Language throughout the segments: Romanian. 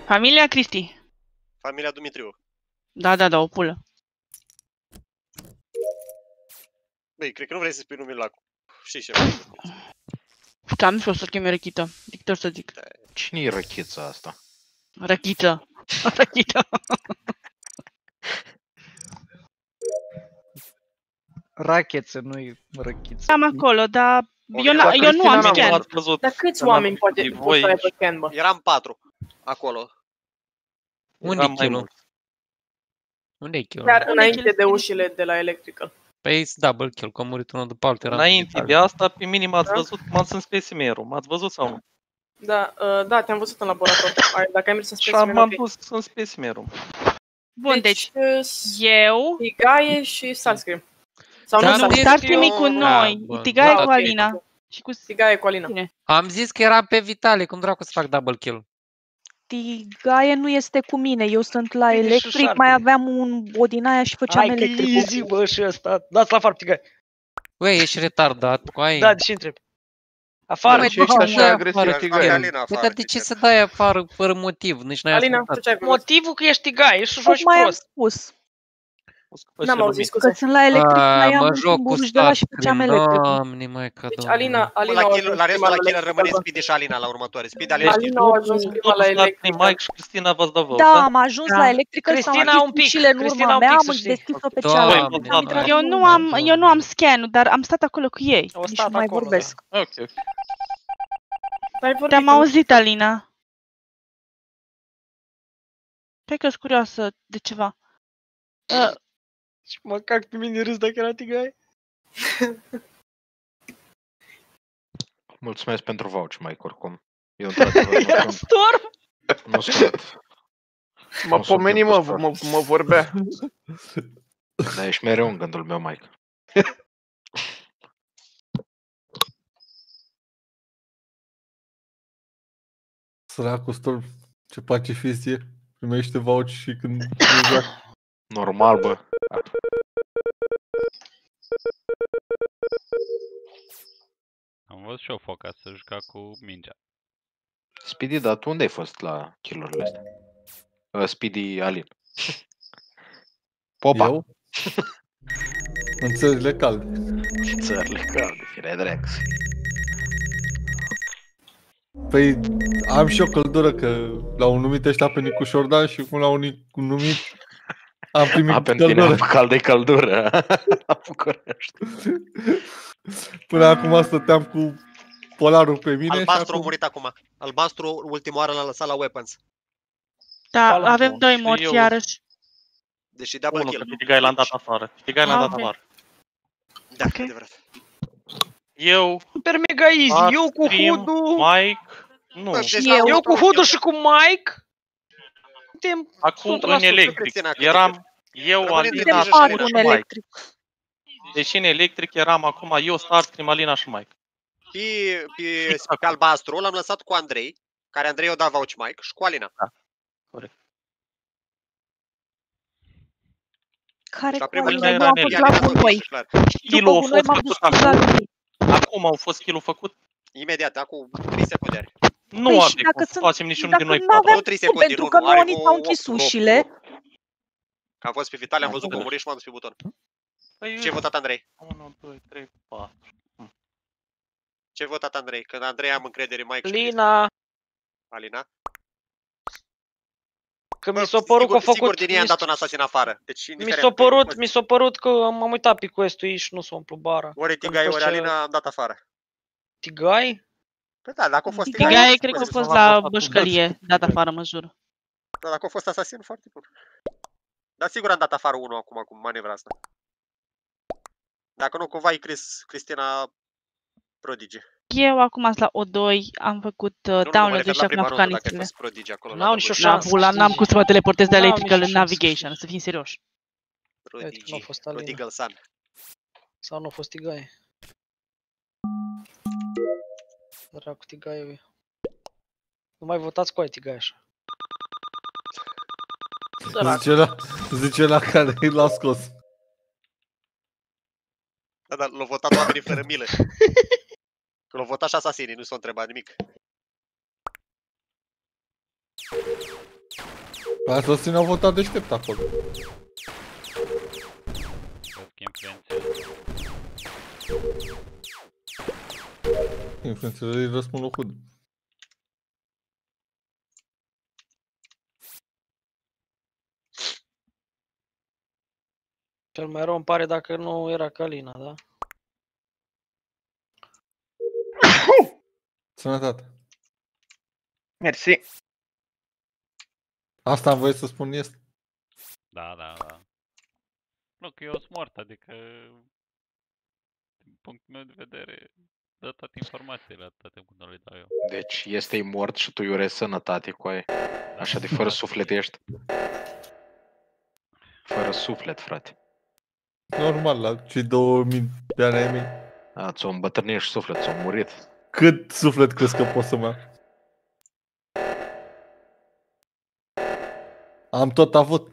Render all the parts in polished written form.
Familia Cristi. Familia Dumitriu. Da, o pulă. Băi, cred că nu vrei să spui numele la... Știi ce? Am zis că o să chemi Răchită. Dictor să zic. Cine e răchița asta? Răchită. Răchită. Racheță, nu-i răchiță. Am acolo, dar eu nu am scan. Dar câți oameni poate să aibă scan, bă? Eram 4 acolo. Unde e Chilu? Unde e Chilu? Chiar înainte de ușile de la Electrical. Păi double kill, că a murit unul după altul. Înainte de asta, pe minim ați văzut cum sunt specimerul. M-ați văzut sau nu? Da, te-am văzut în laborator. Dacă ai mers în Și specimen, m-am dus în specimerul. Bun, deci eu... Tigaie și Starscream. Sau Da, nu, Starscream e cu noi. Tigaie cu Alina. Și cu Tigaie cu Alina. Am zis că eram pe Vitale, cum dracu să fac double kill? Tigaie nu este cu mine, eu sunt la electric, mai aveam o din aia și făceam electric. Hai că easy, bă, și ăsta. Dați la afară, Tigaie. Băi, ești retardat, cu aia. Da, de ce întrebi? Afară, ce ești așa agresiv, Tigaie? Dar de ce să dai afară fără motiv? Nici n-ai ascultat. Motivul că ești Tigaie și joci Mai am prost. spus. N-am auzit, Că scuze. sunt la electric, mai am Mă un joc cu singur de la și făceam electric. Doamne, mai ca Deci Alina La restul la killer rămâne Speedy și Alina la următoare. Speedy, Alina. Alina a ajuns prima la electric. Mike și Cristina v-ați dat vote, Da, am ajuns la electric, s-au Cristina un pic, ușile în Cristina urma un mea, pic, am să știi. deschis-o pe Doamne, cealaltă. Eu nu am scan-ul, dar am stat acolo cu ei. Au Nici stat nu mai acolo, vorbesc. Ok. Te-am auzit, Alina. Cred că sunt curioasă de ceva. Și mă cac pe mine râs dacă era Tigaie. Mulțumesc pentru vouch, Mike, oricum. Eu într-adevăr Storm! nu sunt. Mă pomeni, mă vorbea. Dar ești mereu în gândul meu, Mike. Săracul Storm, ce pacifist e. Primește vouch și când... Normal, bă. Am văzut și eu Foca să juca cu mingea. Speedy, dar tu unde ai fost la kill-urile astea? Speedy Alin. Popa. Eu? În țările calde. În țările calde, fire drex. Păi am și o căldură că l-au numit ăștia pe Nicu Șordan și cum l-au numit am primit căldură. Caldă-i căldură la București. Până acum stăteam cu polarul pe mine. Albastru a murit acum. Albastru ultima oară l-a lăsat la weapons. Da, avem 2 morți iarăși. Deși double kill. Tigaie l-am dat afară. Tigaie l-am dat afară. Da, adevărat. Eu... Super mega easy, eu cu Hudu... Mike... Nu. Eu cu Hudu și cu Mike... Acum în electric. Eram... Eu, Alina și Mike. Deci în electric eram acum eu, Starscream, Alina și Mike. Pe albastru l-am lăsat cu Andrei, care Andrei o da vouch Mike, și cu Alina. Da, corect. Care cu Alina Alina? Eu am fost la voi. Kill-ul a fost făcut acum. Acum au fost kill-ul făcut? Imediat, acum 3 secunde. Nu avem cum să facem niciunul din noi. Nu 3 secunde, pentru că Moni s-au închis ușile. Că am fost pe Vitale, am văzut că a murit și m-am dus pe buton. Ce ai votat, Andrei? 1, 2, 3, 4. Ce ai votat, Andrei? Că Andrei am încredere, Mike și Lina. Alina? Că mi s-a părut că a făcut... Sigur din ei am dat un asasin afară. Deci, mi s-a părut că m-am uitat pe quest-ul și nu s-a umplut bara. Ori Tigaie, ori Alina am dat afară. Tigaie? Păi da, dacă a fost Tigaie cred că a fost la bășcălie, dat afară, mă jur. Da, dacă a fost asasin, foarte bun. Dar sigur am dat afară unul acum cu manevra asta. Dacă nu, cumva e Cristina Prodigy. Eu acum sunt la O2, am făcut download-ul și acum am făcut canistele. N-am nicio șansă. N-am cum să mă teleportez de electrical în navigation, să fim serioși. Prodigal Sun. Sau nu a fost Tigaie? Dracu Tigaie. Nu mai votați cu aia Tigaie așa. Zice la care l-a scos. Da, dar l-au votat oamenii fără milă. Că l-au votat și asasinii, nu s-au întrebat nimic. Asasini au votat deștept acolo. Cred că influențează. Influențării răspund lui Hood. Cel mai rău îmi pare dacă nu era Călina, da? Sănătate. Mersi. Asta am voie să spun este. Da, da, da. Nu, că eu sunt mort, adică... Din punctul meu de vedere, dă toate informațiile atâta timp când nu le dau eu. Deci este mort și tu iurezi sănătate cu aia. Așa de fără suflet ești. Fără suflet, frate. Normal, la cei 2000 de ani ai mei. A, ți-o îmbătrânești suflet, ți-o murit. Cât suflet crezi că pot să mă... Am tot avut.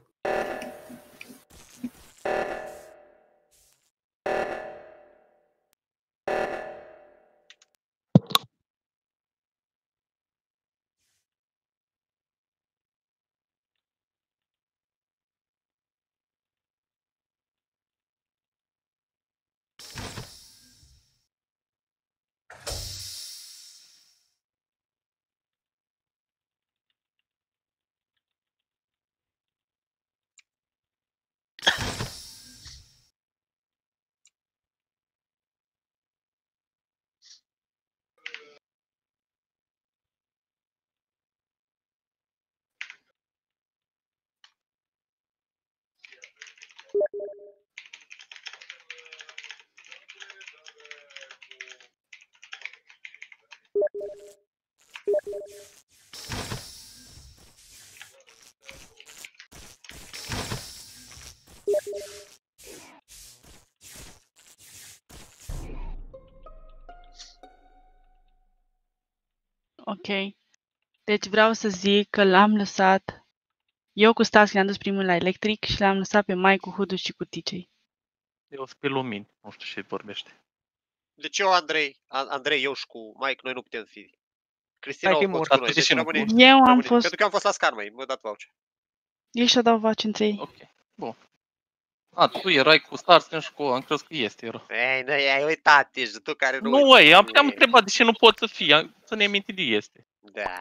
Ok. Deci vreau să zic că l-am lăsat... Eu cu Stas ne-am dus primul la electric și l-am lăsat pe Mai cu Hudu și cu Ticei. Eu sunt pe lumini, nu știu ce vorbește. Deci eu, Andrei, eu și cu Mike, noi nu putem fi. Cristina Hai a că fost mor. cu noi, deci rămâne, Eu am rămâne. fost... Pentru că am fost la Scarmai, mă dat voucher. Ei și-o dau vaci între ei. Ok, bun. A, tu erai cu Starscream și cu... Am crezut că este, era. Ei, nu, ai uitat, ești tu care nu... Nu, ei, am întrebat de ce nu pot să fie, să ne aminti de este. Da.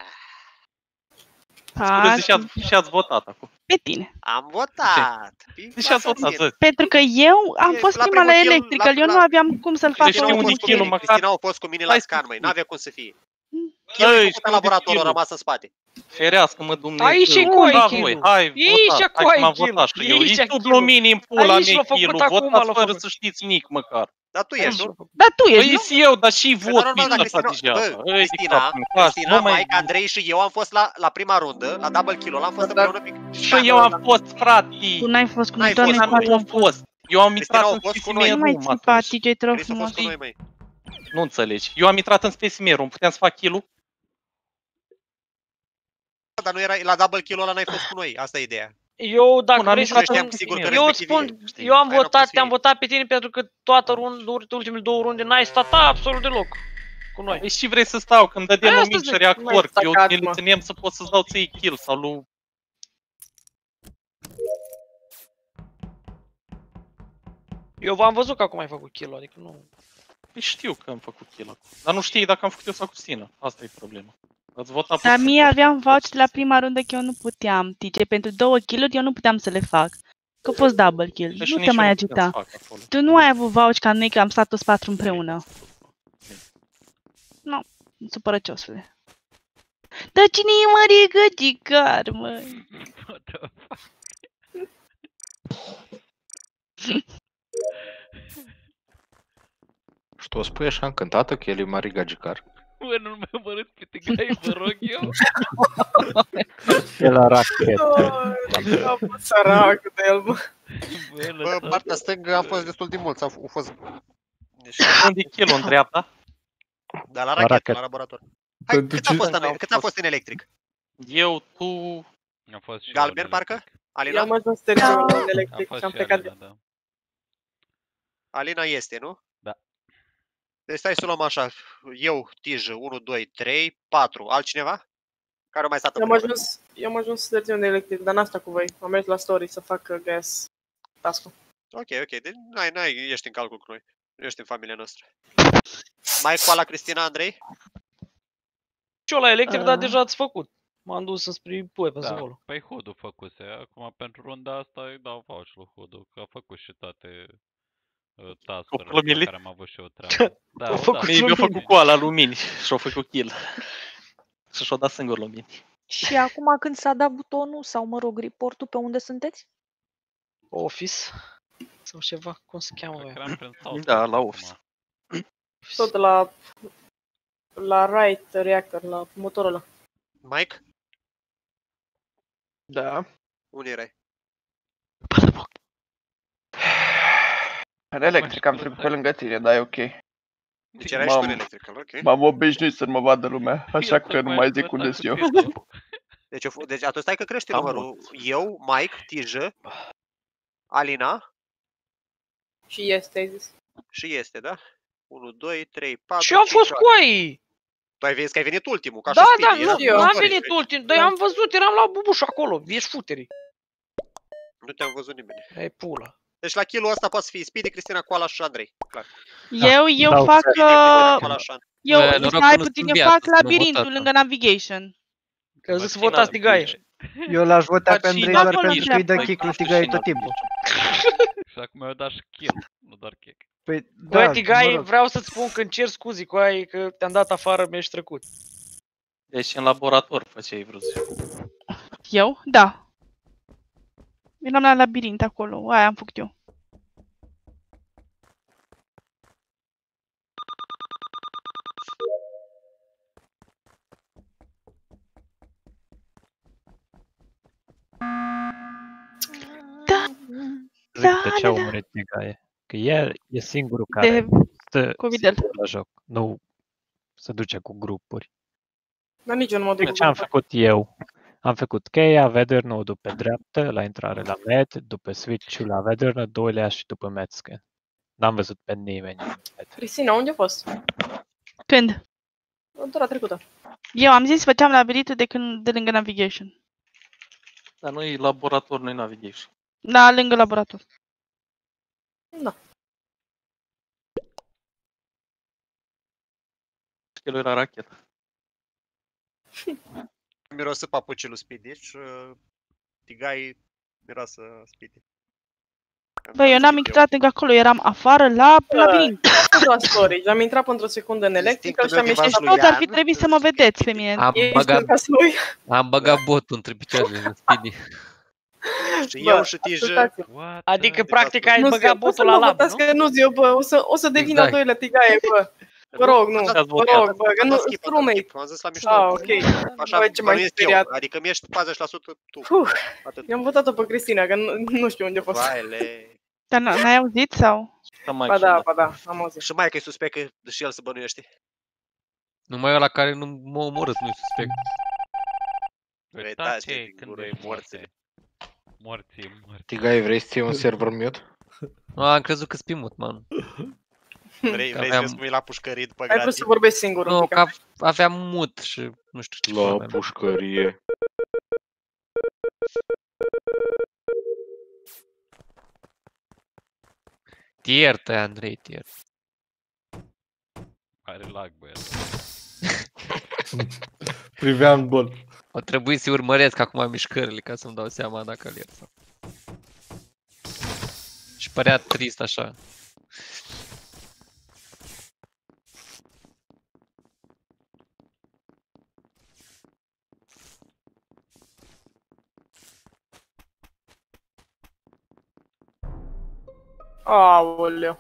Scuze, și ați votat acum. Pe tine. Am votat. De ce ați votat, zăți? Pentru că eu am E, fost la prima la primul kill, electrical, la- eu la- nu aveam cum să-l fac. Cristina a un fost cu kill mine, măcar. Cristina a fost cu mine la Hai să Scarmai, spui. n-avea cum să fie. Ei, Kill-ul făcut știu în laborator, de a kill-ul. rămas în spate. Ferească-mă Dumnezeu. Aici e cu ai Da, kill-ul. voi, hai, Aici votați. cu Hai ai că m-am kill-ul. votat și eu. Aici E sub kill-ul. luminii în pula Aici mea l-a făcut kill-ul. acum, Votați l-a fără făcut. să știți nic măcar. Dar tu ești, nu? Dar tu Păi ești, nu? și eu, dar și Păi, vot dar normal, dar pizza Cristina, degeaba. bă, Ei, de Cristina, capul meu, lasă, Cristina, nu mai... Mike, Andrei și eu am fost la prima rundă, la double kill, l-am fost împreună pe... Și eu am fost, frate. Tu n-ai fost cu N-ai noi, fost, doamne, Nu am fost. Eu am Cristina intrat a în fost cu specimen nu noi. mai room țipa, atunci. TJ, te rog Chris a fost frumos. cu noi, măi. Nu înțelegi. Eu am intrat în specimen room. Puteam să fac kill-ul? Dar nu era, la double kill ăla n-ai fost cu noi, asta e ideea. Eu, dacă Bun, am vrei să intrat știam spun, sigur că eu îți respectivii, spun, știi, eu am aia n-au cum votat, să fie. te-am votat pe tine pentru că toată ultimele două runde n-ai stat absolut deloc cu noi. Păi și vrei să stau când dă de Aia un asta mic și zic, reactor, mai că eu stacat, ne mă. ținem să pot să-ți dau ție kill sau lui... Eu v-am văzut că acum ai făcut kill-ul, adică nu... Păi știu că am făcut kill acum. Dar nu știi dacă am făcut eu sau Cristina. Asta e problema. Ați votat Dar pe mie toți. aveam vouch de la prima rundă că eu nu puteam, TJ, pentru 2 kill-uri eu nu puteam să le fac. Că a fost double kill, Păi și nu nici te eu mai nu puteam să agita. fac acolo. Tu nu ai avut vouch ca noi, că am stat toți 4 împreună. Nu, supărăciosule. Dar cine e mărie găgicar, măi? What the fuck? Și tu o spui așa încântată că el e mare gagicar? Bă, nu mă mărât pe tigai, vă rog eu. E la rachet. Am fost săracul de el, bă. Bă, partea stângă a fost destul de mulți, au fost... Deci, Unde e kill-ul în dreapta? dar la La rachetă, rachet. la laborator. Hai, Pentru cât a ce- fost, cât a fost în electric? Eu, tu... Am fost și Galben, eu în parcă? electric. Alina? Eu am ajuns târziu în Am electric fost și am și plecat de... Alina, da. Alina este, nu? Da. Deci stai să luăm așa, eu, Tijă, 1, 2, 3, 4, altcineva? Care a mai stat Eu am ajuns să terțin de electric, dar n-am stat cu voi. Am mers la story să fac gas task-ul. Ok, deci ești în calcul cu noi. Ești în familia noastră. Mai cu ala Cristina, Andrei? Și eu la electric, dar deja ați făcut. M-am dus înspre weapons acolo. Păi Hudu făcuse. Acum pentru runda asta îi dau vouch lui Hudu, că a făcut și toate task-urile pe care am avut și eu treabă. Da, Mi-a făcut cu ala lumini și-a făcut kill. Și-a dat singur lumini. Și acum când s-a dat butonul sau, mă rog, reportul, pe unde sunteți? Office. Sau ceva, cum se cheamă? Da, la office. Tot la right reactor, la motorul ăla. Mike? Da. Unde erai? În electric am trecut pe lângă tine, dar e ok. Deci erai și tu în electrical, ok. M-am obișnuit să mă vadă lumea, așa că nu mai zic unde sunt eu. Deci atunci stai că crește numărul. Eu, Mike, Tijă, Alina. Și este, ai zis. Și este, da? 1, 2, 3, 4, Și eu am fost cu ei! Tu ai venit că ai venit ultimul, ca Da, și da, Speedy, nu am venit ultim, dar am văzut, eram la bubuș acolo, ești futerii. Nu te-am văzut nimeni. E pula. Deci la kill-ul ăsta poate fi Speedy, Cristina, Coala și Andrei. Clar. Eu fac... Stai puțin, eu fac labirintul lângă navigation. Că zic să votați Tigaie. Eu l-aș vota pe Andrei doar pentru că îi dă kick lui Tigaie tot timpul. Și acum eu dat și kill, nu doar kick. Păi, Băi, Tigaie, vreau să-ți spun că îmi cer scuzi cu aia că te-am dat afară, mi-ești trecut. Deci în laborator făceai vreo zi. Eu? Da. Eram la labirint acolo, aia am făcut eu. Zic de ce au murit Tigaie. Că el e singurul care stă singur la joc. Nu se duce cu grupuri. Dar nici eu nu mă duc cu Ce am făcut eu? Am făcut cheia, Vedernode pe dreaptă, la intrare la med, după switch-ul la Vedernode, doilea și după medscan. N-am văzut pe nimeni. Cristina, unde a fost? Când? Data trecută. Eu am zis făceam labirintul de lângă navigation. Dar nu-i laborator, nu-i navigation. Da, lângă laborator. Da. El era rachetă. Mirosă papucii lui Speedy și Tigai miroasă Speedy. Băi, eu n-am intrat încă acolo, eram afară la labirint. La storage, am intrat pentru o secundă în electrical și am ieșit la tot, ar fi trebuit să mă vedeți pe mine. Am băgat botul între picioarele lui Speedy. Și eu și Tijă. Adică practic ai băgat botul la lab, nu? Că nu-ți eu, bă, o să devină al doilea Tigaie, bă. Vă rog, nu, vă rog, bă, că nu, roommate. Am zis la mișto. Ah, ok. Așa, ce mai speriat. Adică mi-ești 40% tu. Eu am votat-o pe Cristina, că nu știu unde a fost. Dar n-ai auzit sau? Ba da, am auzit. Și mai că e suspect că și el se bănuiește. Numai ăla care nu mă omorât, nu-i suspect. Uitați când e morții. Tigaie, vrei să ții un server mute? Am crezut că-s pe mut, man. Vrei să spui la pușcării după Ai gratii? vrut să vorbești singur un Nu, pic. că aveam mut și nu știu ce. La pușcărie. Te iert, Andrei, te iert. Are lag, băiat. Priveam gol. O trebuie să urmăresc acum mișcările ca să-mi dau seama dacă îl iert sau. Și părea trist așa. Aoleu.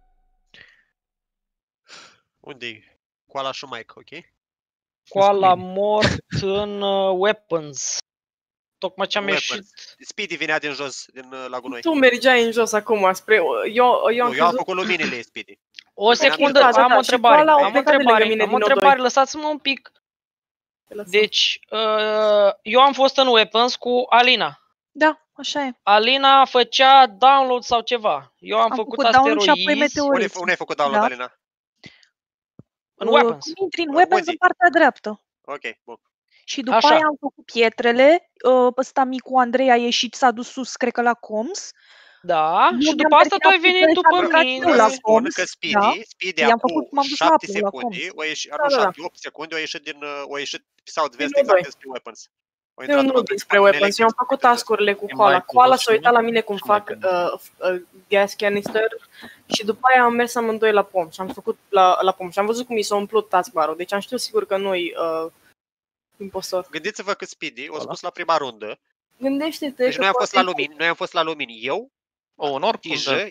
Unde-i? Coala și Mike, ok? Coala mort în weapons. Tocmai ce am ieșit. Speedy vinea din jos, din lagunoi. Tu mergeai în jos acum spre... Eu am făcut luminile, Speedy. O secundă, am o întrebare, lăsați-mă un pic. Deci, eu am fost în weapons cu Alina. Da, așa e. Alina făcea download sau ceva. Eu am făcut download și apoi meteoriți. Unde ai făcut download, Alina? În weapons. Intri în weapons în partea dreaptă. Ok, bun. Și după aia am făcut pietrele, ăsta micu Andrei a ieșit, s-a dus sus, cred că la Coms. Da, și după asta tu ai venit după mine. La spun că Speedy acum 7 secunde, 8 secunde, o ieșit Southwest exact spre Weapons. Eu nu despre Weapons, eu am făcut task-urile cu Koala. Koala s-a uitat la mine cum fac gas canister și după aia am mers amândoi la pom și am făcut la pom și am văzut cum i s-a umplut taskbar-ul, deci am știut sigur că nu-i impostor. Gândiți-vă că Speedy o spus la prima rundă. Gândește-te deci noi am fost la lumini, eu, Tijă,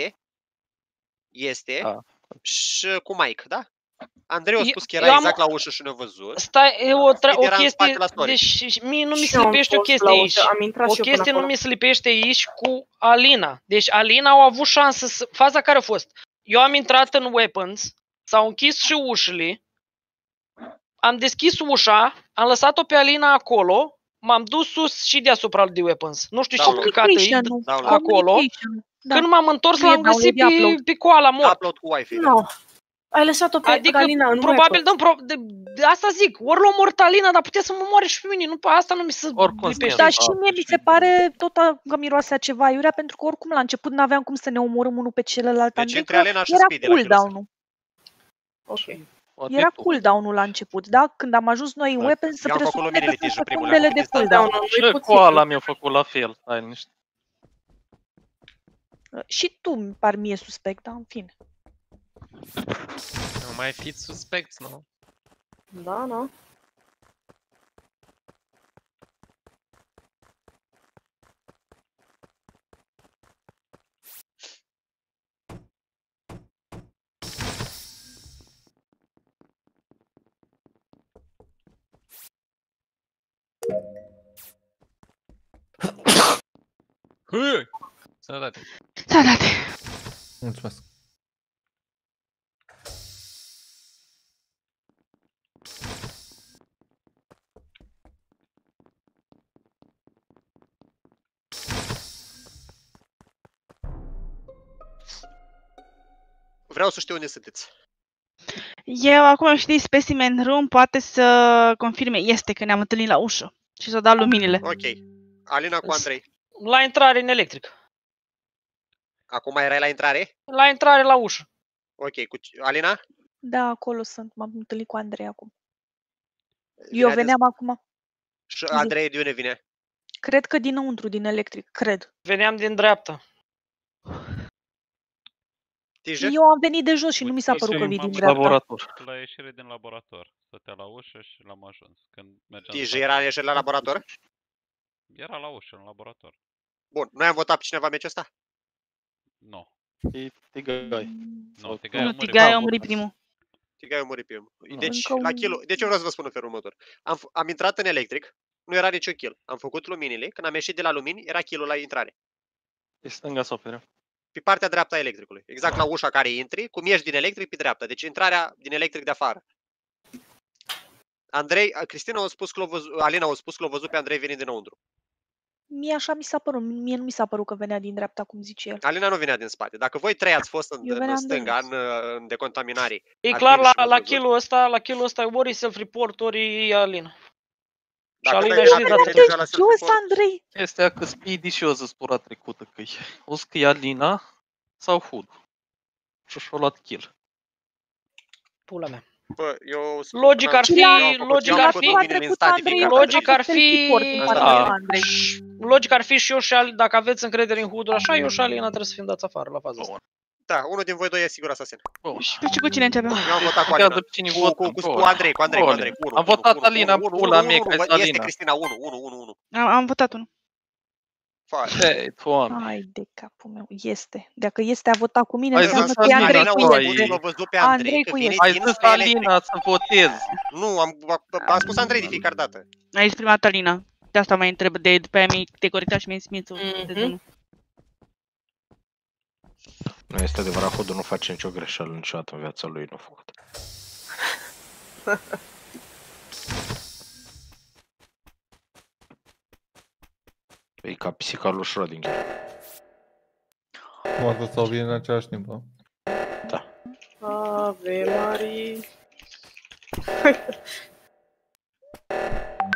este și cu Mike, da? Andrei a spus că era exact la ușă și ne-a văzut. Stai, o chestie, deci mie nu mi se lipește o chestie aici. O chestie nu mi se lipește aici cu Alina. Deci Alina au avut șansă să... Faza care a fost? Eu am intrat în Weapons, s-au închis și ușile, am deschis ușa, am lăsat-o pe Alina acolo, m-am dus sus și deasupra de Weapons. Nu știu ce căcată e acolo. Când m-am întors, l-am găsit pe Koala mort. Upload cu Wi-Fi. Ai lăsat-o pe Alina în probabil de asta zic, ori l-o mort Alina, dar putea să mă moare și pe mine, nu, asta nu mi se lipește. Dar și mie mi se pare tot că miroase a ceva iurea, pentru că oricum la început n-aveam cum să ne omorâm unul pe celălalt. Deci între Alina și Speedy era cooldown-ul. Ok. Era cooldown-ul la început, da? Când am ajuns noi în Weapons să presupune că sunt secundele de cooldown. Și Koala mi-a făcut la fel, stai niște. Și tu mi par mie suspect, dar în fine. Nu mai fiți suspecți, nu? Da, nu. Sănătate! Sănătate! Mulțumesc! Vreau să știu unde sunteți. Eu acum știi Specimen Room poate să confirme, este că ne-am întâlnit la ușă și s-au dat luminile. Ok. Alina cu Andrei. La intrare în electric. Acum erai la intrare? La intrare la ușă. Ok. Cu Alina? Da, acolo sunt. M-am întâlnit cu Andrei acum. Eu veneam acum. Și Andrei de unde vine? Cred că dinăuntru, din electric. Cred. Veneam din dreapta. Eu am venit de jos și nu mi s-a părut că vii din dreapta. Laborator. La ieșire din laborator. Stătea la ușă și l-am ajuns. Tijă era ieșit la laborator? Era la ușă, în laborator. Bun. Noi am votat pe cineva meciul ăsta? Nu. Tigai. Nu, Tigai a murit primul. Tigai a murit primul. Deci, la kill, deci eu vreau să vă spun în felul următor. Am intrat în electric, nu era niciun kill. Am făcut luminile, când am ieșit de la lumini, era kill-ul la intrare. Pe stânga sau pe dreapta? Pe partea dreapta a electricului. Exact la ușa care intri, cum ieși din electric pe dreapta. Deci intrarea din electric de afară. Cristina a spus că Alina a spus că l-a văzut pe Andrei venind dinăuntru. Mie așa mi s-a părut. Mie nu mi s-a părut că venea din dreapta, cum zice el. Alina nu venea din spate. Dacă voi trei ați fost în stânga, în decontaminare. E clar, la kill-ul ăsta ori self-report, ori Alina. Și Alina și jos, Andrei. Chestia că Speedy și eu zis pura trecută că o să că e Alina sau Hood. Și-și-a luat kill. Pula mea. Bă, eu logic ar fi și eu și Alina, dacă aveți încredere în Hood, așa, eu și Alina trebuie să fim dați afară la faza asta. Da, unul din voi doi e sigur asasin. Și cu cine începem? Eu am votat cu Alina. Cu Andrei, cu Andrei. Am votat Alina, pula mea, că este Alina. Este Cristina, 1. Am votat 1. Hai de capul meu, este. Dacă este a votat cu mine, înseamnă că e Andrei cu este. Andrei cu este. Ai zis Alina să votez. Nu, am spus Andrei de fiecare dată. Ai exprimat Alina. De asta mai întreb, după aia mi-ai decorectat și mi-ai smințul. Nu este adevărat, Hodu nu face nicio greșeală niciodată în viața lui, nu a făcut. E ca pisica lui Schrödinger. Moartă sau vine în același timp, da? Da. Ave Maria.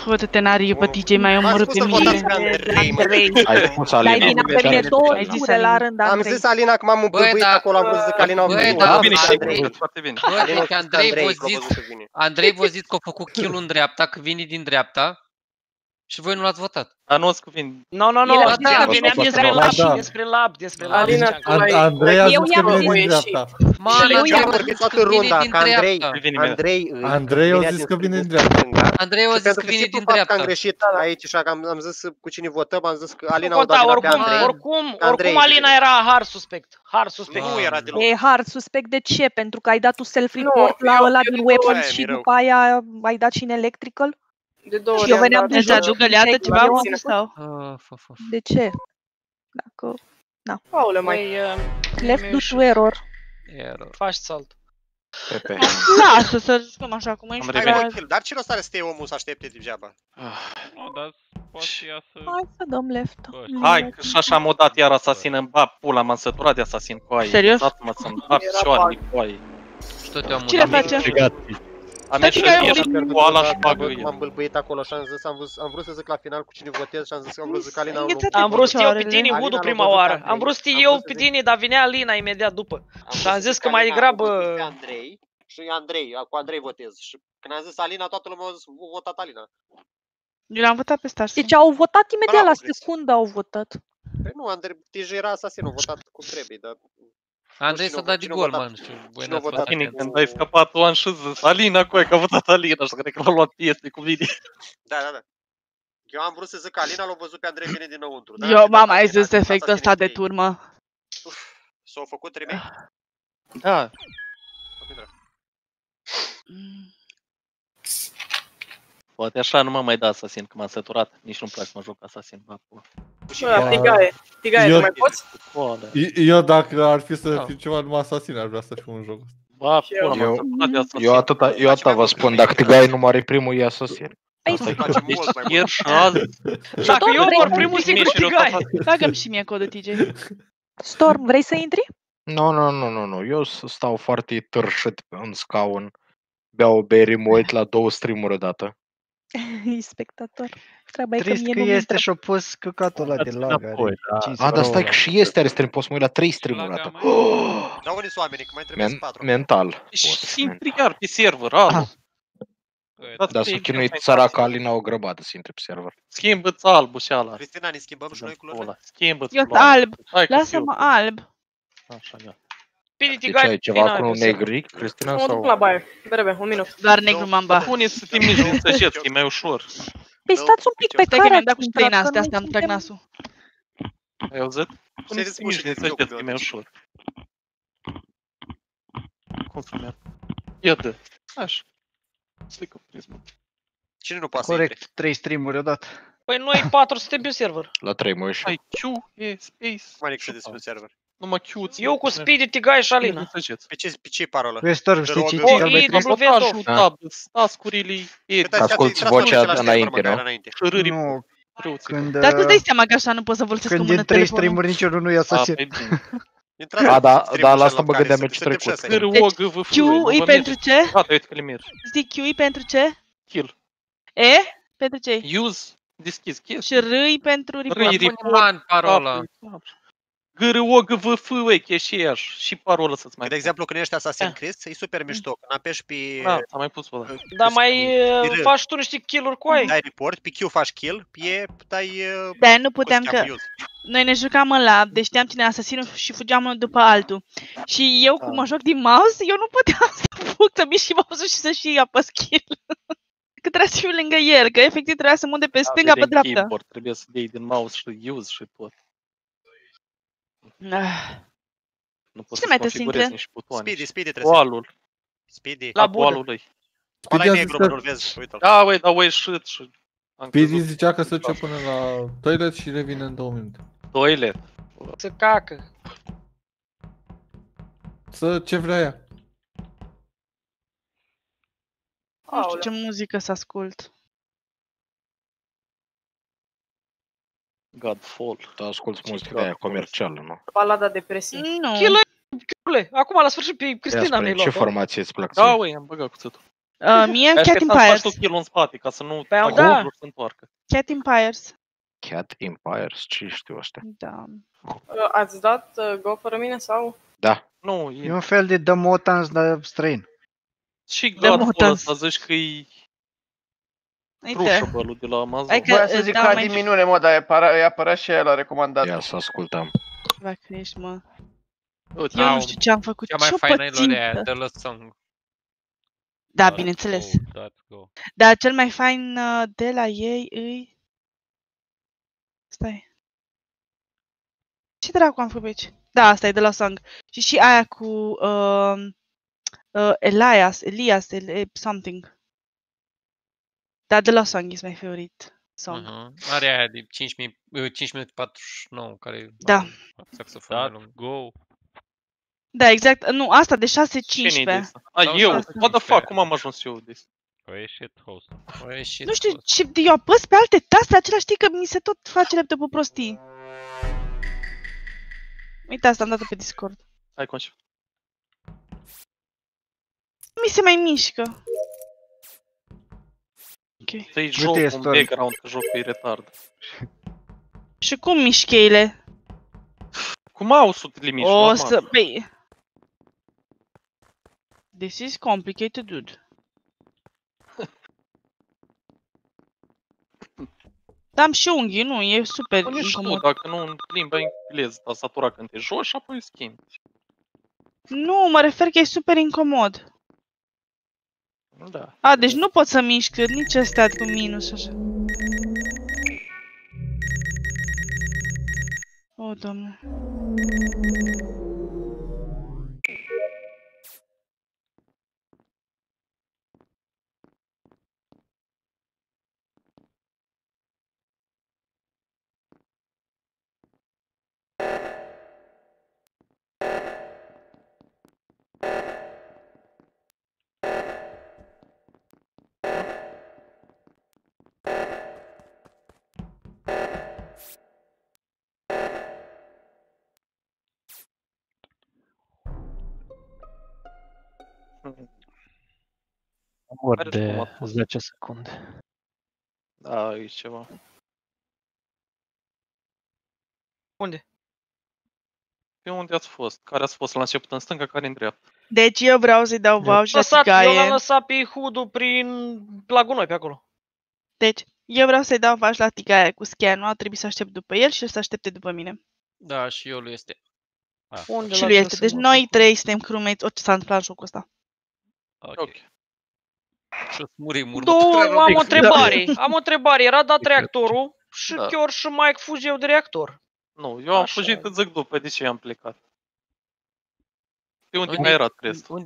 Uite-te, Nariu, pe DJ mai omorât pe mine. Ai spus Alina. Dai din pe mine două ture la rând, Am Andrei. zis Alina că m-am îmbârbuit acolo, am văzut că Alina a venit. Da, bine, foarte bine. Bă, deci Andrei v-a zis că a făcut kill-ul în dreapta, că vine din dreapta. Și voi nu l-ați votat. Dar nu-ți cuvinte. Nu, veneam despre lab. Alina, Andrei a zis că vine din dreapta. Eu am vorbit toată runda, că Andrei a zis că vine din dreapta. Andrei a zis că vine din dreapta. Am greșit aici și am zis cu cine votăm, am zis că Alina o dat pe Andrei. Oricum Alina era hard suspect. Nu era deloc. E hard suspect de ce? Pentru că ai dat tu self-report la ăla din weapons și după aia ai dat și în electrical? De două și eu veneam de să aduc găleată ceva sau? De ce? Dacă... Na. Aole, mai... Left due to error. Faci salt. Lasă să zicem așa cum ești. Dar ce rost are să te iei omul să aștepte degeaba? Nu, dar poate ea să... Hai să dăm left. Hai, că și așa m-a dat iar asasin în bap, pula, m-am săturat de asasin cu aia. Serios? Dați-mă să-mi bap picioarele cu aia. Cine face? Am mers și cu ala și bagă. M-am bâlbâit acolo și am vrut să zic la final cu cine votez și am zis că am vrut să zic Alina. Am vrut să eu pe tine, Hudu, prima oară. Am vrut să eu pe tine, dar venea Alina imediat după. Și am zis că mai degrabă... Andrei și Andrei, cu Andrei votez. Și când am zis Alina, toată lumea a votat Alina. Eu l-am votat pe Stars. Deci au votat imediat la secundă, au votat. Păi nu, Andrei, deja era asasin, au votat cum trebuie, dar... Andrei s-a dat de gol, man. Cine a votat? Când ai scăpat, tu am și zis Alina, cu aia, că a votat Alina și cred că l-a luat piese cu mine. Da. Eu am vrut să zic că Alina l-a văzut pe Andrei vine dinăuntru. Eu m-am mai zis efectul ăsta de turmă. S-au făcut remake? Da. Poate așa nu m-am mai dat asasin, că m-am săturat. Nici nu-mi place să mă joc asasin. Tigaie, nu mai poți? Eu dacă ar fi să fiu ceva numai asasin, ar vrea să fiu un joc. Eu atâta vă spun, dacă Tigaie nu moare primul, e asasin. Ieri și azi. Dacă eu mor primul, sigur Tigaie. Dă-mi și mie codul, TJ. Storm, vrei să intri? Nu. Eu stau foarte târșit în scaun. Beau o beri, mă uit la 2 stream-uri odată. Spectator. Trist că este și-o pus căcatul ăla de lag. Dar stai că și este are stream, poți să mă uit la 3 stream-uri odată. Da, unii sunt oamenii, că mai trebuie 4. Mental. Și intri iar pe server, Dar s-a chinuit săraca Alina o grămadă să intre pe server. Schimbă-ți albul și ala. Cristina, ne schimbăm și noi culorile? Schimbă-ți Eu alb. Lasă-mă alb. Așa, ia. Deci ai ceva cu un negri, Cristina? Mă duc la baie. Berebe, un minut. Doar negru mamba. Pune să te mici din săgeți, că e mai ușor. Păi stați un pic pe care. care Am dat cu spray în astea, am trag nasul. Ai auzit? Pune să te mici din săgeți, că e mai ușor. Cum să merg? Ia dă. Așa. Slică prismă. Cine nu poate corect, 3 stream-uri odată. Păi noi 4 suntem pe server. La 3 mă ieși. Ai Q, E, Space. Mai next pe server. Numai Q. Eu cu Speedy, Tigaie și Alina. Pe ce parolă? Vestor, știi ce task-urile. Asculți vocea înainte, nu? Nu. Dar tu dai seama că așa nu poți să folosesc cu mână telefonul. Când din 3 stream-uri niciunul nu e asasin. Da, la asta mă gândeam meci trecut. Q e pentru ce? Gata, uite că le mergi. Zic Q e pentru ce? Kill. E? Pentru ce? Use. Deschis chestii. Și R e pentru report. Man, parola. GROGVF, e și eași. Și parola să-ți mai... De exemplu, când ești Assassin Chris, e super mișto. Când apeși pe... Da, s-a mai pus pe ăla. Dar mai faci tu niște kill-uri cu ai. Dai report, pe Q faci kill, pe E dai... Da, nu puteam că... Noi ne jucam în lab, deci știam cine e asasinul și fugeam unul după altul. Și eu, cum mă joc din mouse, eu nu puteam să fug, să mișc și mouse-ul și să și apăs kill. Că trebuia să fiu lângă el, că efectiv trebuia să mă de pe stânga, pe dreapta. Trebuie să iei din mouse și use și tot. Nu poți să configurezi niște butoane. Speedy trebuie să... Oalul. Speedy. La oalul lui. Ăla e negru, mă, nu-l vezi, uite-l. Da, ui, dar ui shit și... Speedy zicea că se duce până la toilet și revine în 2 minute. Toilet? Să cacă. Să ce vrea ea. Nu știu ce muzică să ascult. Godfall. Da, asculti muzica aia comercială, nu? Balada depresiv. Nu. Chile, acum la sfârșit pe Cristina ne-ai luat. Ce formație îți plac? Da, ui, am băgat cuțetul. Mie Cat Cat Empires. tu kill în spate, ca să nu Păi, da. să se întoarcă. Cat Empires. Cat Empires, ce știu ăștia? Da. Ați dat go fără mine sau? Da. Nu, E un fel de The Mutants, dar străin. Și Godfall ăsta zici că e Crucible-ul de la Amazon. Voiam să zic ca din minune, mă, dar e apărat și el la recomandat. Ia să ascultăm. Vai că ești, mă. Eu nu știu ce am făcut. Cea mai faină e Lolea, The Lost Song. Da, bineînțeles. Dar cel mai fain de la ei îi... Stai. Ce dracu am făcut pe aici? Da, asta e de la Song. Și aia cu Elias, something. Da, de la Song is my favorite song. Are aia de 5 minute 49, care da. Go. Da, exact. Nu, asta de 6-15. Eu? What the fuck? Cum am ajuns eu de asta? O ieșit host. Nu știu, eu apăs pe alte taste, același timp că mi se tot face laptopul prostii. Uite asta, am dat-o pe Discord. Hai, conști. Mi se mai mișcă. Ok. Să-i joc un background, că jocul e retard. Și cum mișc cheile? Cu mouse-ul te miști, o să... Păi... This is complicated, dude. Am și unghii, nu, e super incomod. Dacă nu în limba engleză, tastatura când te joci și apoi schimbi. Nu, mă refer că e super incomod. Da. A, deci nu pot să mișc nici astea cu minus așa. O, Doamne. Ori de 10 secunde. Da, e ceva. Unde? Pe unde ați fost? Care ați fost la început în stânga, care în dreapta? Deci eu vreau să-i dau voucher la Tigaie. Eu l-am lăsat pe Hudu la gunoi pe acolo. Deci, eu vreau să-i dau voucher la Tigaie cu scan-ul, a trebuit să aștept după el și el să aștepte după mine. Da, și eu lui este. Și lui este. Deci noi trei suntem crewmates, orice s-a întâmplat în jocul ăsta. Ok. Am o întrebare. Am o întrebare. Era dat reactorul și chiar și Mike fugeau de reactor. Nu, eu am fugit, îți zic după de ce am plecat. Pe unde mai era restul?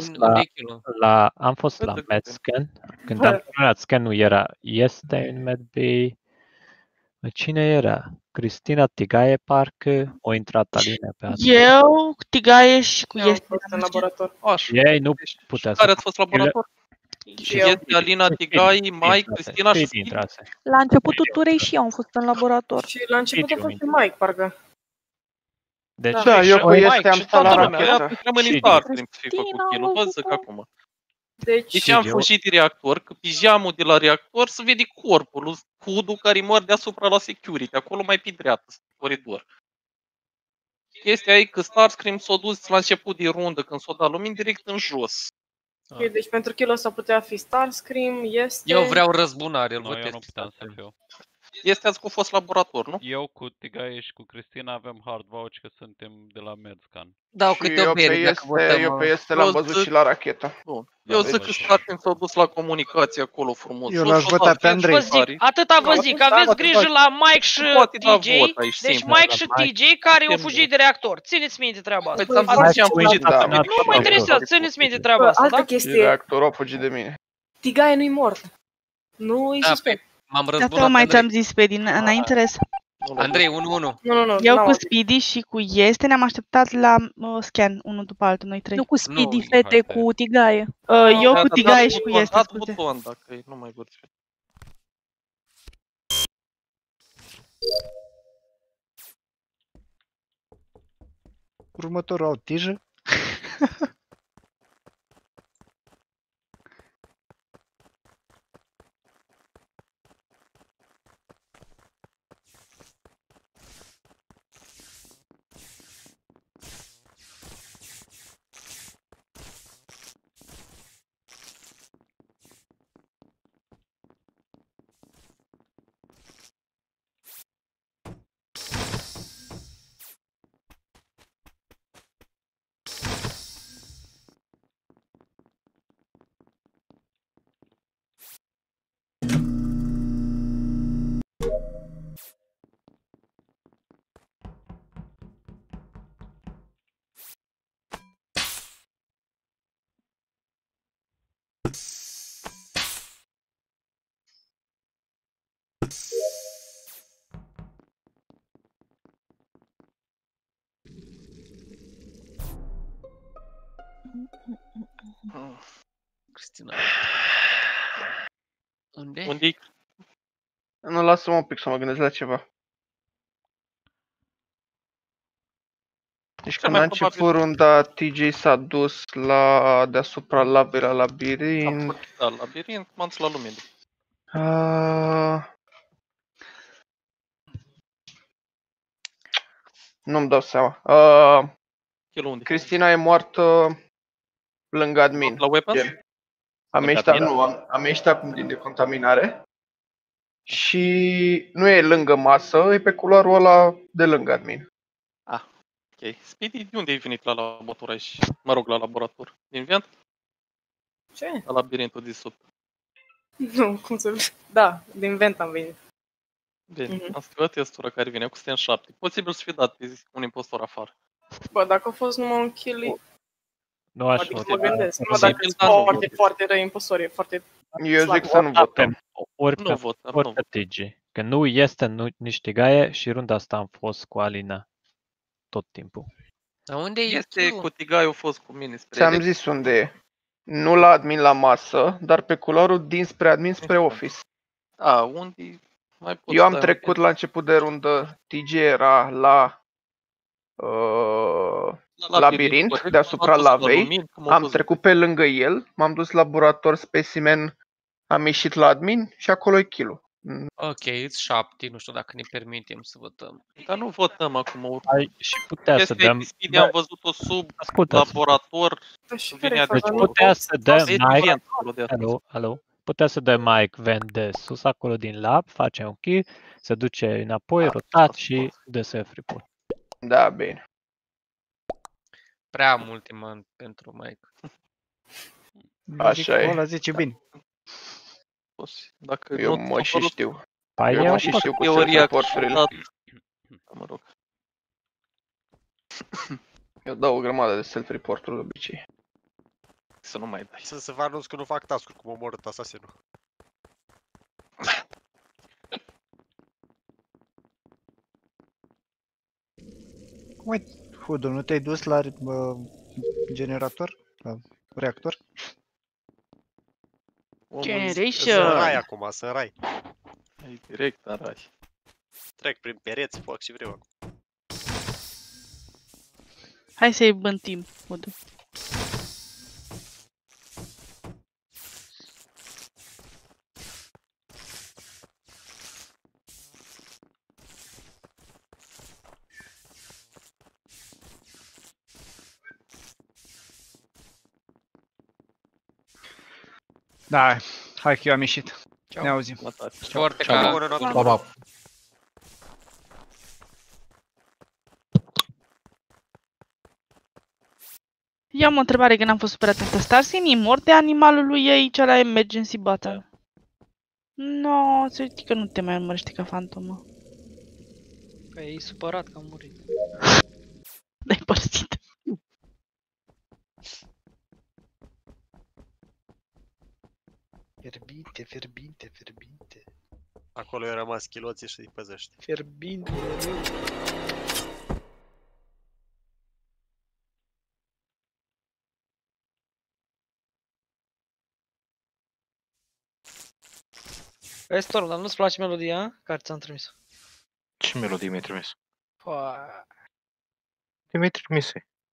Am fost la MedScan. Când am terminat scan-ul este în MedBay. Cine era? Cristina, Tigaie, parcă, o intrat Alina pe asta. Eu, Tigaie și cu este în laborator. Ei nu putea să... Care ați fost la laborator? Este Alina, Tigaie, Mike, Cristina și Speedy. La începutul turei și eu am fost în laborator. Și la început a fost și Mike, parcă. Deci, da, eu cu este am stat la rachetă. Trebuie să fi făcut kill-ul, vă zic acum. Deci am fugit de reactor, că pijamul de la reactor se vede corpul, Hudu care mor deasupra la security, acolo mai pe dreapta, coridor. Chestia e că Starscream s-a dus la început de rundă, când s-a dat lumini, direct în jos. Ok, deci pentru kill-ul ăsta putea fi Starscream, este... Eu vreau răzbunare, îl votez. Eu nu puteam să fiu. Este azi cu fost laborator, nu? Eu cu Tigaie și cu Cristina avem hard vouch că suntem de la MedScan. Dau câte o bere dacă votăm. Eu pe este l-am văzut și la rachetă. Bun. Eu zic că Starscream s-a dus la comunicație acolo frumos. Eu l-aș vota pe Andrei. Atâta vă zic, aveți grijă la Mike și TJ. Deci Mike și TJ care au fugit de reactor. Țineți minte treaba asta. Nu mă interesează, țineți minte treaba asta, da? Altă chestie. Reactorul a fugit de mine. Tigaie nu-i mort. Nu-i suspect. M-am răzbunat. Dar mai ți-am zis pe înainte res. Andrei, 1-1. Nu, eu cu Speedy și cu este ne-am așteptat la scan, unul după altul, noi trei. Nu cu Speedy, fete, cu Tigaie. Eu cu Tigaie și cu este, scuze. Dacă nu mai văd. Următorul au tijă. Cristina. Unde? Unde-i? Nu, lasă-mă un pic să mă gândesc la ceva. Deci când a început runda, TJ s-a dus la deasupra lavei la labirint. Da, labirint, m-am dus la lumină. Nu-mi dau seama. Cristina e moartă lângă admin. La weapons? Am ieșit acum din decontaminare. Și nu e lângă masă, e pe culoarul ăla de lângă admin. Ok. Speedy, de unde ai venit la laborator aici? Mă rog, la laborator. Din vent? Ce? La labirintul de sub. Nu, cum să... Da, din vent am venit. Bine, am schimbat testura care vine cu Sten 7. Posibil să fi dat un impostor afară. Bă, dacă a fost numai un kill, nu aș adică mă gândesc. Nu, dacă sunt foarte, foarte răi impostori, e foarte... Eu zic să nu votăm. Ori pe TG. Că nu este nici Tigaie și runda asta am fost cu Alina tot timpul. Dar unde este cu Tigaie, a fost cu mine spre... Ți-am zis unde e. Nu la admin la masă, dar pe culoarul dinspre admin spre office. Unde... Eu am trecut la început de rundă, TG era la labirint, deasupra lavei, am trecut pe lângă el, m-am dus la laborator specimen, am ieșit la admin și acolo e kill-ul. Ok, it's 7, nu știu dacă ne permitem să votăm. Dar nu votăm acum. Și putea să dăm... Speedy am văzut-o sub laborator. Deci putea să dăm Mike... Alo. Putea să dăm Mike vent de sus acolo din lab, face un kill, se duce înapoi, rotat și dă self-report. Da, bine. Prea mult pentru Mike. Așa e. Ăla zice bine. Dacă eu mă și știu. Eu mă și știu cu self-reporturile. Mă rog. Eu dau o grămadă de self-report-uri de obicei. Să nu mai dai. Să vă anunț că nu fac task-uri cum omorât asasinul. Uite, Hudu, nu te-ai dus la generator? La reactor? Generation! Să rai acum, să rai. E direct, arai. Trec prin pereți, fac și vreau acum. Hai să-i bântim, Hudu. Da, hai că eu am ieșit. Ne auzim. Foarte ca. Eu am o întrebare, că n-am fost super atentă. Starsin e mort de animalul lui aici la Emergency Battle? No, să știi că nu te mai urmărește ca fantomă. Că e supărat că am murit. Dai părțit. Fierbinte. Acolo i-a rămas chiloții și îi păzește. Fierbinte. Estor, dar nu-ți place melodia care ți-am trimis? Ce melodie mi-ai trimis? Ce mi-ai trimis?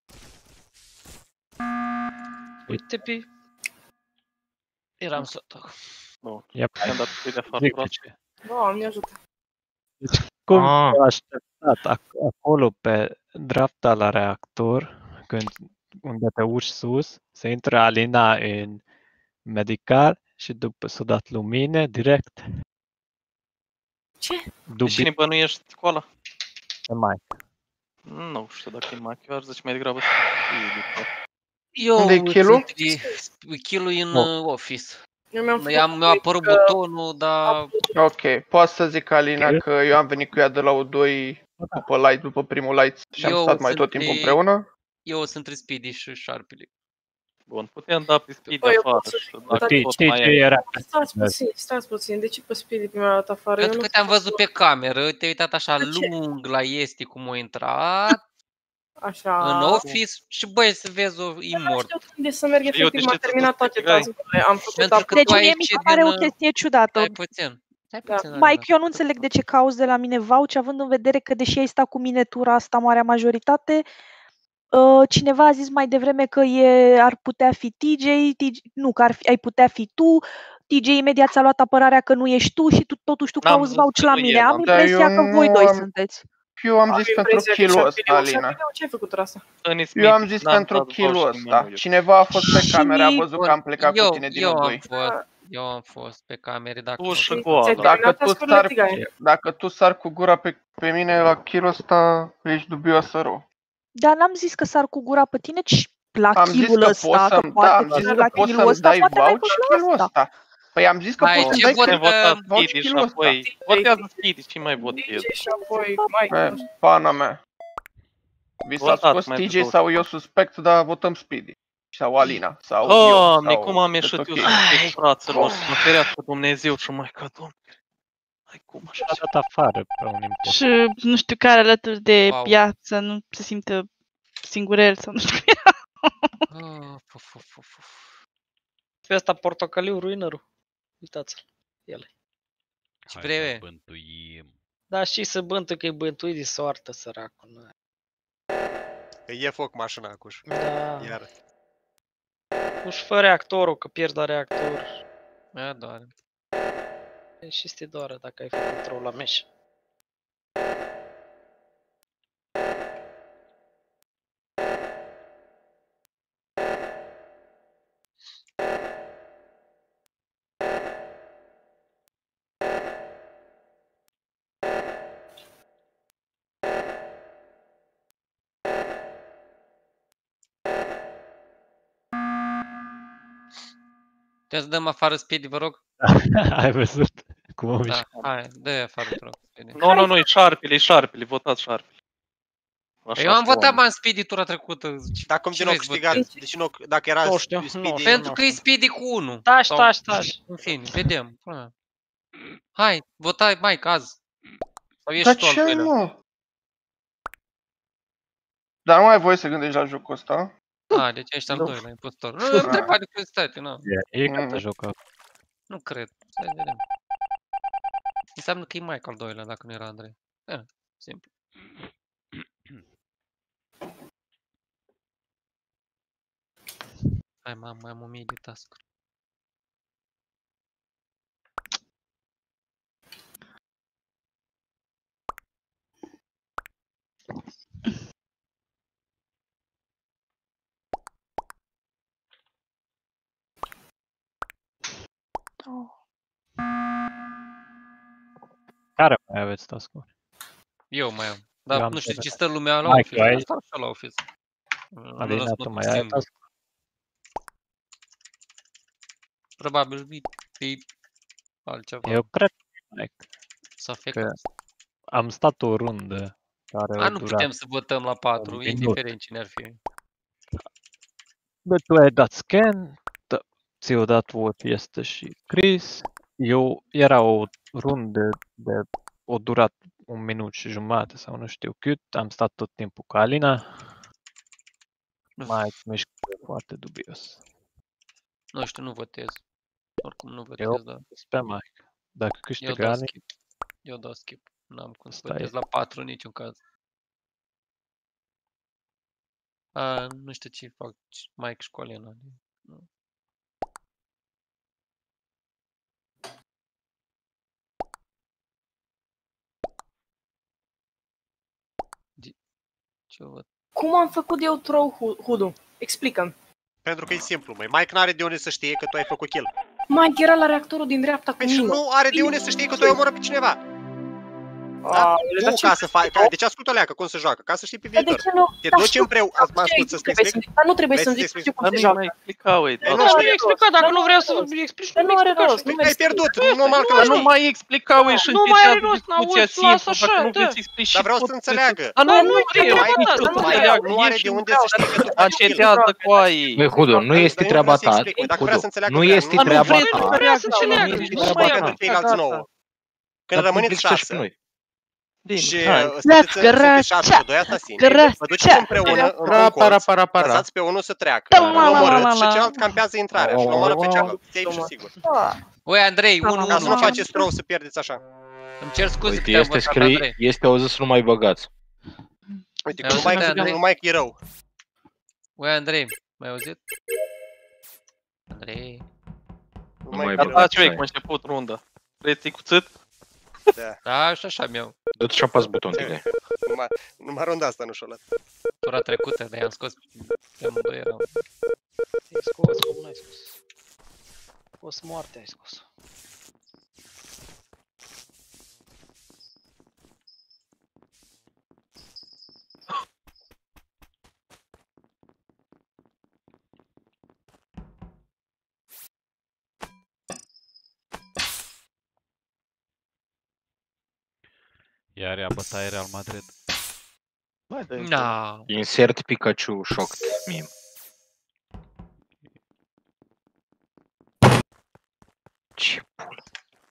Uite pe... Eram sătă. Nu, i-am dat pe de afară. Doamne, ajută. Deci cum a așteptat acolo pe dreapta la reactor, unde te urci sus, se intră Alina în medical și după s-a dat lumine direct. Ce? Cine bănuiești cu ăla? E Mike. Nu știu dacă e Mike, eu ar zice mai degrabă să unde e kill-ul? Kill-ul în office. Mi-a apărut butonul, dar... Ok, poți să zic, Alina, că eu am venit cu ea de la U2 după primul light și am stat mai tot timpul împreună. Eu sunt între Speedy și Sharply. Bun, putem da pe Speedy afară. Stați puțin, de ce pe Speedy prima dată afară? Pentru că te-am văzut pe cameră, te-ai uitat așa lung la Esti cum a intrat. Așa. În office și băi să vezi o imort. Nu știu unde să merg efectiv, m-a terminat toate task-urile. Am făcut deci mie mi se pare o chestie ciudată. Stai puțin. Mike, eu nu înțeleg de ce cauți de la mine vouch, având în vedere că deși ai stat cu mine tura asta, marea majoritate, cineva a zis mai devreme că ar putea fi TJ, nu, că ai putea fi tu, TJ imediat ți-a luat apărarea că nu ești tu și totuși tu cauți vouch la mine. Am impresia că voi doi sunteți. Eu am zis pentru kill-ul ăsta, Alina. Ce ai făcut asta? Eu am zis pentru kill-ul ăsta. Cineva a fost pe camere, a văzut că am plecat cu tine din O2. Eu am fost pe camere, dacă tu sar cu gura pe mine la kill-ul ăsta, ești dubioasă rău. Dar n-am zis că sar cu gura pe tine, ci la kill-ul ăsta, că poate la kill-ul ăsta, poate kill-ul ăsta. Păi am zis că poți să dai kill-ul ăsta. Votează Speedy, ce mai votez? Pana mea. Vi s-a scos TJ sau eu suspect, dar votăm Speedy. Sau Alina, sau eu. Doamne, cum am ieșit eu suspect, fraților, să mă ferească Dumnezeu și Maica Domnului. Hai cum așa? A dat afară pe un impost. Și nu știu care alături de piață, nu se simte singurel sau nu știu. Pe ăsta portocaliu ruinerul. Uitați-l. El. Ce vreme? Da, și să bântă că e bântuit de soartă, săracul. Că e foc mașina acuși. Da. Iar. Nu-și fă reactorul, că pierd la reactor. Da, doare. Și este doară dacă ai făcut rău la meș. Putem să dăm afară Speedy, vă rog? Ai văzut cum am mișcat? Hai, dă-i afară, te rog, Speedy. Nu, e Sharpele, votați Sharpele. Eu am votat mai în Speedy tura trecută. Dacă cum din nou câștigat, deci nu, dacă era Speedy... Pentru că e Speedy cu 1. Taci. În fine, vedem. Hai, votai Mike azi. Sau ești dar tu ce mă? Dar nu ai voie să gândești la jocul ăsta? Deci ești al doilea impostor. Nu, am întrebat de curiozitate, nu. E gata jocul. Nu cred, să vedem. Înseamnă că e Mike al doilea, dacă nu era Andrei. Simplu. Hai, mai am 1000 de task-uri. Care mai aveți task-uri? Eu mai am. Dar nu știu ce stă lumea la office. Stau și la office. Alina, tu mai ai task? Probabil e altceva. Eu cred că am stat o rundă care nu putem să votăm la 4, indiferent cine ar fi. Bă, tu ai dat scan, ți-o dat vot este și Chris. Era o rundă o durat 1 minut și jumătate sau nu știu cât. Am stat tot timpul cu Alina. Mai mișcă foarte dubios. Nu știu, nu votez. Oricum nu votez, da. Pe Mike. Dacă câștigă Alina... Eu dau skip. N-am cum să votez la 4 în niciun caz. Nu știu ce fac Mike și cu Alina. Ce văd? Cum am făcut eu throw hood-ul? Explică-mi. Pentru că e simplu, măi. Mike n-are de unde să știe că tu ai făcut kill. Mike era la reactorul din dreapta cu mine. Deci nu are de unde să știe că tu ai omorât pe cineva. Da? Nu ca să faci, deci ascultă leacă cum se joacă, ca să știi pe viitor. Te duci împreună, mă ascult să-ți explic? Dar nu trebuie să-mi zici cum se joacă. Nu explica, nu explica, dacă nu vreau să explici, nu are rost. Ai pierdut, normal că nu mai explica, și înficează discuția simplu, dacă nu vrei să explici și dar vreau să înțeleagă. Nu are de unde să știe că tu faci kill. Acetează cu aia. Băi, Hudo, nu este treaba ta. Nu este treaba ta. Nu vrea să înțeleagă. Când rămâneți 6. Și sunteți 7-2 asasini. Vă duceți împreună în colț, lăsați pe unul să treacă, omorâți și celălalt campează intrarea și l-omoară pe celălalt. Safe și sigur. Oi, Andrei, 1-1. Ca să nu faceți rău să pierdeți așa. Îmi cer scuze că te-am votat, Andrei. Este auzit să nu mai băgați. Uite, că numai că e rău. Oi, Andrei, m-ai auzit? Andrei. Gata, ce vei, cum a început runda. Vreți cuțit? Da, și așa mi-au. Dă-ți și apasă butonul. Numai runda asta nu și-o luat. Tura trecută, dar i-am scos pe amândoi erau. I-ai scos, cum n-ai scos? Scos moarte ai scos. Iar ea bătaie Real Madrid. No. Insert Pikachu shocked meme. Ce pula.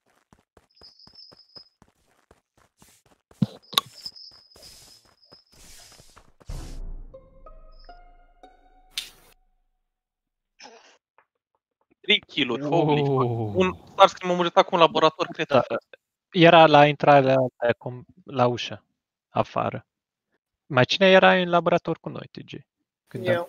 Kill-uri, holy fuck. Un Starscream a murit acum în laborator, cred. Da. Era la intrarea la ușă, afară. Mai cine era în laborator cu noi, TG? Eu.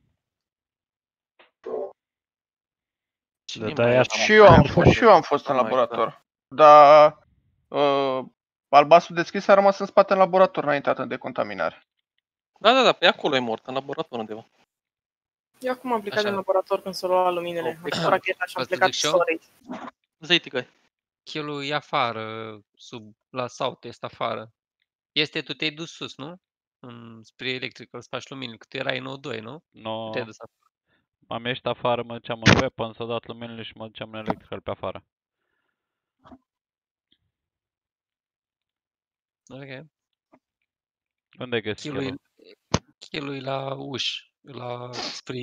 Și eu am fost în laborator. Dar albastru deschis a rămas în spate în laborator, n-a intrat în decontaminare. Da, pe acolo e mort, în laborator undeva. Eu acum am plecat din laborator când s-au luat luminile. Am făcut racheta și am plecat storage. Zi, Ticăi. Kill-ul e afară, la South-Est afară. Tu te-ai dus sus, nu? Spre electrical, să faci luminile, că tu erai în O2, nu? Nu. Te-ai dus afară. Am ieșit afară, mă duceam în weapon, s-au dat luminile și mă duceam în electrical pe afară. Ok. Unde ai găsit kill-ul? Kill-ul e la ușă, spre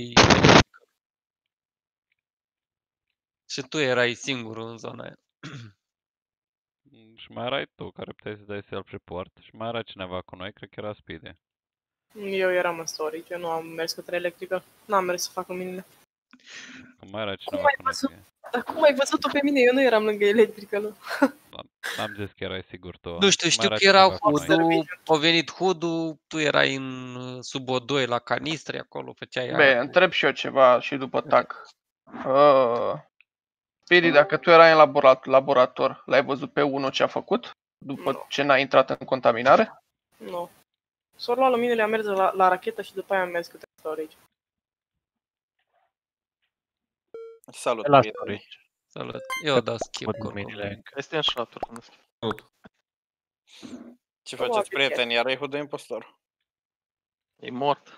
și tu erai singurul în zona aia. Și mai erai tu care puteai să dai self-report și mai era cineva cu noi, cred că era Speedy. Eu eram în storage, eu nu am mers către electrical, n-am mers să fac luminile. Cum mai era cineva cu noi? Dar cum ai văzut-o pe mine? Eu nu eram lângă electrical. N-am zis că erai sigur tu. Nu știu că era Hudu, a venit Hudu, tu erai în sub O2 la canistre, acolo făceai... Bine, întreb și eu ceva și după tac. Speedy, dacă tu erai în laborator, l-ai văzut pe unul ce a făcut? După ce n-a intrat în contaminare? Nu. S-au luat luminile, am mers la rachetă și după aia am mers către storage. Salut, Salut. Eu dau skip cu luminile. Este în shot-uri. Ce faceți, prieteni? Iar e Hudu impostor? E mort.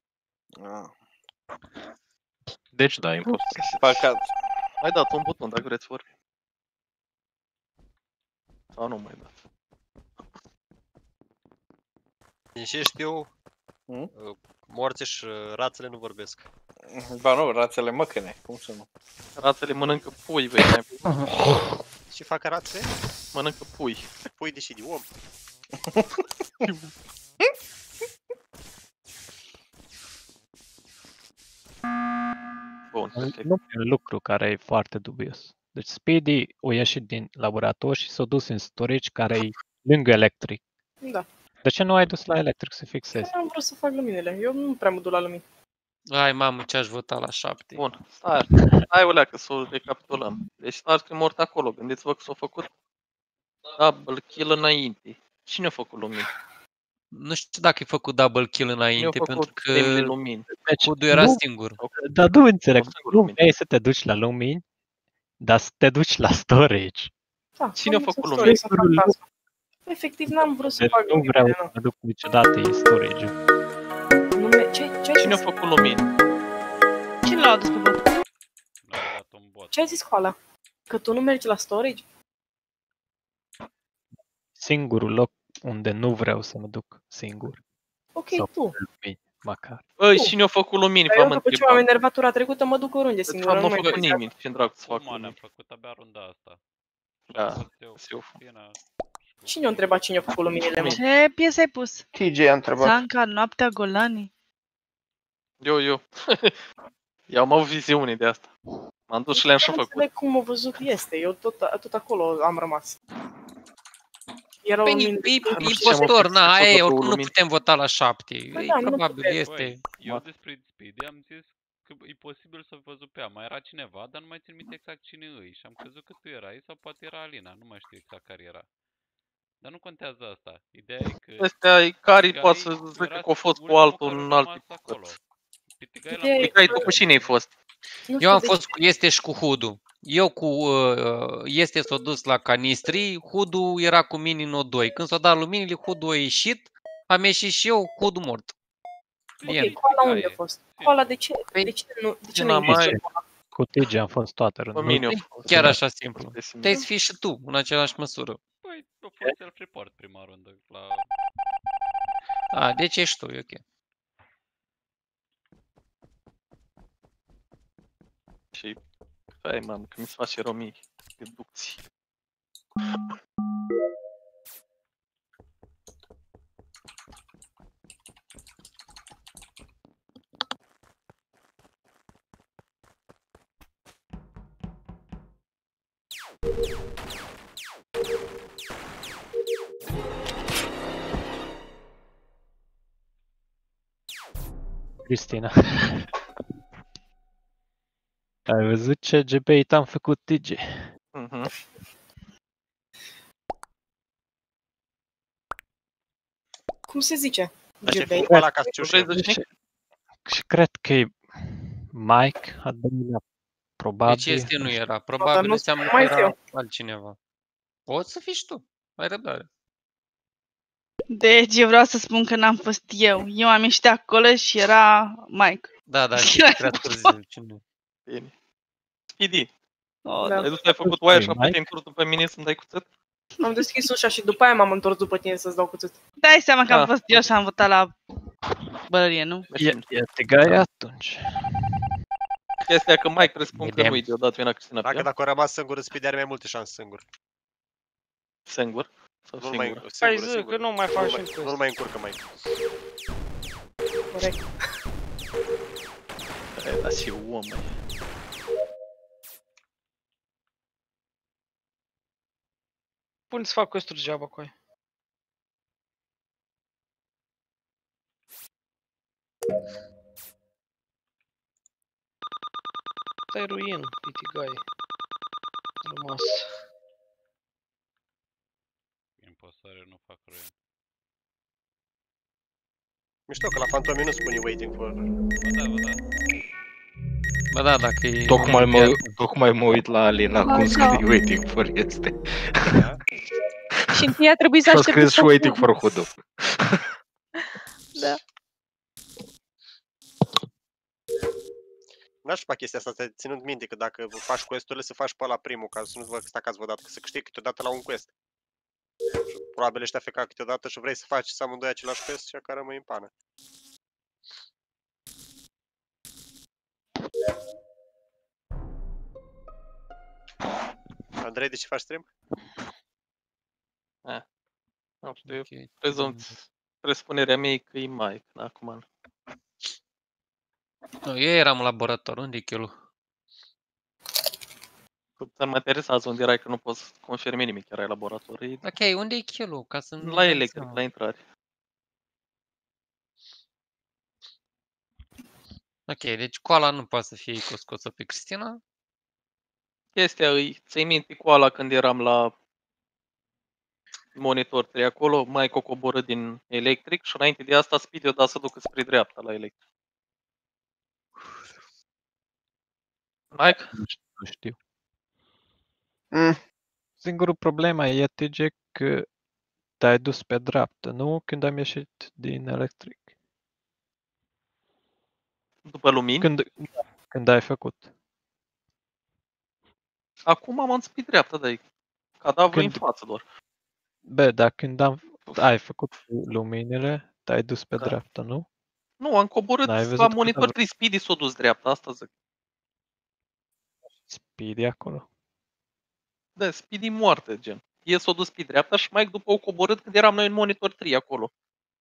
Deci da, impostor. Păcat. Ai dat un buton dacă vreți vorbi. Sau nu mai dat. Din ce știu, morții și rațele nu vorbesc. Ba nu, rațele măcăne, cum să nu? Rațele mănâncă pui, vei. Ce fac rațele? Mănâncă pui. Pui deși de om. Bun. Nu e un lucru care e foarte dubios. Deci Speedy a ieșit din laborator și s-a dus în storage care e lângă electric. Da. De ce nu ai dus la electric să fixezi? Eu am vrut să fac luminile. Eu nu prea mă duc la lumini. Ai, mamă, ce-aș vota la 7. Bun, stai olea că să o recapitulăm. Deci Starscream mort acolo, gândiți-vă că s-a făcut double kill înainte. Cine a făcut lumini? Nu știu dacă ai făcut double kill înainte, pentru că Hudu era singur. Dar nu înțeleg, nu vrei să te duci la lumini, dar să te duci la storage. Da, cine a făcut lumini? Efectiv, n-am vrut să fac lumini. Nu vreau să mă duc niciodată în storage-ul. Cine a făcut lumini? Cine l-a adus pe bot? Ce ai zis cu ala? Că tu nu mergi la storage? Singurul loc unde nu vreau să mă duc singur. Ok, tu. Măcar. Băi, cine a făcut lumini? Eu după ce m-am enervat tura trecută, mă duc oriunde singur. Nu a făcut nimeni. Ce-mi dracu să fac lumini? Am făcut abia runda asta. Da, eu. Cine a întrebat cine a făcut luminile, mă? Ce piesă ai pus? TJ a întrebat. Zanca, noaptea Golani. Eu. Eu am avut viziune de asta. M-am dus și le-am și făcut. Nu înțeleg cum a văzut este. Eu tot acolo am rămas. Era Păi, impostor, na, aia e, oricum nu putem vota la 7. Probabil este. Eu despre Speedy am zis că e posibil să văzut pe ea. Mai era cineva, dar nu mai țin minte exact cine îi. Și am crezut că tu erai sau poate era Alina. Nu mai știu exact care era. Dar nu contează asta. Ideea e că... Ăstea e care poate să zică că a fost cu altul în alt bucăți. Pitigai, tu cu cine ai fost? Eu am fost cu Este și cu Hudu. Eu cu Este s-a dus la canistri, Hudu era cu mine în O2. Când s-au dat luminile, Hudu a ieșit, am ieșit și eu, Hudu mort. Ok, Coala unde a fost? Coala de ce nu ieșit? Cu TG am fost toată rândul. Chiar așa simplu. Te-ai să fii și tu, în aceeași măsură. Păi, a fost self-report prima rundă la... Deci ești tu, e ok. Și... Hai, mamă, că mi se face romii. Deducții. Cristina. Ai văzut ce debate am făcut, TG? Cum se zice? Și cred că e Mike, a doilea, probabil. Deci este nu era, probabil înseamnă că era altcineva. Poți să fii și tu, mai răbdare. Deci eu vreau să spun că n-am fost eu. Eu am ieșit acolo și era Mike. Da, cred că zice nu. Bine. Speedy. Ai făcut oaia și apoi te-ai întors după mine să-mi dai cuțet? Am deschis ușa și după aia m-am întors după tine să-ți dau cuțet. Dai seama că am fost eu și am votat la bălărie, nu? E Tigaie atunci. Chestia că Mike presupun că nu-i deodată vina Cristina pe ea. Dacă a rămas singur, Speedy are mai multe șanse singur. Singur? Sau singur? Hai zi, că nu mai faci încă. Nu-l mai încurcă, Mike. Corect. Dar și om, Pune să fac quest-uri degeaba cu aia. Stai ruin, Pitigai. Rămas. Impostoare nu fac ruin. Mișto că la Fantomii nu spune waiting for... Bă da, dacă e... Tocmai mă uit la Alina cum scrie waiting for este. Și întâi a trebuit să aștepte. scris și waiting for Hudu. Da. N-aș fac chestia asta, te ținând minte că dacă faci quest-urile, să faci pe ăla primul, ca să nu vă stacați vădat, că să câștigi câteodată la un quest. Și probabil ești afecat câteodată și vrei să faci să amândoi același quest și a care rămâi în pană. Andrei, de ce faci stream? Nu știu, presupunerea mea e că e Mike, acum. Nu, eu eram în laborator, unde e kill-ul? Dar mă interesează unde erai, că nu poți confirmi nimic, erai în laborator. Ok, unde e kill-ul? Ca să nu la electric, la intrare. Ok, deci Coala nu poate să fie scosă pe Cristina? Chestia îi, ți-ai minte Coala când eram la monitor 3 acolo, mai coboră din electric și înainte de asta Speedy o da să ducă spre dreapta la electric. Mike? Nu știu. Singurul problema e, TG, că te-ai dus pe dreapta, nu? Când am ieșit din electric. După lumini? Când ai făcut. Acum am pe dreapta, dar e cadavru în față doar. Bă, dar când ai făcut luminile, te-ai dus pe dreapta, nu? Nu, am coborât la monitor 3, Speedy s-a dus dreapta, asta zic. Speedy acolo? Da, Speedy moarte, gen. El s-a dus pe dreapta și Mike după o coborât când eram noi în monitor 3 acolo.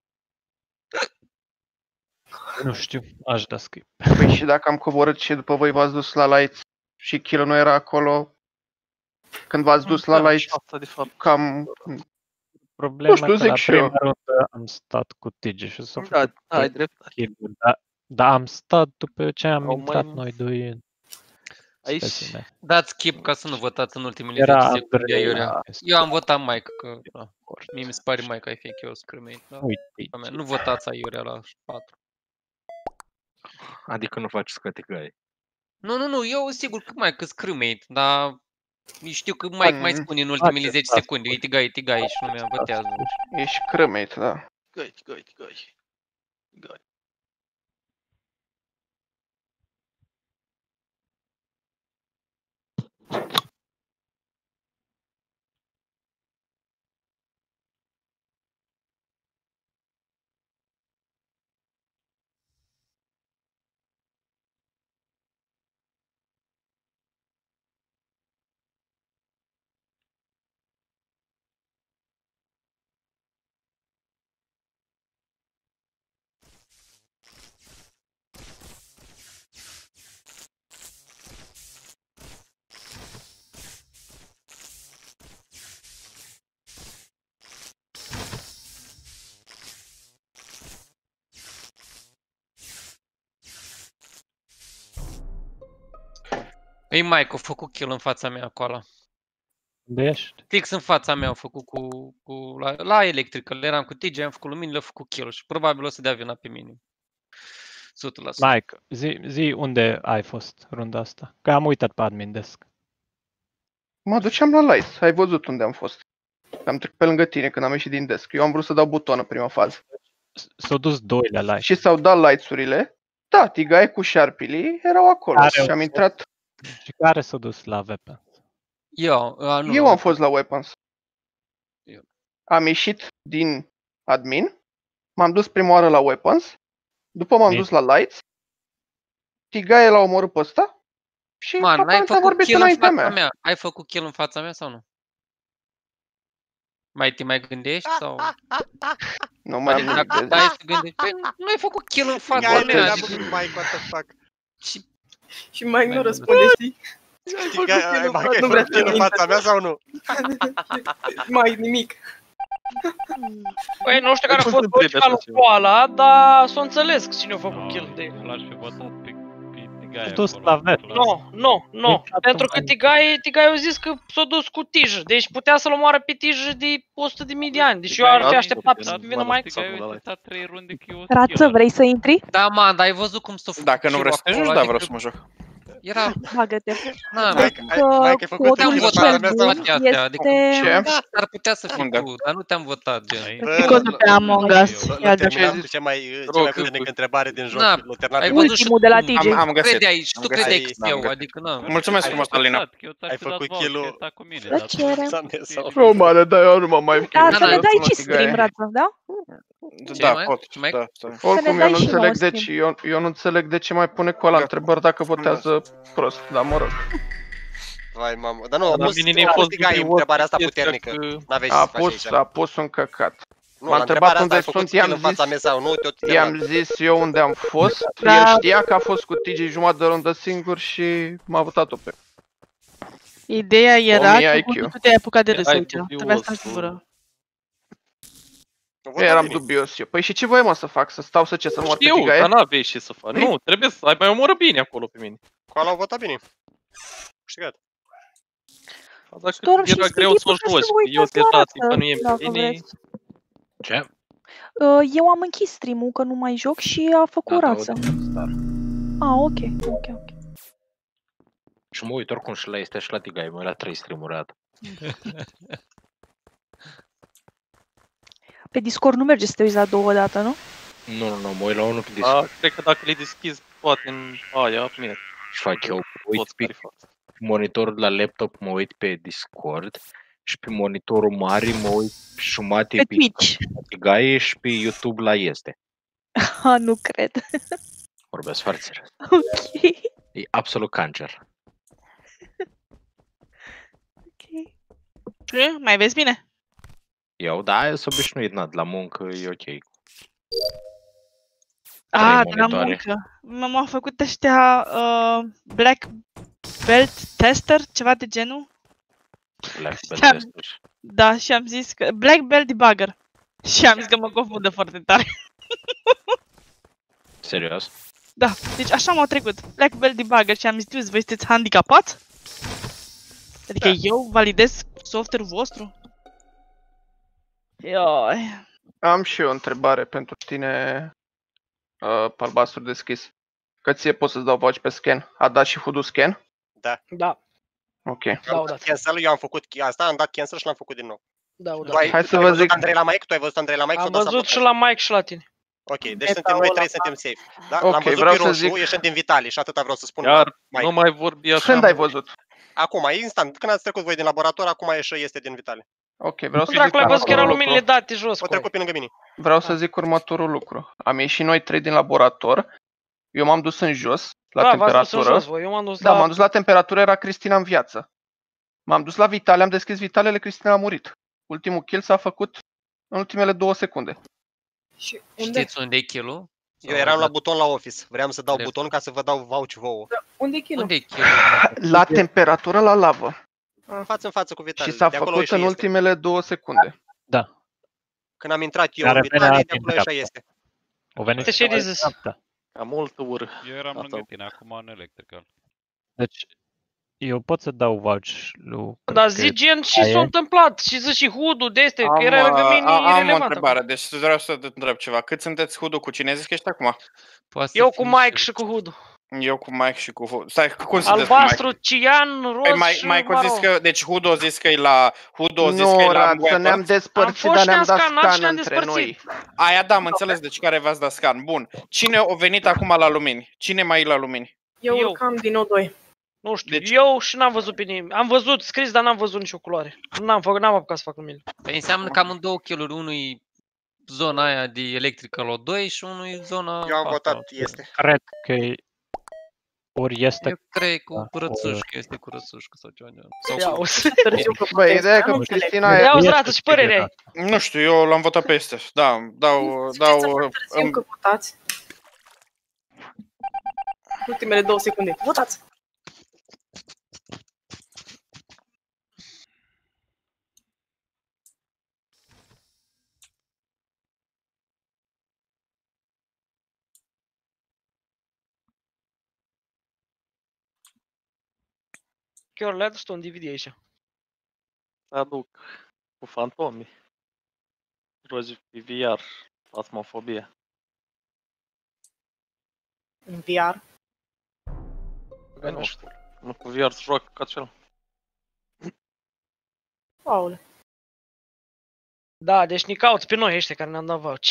Nu știu, aș da skip. Păi și dacă am coborât și după voi v-ați dus la lights și Kill nu era acolo, când v-ați dus la lights, cam... Problema e că la prima rundă am stat cu Tigi și s-a făcut ai dreptate. Dar am stat după ce am intrat noi doi în specimen. Dați skip ca să nu votați în ultimele 10 secunde aiurea. Eu am votat Mike, că mie mi se pare Mike ai fake eu scrâmeit. Nu votați aiurea la 4. Adică nu faci scătigai. Nu, eu sigur că Mike îs crewmate, dar știu că Mike mai spune în ultimele 10 secunde, e tigai și lumea votează. Ești crewmate, da. Gai. Ei, Mike, a făcut kill în fața mea acolo. Unde ești? Fix în fața mea a făcut la electrical, eram cu TJ, am făcut luminile, a făcut kill și probabil o să dea vina pe mine. 100%. Mike, zi unde ai fost runda asta? Că am uitat pe admin desk. Mă duceam la lights, ai văzut unde am fost. Am trecut pe lângă tine când am ieșit din desk. Eu am vrut să dau buton în prima fază. S-au dus doi la lights. Și s-au dat lights-urile. Da, Tigaie cu Sharpily erau acolo și am intrat. Și care s-a dus la weapons? Eu am fost la weapons. Am ieșit din admin, m-am dus prima oară la weapons, după m-am dus la lights, Tigaie l-a omorât pe ăsta și ai făcut kill în fața mea. Ai făcut kill în fața mea sau nu? Te mai gândești sau? Nu mai am gândit. Păi nu ai făcut kill în fața mea. Și mai nu răspunde, știi? Ai făcut kill în fața mea sau nu? Mai nimic. Păi nu știu care a fost logica lui Koala, dar s-o înțeles cine a făcut kill de el. L-aș fi votat pe Tigaie. Nu, pentru că Tigaie a zis că s-a dus cu Tij, deci putea să-l omoară pe Tij de 100.000 de ani, deci eu ar fi așteptat să vină mai... Rață, vrei să intri? Da, man, dar ai văzut cum s-a făcut. Dacă nu vrei să te joci, da, vreau să mă joc. Era... Bagă-te. Putem vota pe adică ar putea să fii tu, dar nu te-am votat, gen. Că pe Among Us. Cea mai puternică întrebare din joc. Ultimul de la TJ. Am găsit. Tu credeai că eu, adică nu. Mulțumesc frumos, Alina. Ai făcut kill-ul. Romane, dar eu nu mă mai... Da, să ne dai și stream, Rață, da? Da, pot. Oricum, eu nu înțeleg de ce, eu nu înțeleg de ce mai pune Koala întrebări dacă votează prost, dar mă rog. Vai, mamă, dar nu, a pus Tigaie întrebarea asta puternică. A pus un căcat. M-a întrebat unde sunt, i-am zis eu unde am fost, el știa că a fost cu TJ jumătate de rundă singur și m-a votat-o pe. Ideea era că tu te-ai apucat de râs aici, trebuia să stai singură. Eram dubios eu. Păi și ce voiam să fac? Să stau să ce? Să moar pe Tigaie? Știu, dar n-aveai ce să faci. Nu, trebuie să ai mai omorât bine acolo pe mine. Koala au votat bine. Câștigat. Dacă era greu să o joci, eu deja țimpanuie pe mine. Ce? Eu am închis stream-ul, că nu mai joc și a făcut Rață. Ok. Și mă uit oricum și la este și la Tigaie, mă la 3 stream-uri dată. Pe Discord nu merge să te uiți la 2 dată, nu? Nu, mă uit la unul pe Discord. Cred că dacă le deschizi toate în aia, bine. Și fac eu, uit pe monitorul de la laptop, mă uit pe Discord și pe monitorul mare mă uit jumate pe Tigaie și pe YouTube la este. Nu cred. Vorbesc foarte serios. Ok. E absolut cancer. Ok. Și? Mai vezi bine? Eu, da, eu sunt obișnuit, na, de la muncă e ok. De la muncă. M-am făcut ăștia Black Belt Tester, ceva de genul. Black Belt Tester? Da, și am zis că... Black Belt Debugger. Și am zis că mă confundă foarte tare. Serios? Da, deci așa m-au trecut. Black Belt Debugger și am zis, voi sunteți handicapați? Adică eu validez software-ul vostru? Ioi. Am și eu o întrebare pentru tine, Palbastru deschis. Că ție poți să-ți dau vouch pe scan. A dat și Hudu scan? Da. Da. Ok. Cancel, eu am făcut asta, am dat cancel și l-am făcut din nou. Da. Hai să vă zic. Andrei la mic? Tu ai văzut Andrei la mic? Am văzut și la Mike și la tine. Ok, deci suntem noi trei, suntem safe. Da? L-am văzut pe roșu, ieșind din Vitali și atâta vreau să spun. Iar nu mai vorbi așa. Când ai văzut? Acum, instant, când ați trecut voi din laborator, acum este din Vitali. Ok, vreau să zic următorul lucru. Erau luminile date jos. O trecut pe lângă mine. Vreau să zic următorul lucru. Am ieșit noi trei din laborator. Eu m-am dus în jos, la temperatură. M-am dus la temperatură, era Cristina în viață. M-am dus la Vitali, am deschis Vitalele, Cristina a murit. Ultimul kill s-a făcut în ultimele 2 secunde. Știți unde e kill-ul? Eu eram la buton la office. Vreau să dau buton ca să vă dau vouch vouă. Unde e kill-ul? La temperatură, la lavă. Față în față cu Vitali. Și s-a făcut în ultimele 2 secunde. Da. Când am intrat eu în Vitali, de acolo așa este. O venit și zis. Am multă ură. Eu eram lângă tine, acum în electrical. Deci, eu pot să dau vouch lui... Dar zi gen ce s-a întâmplat și zici și Hudu de este, că era lângă mine irelevant. Am o întrebare, deci vreau să te întreb ceva. Cât sunteți Hudu, cu cine zici că ești acum? Eu cu Mike și cu Hudu. Eu cu Mike și cu Hudu. Stai, cum sunteți Albastru, cian, roz și Mike a zis că, deci Hudu a zis că e la... Nu, Rață, ne-am despărțit, dar ne-am dat scan între noi. Aia da, am înțeles, deci care v-ați dat scan. Bun. Cine a venit acum la lumini? Cine mai e la lumini? Eu cam din O2. Nu știu, deci... eu și n-am văzut pe nimeni. Am văzut scris, dar n-am văzut nicio culoare. N-am apucat să fac lumini. Păi înseamnă că am în 2 kill-uri, unul e zona aia de electrical O2 și unul e zona... Eu am votat, este. Cred că ori este... Eu cred cu rățușcă, este cu rățușcă sau ceva. Băi, ideea e că Cristina e... Ia-uzi, Rață, și părerea ai. Nu știu, eu l-am votat pe este. Da, dau... Știu că votați. Ultimele 2 secunde. Votați! Chiar le-a adus un DVD aici. Aduc cu fantomii. Rozi pe VR, Phasmophobia. În VR? Nu știu, nu cu VR să joacă ca cel. Aole. Da, deci ne cauți pe noi ăștia care ne-am dat vouch.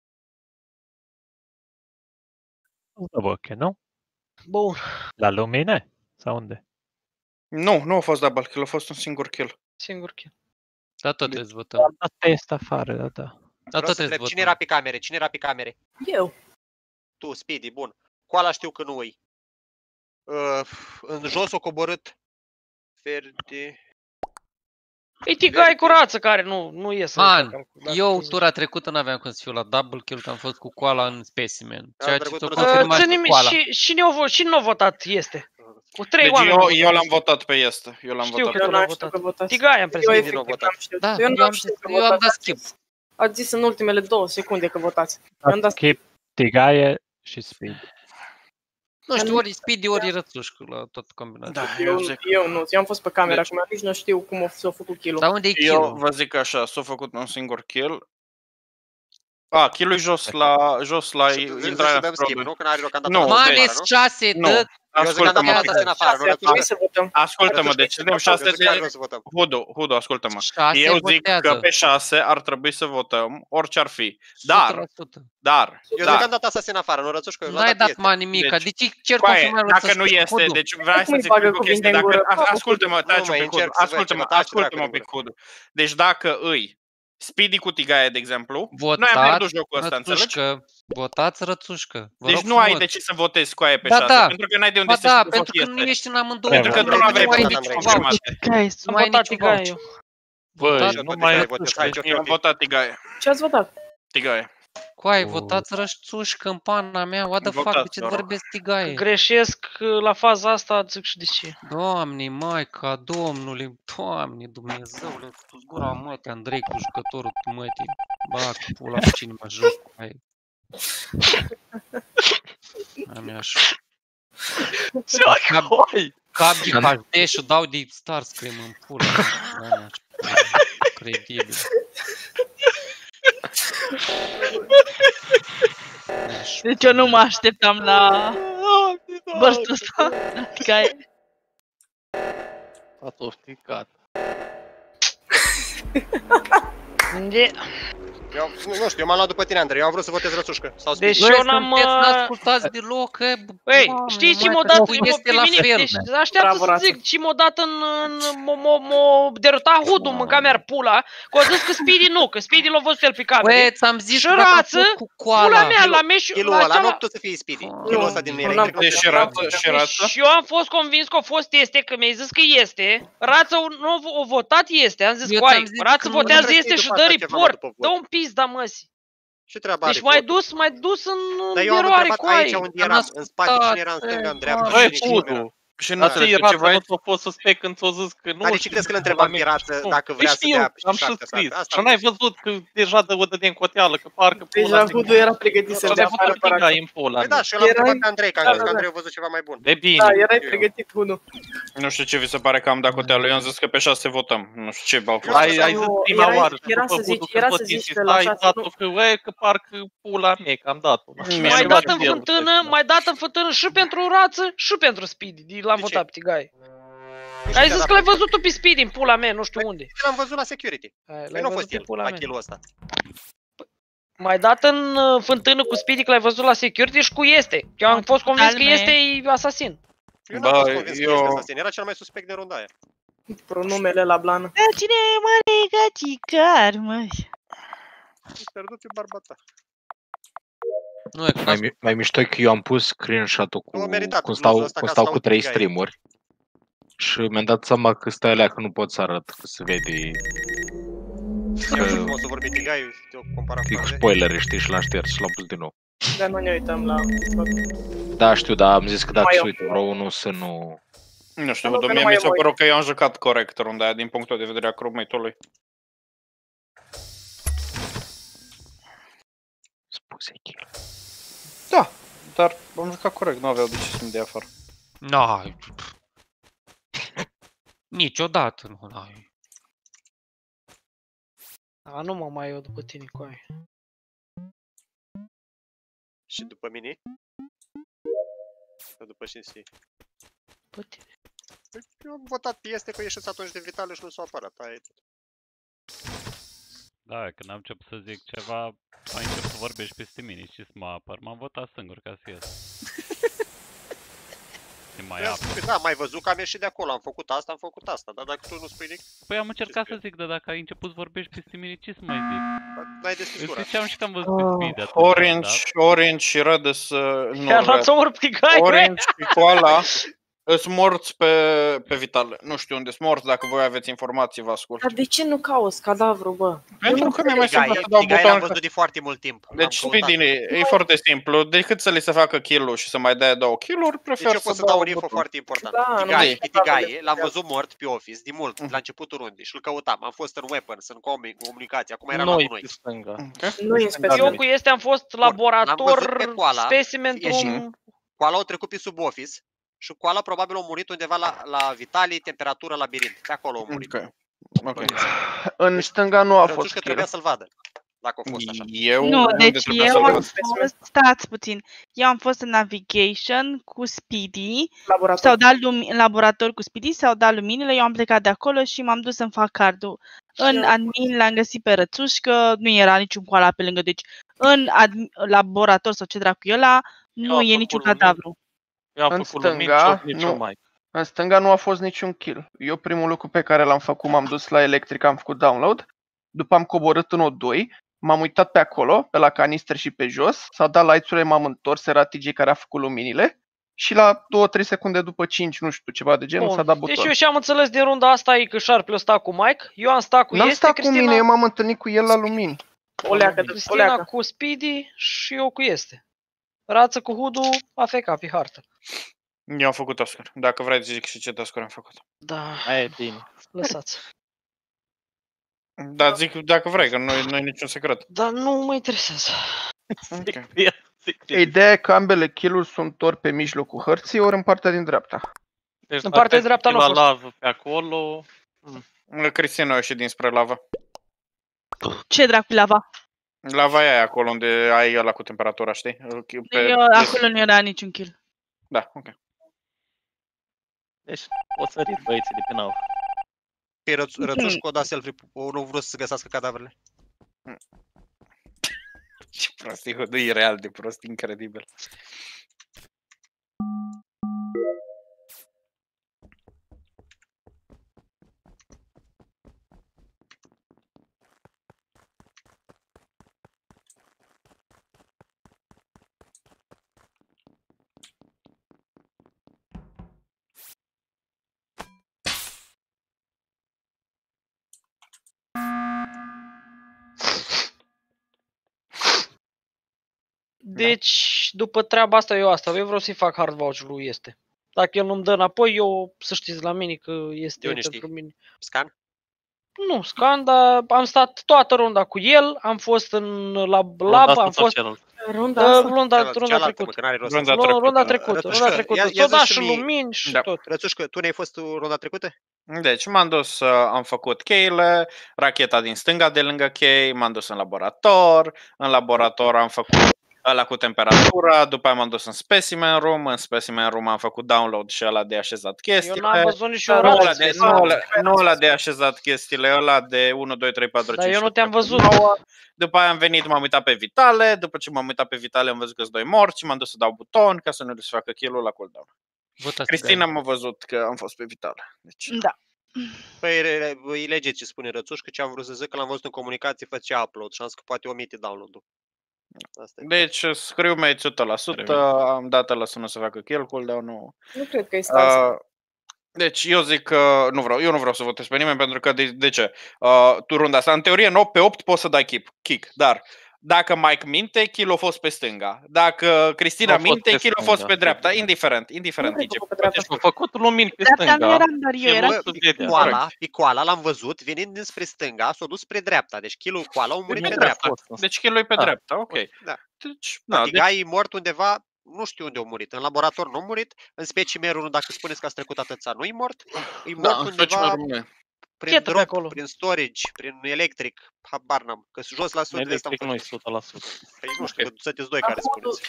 Ok, nu? Bun. La lumine? Sau unde? Nu a fost double kill, a fost un singur kill. Singur kill. Da, tot trebuie să votăm. Asta este afară, da. Da, tot trebuie să votăm. Cine era pe camere? Cine era pe camere? Eu. Tu, Speedy, bun. Coala știu că nu îi. În jos o coborât Verde. E tigai cu rață care nu iese. Man, eu tura trecută n-aveam cum să fiu la double kill, că am fost cu Koala în specimen. Ceea ce s-a confirmat cu Koala. Și nu a votat este. Cu 3 oameni. Deci eu l-am votat pe este. Eu l-am votat. Știu că l-am votat. Tigai am presupus din nou votat. Da, eu am dat skip. Ați zis în ultimele 2 secunde că votați. Skip, Tigaie și Speed. Nu știu, ori Speedy, ori Rățușcu la tot combinația. Da, eu nu, eu am fost pe camera acum, nici nu știu cum s-a făcut kill-ul. Dar unde e kill-ul? Eu vă zic așa, s-a făcut un singur kill. Kill-ul jos la intrarea în nu? Că n-are deocamdată. Nu, Manes 6, dă... Ascultă-mă, deci suntem 6 de... Hudu, ascultă-mă. Eu zic că pe 6 ar trebui să votăm orice ar fi. Dar... Eu zic că am dat Assassin afară, nu Rățuș că n-ai dat mai nimic, deci cer confirmare. Dacă nu este, deci vreau să zic o chestie. Ascultă-mă, ascultă-mă pe Hudu. Deci dacă îi Speedy cu Tigaie, de exemplu, noi am pierdut jocul ăsta, înțelegi? Votați Rățușcă. Deci nu ai de ce să votezi cu aia pe 6, pentru că n-ai de unde să știi pentru că nu ești în amândouă. Pentru că tu nu aveai Nu mai ai nicio vouch. Băi, nu mai am votat Tigaie. Ce ați votat? Tigaie. Coai, votați rășțușcă în pana mea, what the fuck, de ce vorbesc Tigaie? Greșesc la faza asta, zic și de ce. Doamne, Maica, Domnule, Doamne, Dumnezeule, tu-ți gura mătii, Andrei cu jucătorul mătii. Ba, pula cu cine mă joc cu aia. Cap de HD și dau de Starscream în pula. Credibil. Deci eu nu mă așteptam la bărstul ăsta. A sofisticat. Eu, nu știu, eu m-am luat după tine, Andrei, eu am vrut să votez Rățușcă. Deci eu n-am... ascultați deloc, că... Băi, știi ce m-a dat pe mine? Deci așteaptă să zic ce m-a dat m-a derutat Hudu, mânca mea pula, că a zis că Speedy nu, că Speedy l-a văzut el pe camere. Băi, ți-am zis că rață, pula mea, la meșu... Chilul ăla, nu tu să fii Speedy. Chilul ăsta din electric. Și eu am fost convins că a fost este, că mi-ai zis că este. Rață nu a votat este, am zis, coai, Rață votează este și dă report. Dă un pizda, măsi. Ce treaba are? Deci mai dus în Dar eu am eroare, întrebat aici unde eram, în spate, cine era în stânga, în dreapta. Băi, Hudu! Și nu ți Rață nu ți-a fost suspect când ți-a zis că nu... Dar ce crezi că l-întrebam pe Rață dacă vrea să dea am și scris. Și n-ai văzut că deja dă-o dădea în coteală, că parcă... Deja Hudu era pregătit să dea afară pe Rață. Păi da, și eu l-am întrebat pe Andrei, că am zis că Andrei a văzut ceva mai bun. De bine. Da, erai pregătit, Hudu. Nu știu ce vi se pare că am dat coteală, eu am zis că pe 6 votăm. Nu știu ce bau. Ai zis prima oară. Era să zici pe la 6, că parcă pula mea, că am dat-o. Mai dat în fântână și pentru Rață și pentru Speedy. L-am votat pe Tigaie. Ai zis că l-ai văzut tu pe Speedy în pula mea, nu știu unde. L-am văzut la security. Nu a fost el, la kill-ul ăsta. Mai dat în fântână cu Speedy că l-ai văzut la security și cu este. Eu am fost convins că este asasin. Eu n-am fost convins că este asasin, era cel mai suspect de runda aia. Pronumele la blană. Cine e mare gacicar, măi? Ești pierdut pe barba ta. Mai mișto că eu am pus screenshot-ul cum stau cu 3 streamuri. Și mi-am dat seama că stai alea că nu pot să arăt, că se vede... O să vorbi Tigaie, te-o compara cu spoilere, știi, și l-am șters și l-am pus din nou. Dar nu ne uităm la... Da, știu, dar am zis că dacă se uită vreo unul să nu... Nu știu, Hudu, mie mi s-a părut că eu am jucat corect runda aia din punctul de vedere a crewmate-ului. Spuse kill. Da, dar am jucat corect, nu aveau de ce să-mi dea afară. N-ai... Niciodată nu l-ai. Nu mă mai eu după tine, coai. Și după mine? Sau după Shinsi? După tine. Eu am votat pe este că ieșiți atunci de vitale și nu s-au apărat, aia e tot. Da, când am început să zic ceva, ai început să vorbești peste mine și să mă apăr. M-am votat singur ca să ies. Da, mai văzut că am ieșit de acolo, am făcut asta, dar dacă tu nu spui nimic... Păi am încercat să zic, dar dacă ai început să vorbești peste mine, ce să mai zic? N-ai deschis gura. Ziceam și că am văzut pe Speedy atunci, Orange și Rădăs... Orange și Koala îs morți pe vitale. Nu știu unde sunt morți, dacă voi aveți informații, vă ascult. Dar de ce nu cauți cadavru, bă? Pentru că mi-e mai simplu să dau butonul. L-am văzut de foarte mult timp. Deci, Speedy, e foarte simplu. Decât să li se facă kill-ul și să mai dea 2 kill-uri, prefer deci eu pot să dau un info foarte important. Tigaie, l-am văzut mort pe office, de mult, la începutul rundii și îl căutam. Am fost în weapons, în comunicație, acum eram la noi. Eu cu este am fost laborator, specimen room. Koala au trecut pe sub office. Și Koala probabil a murit undeva la Vitali, temperatură labirint. Pe acolo a murit. Okay. În stânga nu a fost kill. Trebuia să-l vadă, dacă a fost așa. Nu, deci eu am fost, stați puțin, eu am fost în navigation cu Speedy, în laborator cu Speedy, s-au dat luminile, eu am plecat de acolo și m-am dus să-mi fac cardul. În admin l-am găsit pe Rățușcă, nu era niciun Koala pe lângă, deci în laborator sau ce dracu e ăla, nu e niciun cadavru. În stânga nu a fost niciun kill. Eu primul lucru pe care l-am făcut, m-am dus la electric, am făcut download, după am coborât în O2, m-am uitat pe acolo, pe la canister și pe jos, s-au dat lights-urile, m-am întors, era TJ care a făcut luminile, și la 2-3 secunde după 5, nu știu, ceva de genul, s-a dat buton. Deci eu și-am înțeles din runda asta e că Sharple sta cu Mike, eu am stat cu N-am stat cu mine, eu m-am întâlnit cu el la lumini. Cristina cu Speedy și eu cu Este. Rață cu Hudu AFK pe hartă. Eu am făcut task-uri. Dacă vrei să zic și ce task-uri am făcut. Da. Aia e bine. Lăsați. Da, zic dacă vrei, că nu e niciun secret. Dar nu mă interesează. Okay. Ideea e că ambele kill-uri sunt ori pe mijlocul hărții, ori în partea din dreapta. Deci în partea din dreapta nu a fost. Lavă pe acolo. Cristina a ieșit dinspre lava. Ce dracu lava? Lava e aia acolo unde ai ăla cu temperatura, știi? Acolo nu era niciun kill. Da, ok. Deci, o sărit băieții de pe navă. Rățușcu o da selfie, nu vreau să găsească cadavrele. Ce prost, e real de prost, incredibil. Deci, după treaba asta, eu vreau să-i fac hard vouch lui Este. Dacă el nu-mi dă înapoi, eu să știți la mine că este pentru mine. Scan? Nu, Scan, dar am stat toată runda cu el, am fost în lab, am fost... Runda trecută. S-o dat și lumini și tot. Rățușcă, tu ne-ai fost runda trecută? Deci m-am dus, am făcut cheile, racheta din stânga de lângă chei, m-am dus în laborator am făcut ăla cu temperatura, după aia m-am dus în specimen room am făcut download și ăla de așezat chestiile. Eu n-am văzut niciun nu ăla de așezat chestiile, ăla de 1, 2, 3, 4, 5. Dar eu nu te-am văzut. După aia am venit, m-am uitat pe vitale, după ce m-am uitat pe vitale am văzut că-s 2 morți și m-am dus să dau buton ca să nu le se facă kill-ul la cooldown. Cristina m-a văzut că am fost pe vitale. Deci... Da. Păi e legit ce spune Rățușcă, ce am vrut să zic, că l-am văzut în comunicație, făcea upload și am zis că poate omite download-ul. Deci scriu mei 100%, am dat ăla să nu se facă kill cooldown, nu. Nu cred că e stans. Deci eu zic că eu nu vreau să votez pe nimeni pentru că de ce? Tu runda asta, în teorie pe 8 poți să dai kick, dar dacă Mike minte, kill a fost pe stânga. Dacă Cristina minte, kill a fost pe dreapta, indiferent. Deci a făcut lumini pe stânga. Nu eram, dar eu eram. Picoala l-am văzut venind dinspre stânga, s-a dus spre dreapta. Deci kill-ul Coala a murit pe dreapta. Deci kill-ul e pe dreapta, ok. Deci, Tigai e mort undeva, nu știu unde a murit. În laborator nu a murit, în specimerul, dacă spuneți că ați trecut atâția, nu e mort. E mort undeva prin drop, prin storage, prin electric, habar n-am, că jos la sud. Electric nu e 100%. Păi nu știu, sunteți doi care spuneți.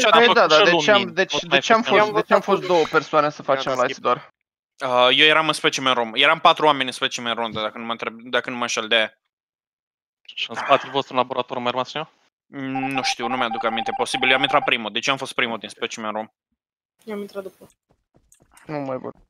De ce am fost două persoane să facem live doar? Eu eram în specimen room. Eram 4 oameni în specimen room, dacă nu mă înșel de aia. Și în spatele vostru în laborator mai rămas eu? Nu știu, nu mi-aduc aminte. Posibil, eu am intrat primul. Deci am fost primul din specimen room. Eu am intrat după. Nu mai văd.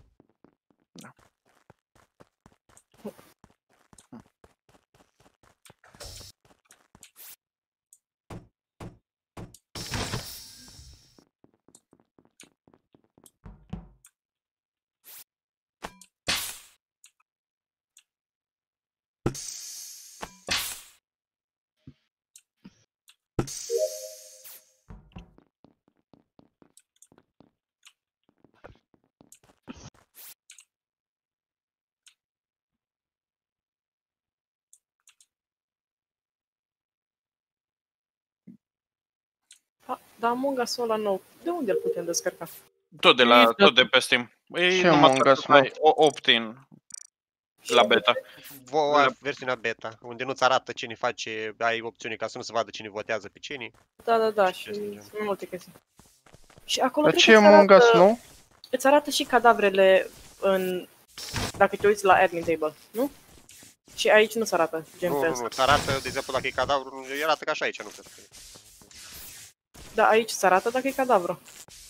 Dar Among Us-ul ăla nou, de unde îl putem descărca? Tot de pe Steam. Ce Among Us, mă? Opt-in la beta. Versiunea beta, unde nu-ți arată cine face, ai opțiuni ca să nu se vadă cine votează pe cine. Da, și sunt multe chestii. Și acolo dar ce Among Us, nu? Îți arată și cadavrele dacă te uiți la admin table, nu? Și aici nu se arată, gen pe asta. Nu, îți arată, de exemplu, dacă e cadavru, îi arată ca și aici, nu cred că e. Da, aici se arată dacă e cadavru.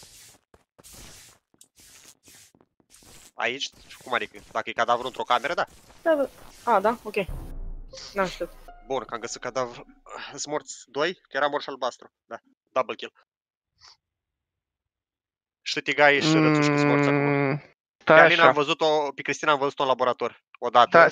Aici? Cum adică? Dacă e cadavru într-o cameră, da? Da. Da, ok. N-am știut. Bun, că am găsit cadavru. Sunt morți 2, că era mort și albastru. Da, double kill. Și Tigaie și Rățușcă sunt morți acum. Pe Alina am văzut-o, pe Cristina am văzut-o în laborator. Odată.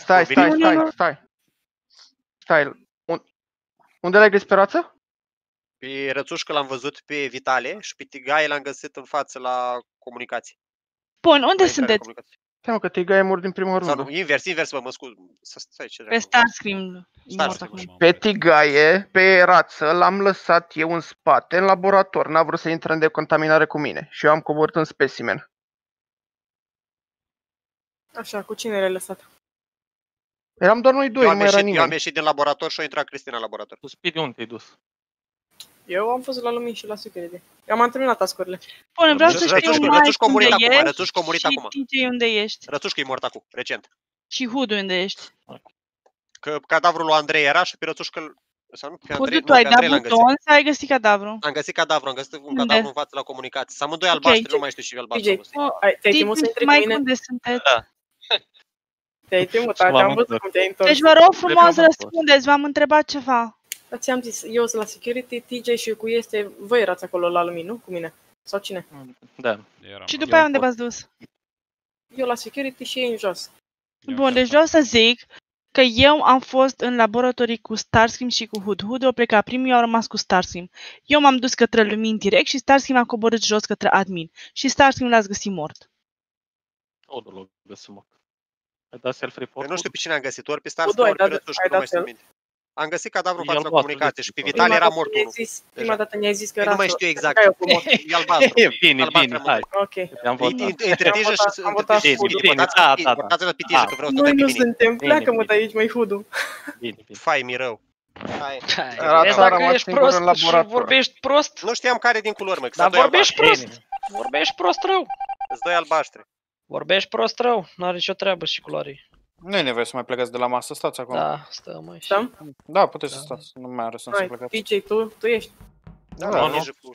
Stai. Unde l-ai găsit pe Rață? Pe Rățușcă l-am văzut pe Vitale și pe Tigaie l-am găsit în față la comunicații. Bun, unde sunteți? Seamă că Tigaie mor din prima rundă. Nu, invers, mă scuz. Pe Starscream. Pe Tigaie, pe Rață, l-am lăsat eu în spate, în laborator. N-a vrut să intre în decontaminare cu mine. Și eu am coborât în specimen. Așa, cu cine l-ai lăsat? Eram doar noi doi, nu mai era nimeni. Eu am ieșit din laborator și a intrat Cristina în laborator. Tu, Speedy, unde te-ai dus? Eu am fost la lumini și la security. Eu am terminat task-urile. Bun, vreau să știu mai unde ești Rățușcă a murit acum. și TJ unde ești. Rățușcă e mort acum, recent. Și Hudu unde ești. Că cadavrul lui Andrei era și pe Rățușcă... Hudu, tu ai dat buton sau ai găsit cadavru? Am găsit cadavru, am găsit un cadavru în față la comunicații. Sunt amândoi albaștri, nu mai știu și albastru. Te-ai temut să intri cu mine? Unde sunteți? Te-ai temut, te-am văzut cum te-ai întors. Deci vă rog frumos răspundeți, v-am întrebat ceva. Da, ți-am zis, eu sunt la security, TJ și cu este, voi erați acolo la lumini, nu? Cu mine? Sau cine? Da. Și după aia unde v-ați dus? Eu la security și ei în jos. Bun, deci vreau să zic că eu am fost în laboratorii cu Starscream și cu Hudu. Hudu a plecat primul, eu am rămas cu Starscream. Eu m-am dus către lumini direct și Starscream a coborât jos către admin. Și Starscream l-ați găsit mort. Hudu l-a găsit mort. Ai dat self-report? Nu știu pe cine am găsit, ori pe Starscream, ori pe Rățușcă, nu mai sunt minte. Am găsit cadavru în fața la comunicație și pe Vital era mort unul. Prima dată ne-ai zis că era... Nu mai știu exact. E albastru. Bine, hai. Ok. Între tijă și... Votați-vă pe tijă, că vreau să dai pe mine. Noi nu suntem. Pleacă-mă de aici, măi, Hudu. Fai, mi rău. Vezi dacă ești prost și vorbești prost? Nu știam care din culori, mă. Dar vorbești prost. Vorbești prost rău. Îți doi albaștri. Vorbești prost rău. N-are nicio treabă și culorii. Nu e nevoie să mai plecați de la masă, stați acum. Da, stăm mai. Stăm? Da, puteți să stați, nu mai are sens să plecați. TJ, tu ești? Da,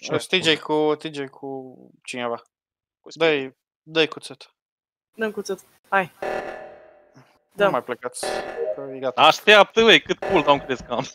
TJ cu cineva. Dă-i cuțet. Dă-mi cuțet, hai. Nu mai plecați, că e gata. Așteaptă, băi, cât cooldown crezi că am?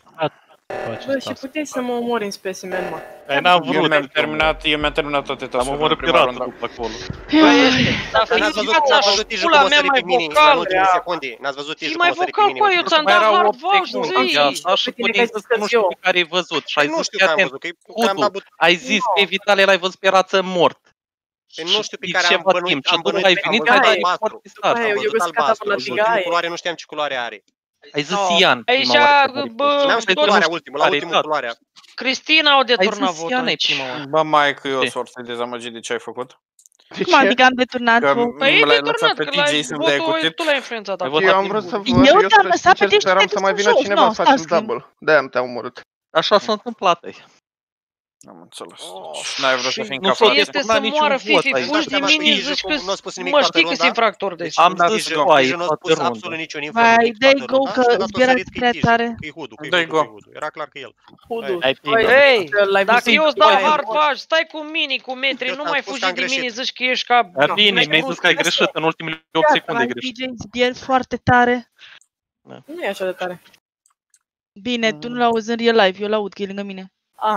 Bă, și puteai să mă omori în specimen, mă. N-am vrut. Eu mi-am terminat toate tascurile. Am omorât piratul după acolo. Dar fiți fața și pula mea mai vocal. N-ați văzut tijul cum o sări pe mine. Eu ți-am dat hard vox, Așa și puteai să nu știu pe care ai văzut. Și ai zis, Hudu, ai zis pe Vitale l-ai văzut pe Rață mort. Nu știu pe care am bănuit. Am bănuit ai venit, ai dat mort pe Star. Am văzut albastru. Ultimul culoare nu știam ce culoare are. Ai zis Ian. Aici, n-am știut culoarea ultimul, la ultimul culoarea. Cristina au deturnat votul. Bă, mai că eu s-or să-i dezamăgit de ce ai făcut. Cum adică am deturnat votul? Păi e deturnat, că votul tu l-ai influențat acolo. Eu am vrut să văd, eu sincer speram să mai vină cineva să facem double. De-aia te-am omorât. Așa s-a întâmplat aici. Am înțeles. N-ai vrut să fii încaprat. Nu este să moară Fifi, fugi din mine, zici că mă știi că-s infractor. Am zis cu aia, nu a spus absolut niciun infractor. Vai, dai go, că zbierați prea tare. Că-i Hudu, că-i Hudu. Era clar că el. Hudu. Ei, dacă eu îți dau hard flash, stai cu mini, cu metri, nu mai fugi din mine, zici că ești ca... Bine, mi-ai zis că ai greșit, în ultimele 8 secunde ai greșit. Zbieri foarte tare. Nu e așa de tare. Bine, tu nu l-auzi în real life, eu l-aud că e lângă mine.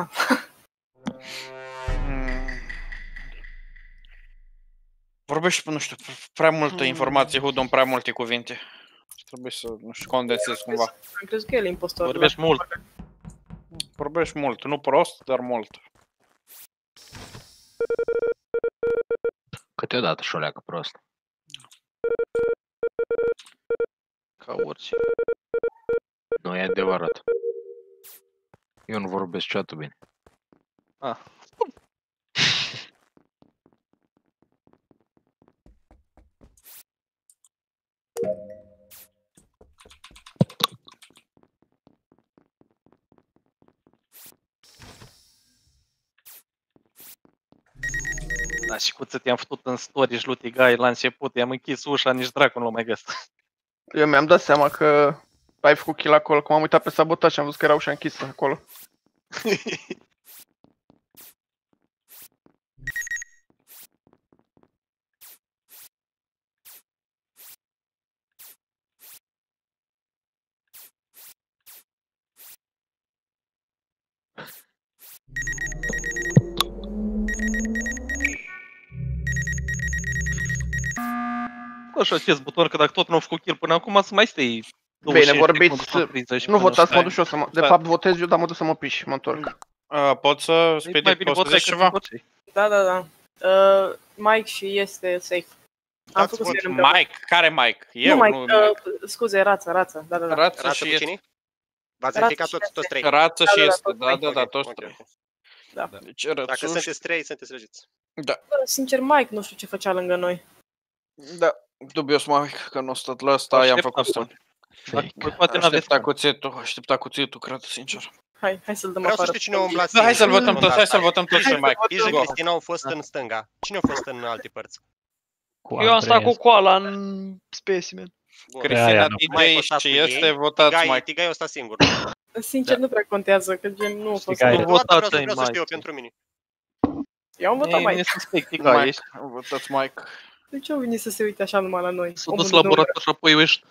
Vorbești, nu știu, prea multă informație, Hudu, în prea multe cuvinte. Trebuie să, nu știu, condensezi cumva. Am crezut că el e impostor. Vorbești mult. Vorbești mult, nu prost, dar mult. Câteodată și o leacă prost. Ca orice. Nu e adevărat. Eu nu vorbesc niciodată bine. Da, și cu ți-am făcut în story și lui Tigaie la început, i-am închis ușa, nici dracu nu l-a mai găsit. Eu mi-am dat seama că ai făcut kill acolo, că m-am uitat pe sabotaj și am văzut că era ușa închisă acolo. așa acest buton, că dacă tot nu au făcut kill până acum, să mai stai. Bine, vorbiți, nu votați, mă duc și eu să mă... De fapt, votez eu, dar mă duc să mă piș și mă întorc. Pot să Speedy, poți să zici ceva? Da. Mike și este safe. Am făcut Mike? Care Mike? Eu? Nu, Mike. Scuze, Rață. Da. Rață și este. V-ați verificat toți trei. Rață și este, da, toți trei. Da. Deci, dacă sunteți trei, sunteți răjiți. Da. Sincer, Mike nu știu ce făcea lângă noi. Da, dubios Mike, că nu stat la ăsta, i-am făcut stun. Aștepta cuțitul, cred, sincer. Hai să-l dăm afară. Vreau să știu cine a umblat singur. Hai să-l votăm toți pe Mike. Tijă, Cristina au fost în stânga. Cine a fost în alte părți? Eu am stat cu coala în specimen. Cristina, TJ și este, votați Mike. Tigai o sta singur. Sincer, nu prea contează, că gen nu a fost. Nu votați Vreau să știu eu pentru mine. Eu am votat Mike. E suspect, Tigai. Votați Mike. De ce au venit să se uite așa numai la noi? S-a dus la laborator și apoi uești.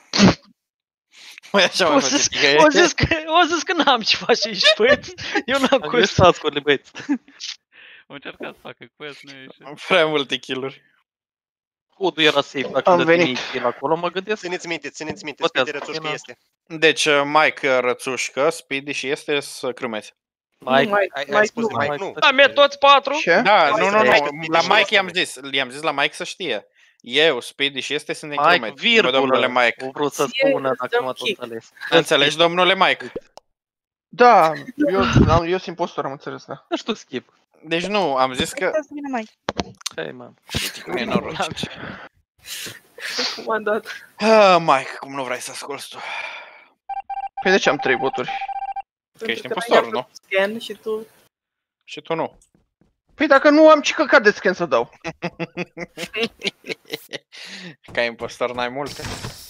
Măi, așa mai face Tigai. O zis că n-am ce face aici, băieți. Eu n-am cum. Stați cu băieți. Am încercat să facă quest, nu e așa. Prea multe kill-uri. Codul era safe, dacă am venit acolo, mă gândesc. Țineți minte, Speedy Rățușcă este. Deci Mike Rățușcă, Speedy și este să crâmeți. Mike, nu. Da, merg toți patru? Da, nu. La Mike i-am zis la Mike să știe. Eu, Speedy și este sunt în Mike, virgulă, domnule Mike. O vrut să spună dacă m-a tot ales. Înțelegi, domnule Mike? Da, eu sunt impostor, am înțeles, da. Nu știu skip. Deci nu, am zis că... Hai, mă. E noroc. Cum am dat? Mike, cum nu vrei să asculti tu? Păi de ce am 3 voturi? Că ești impostor, nu? Scan și tu... Și tu nu. Păi dacă nu am ce căcat de scan să dau. Ca impostor n-ai multe.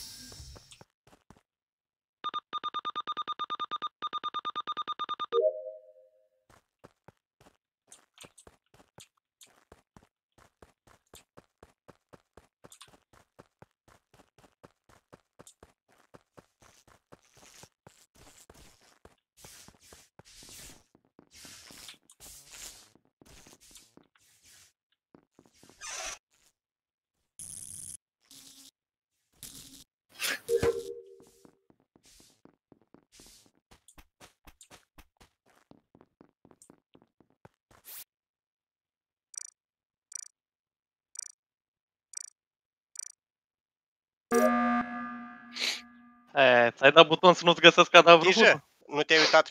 Ți-ai dat buton să nu-ți găsesc cadavrul? Tijă, nu te-ai uitat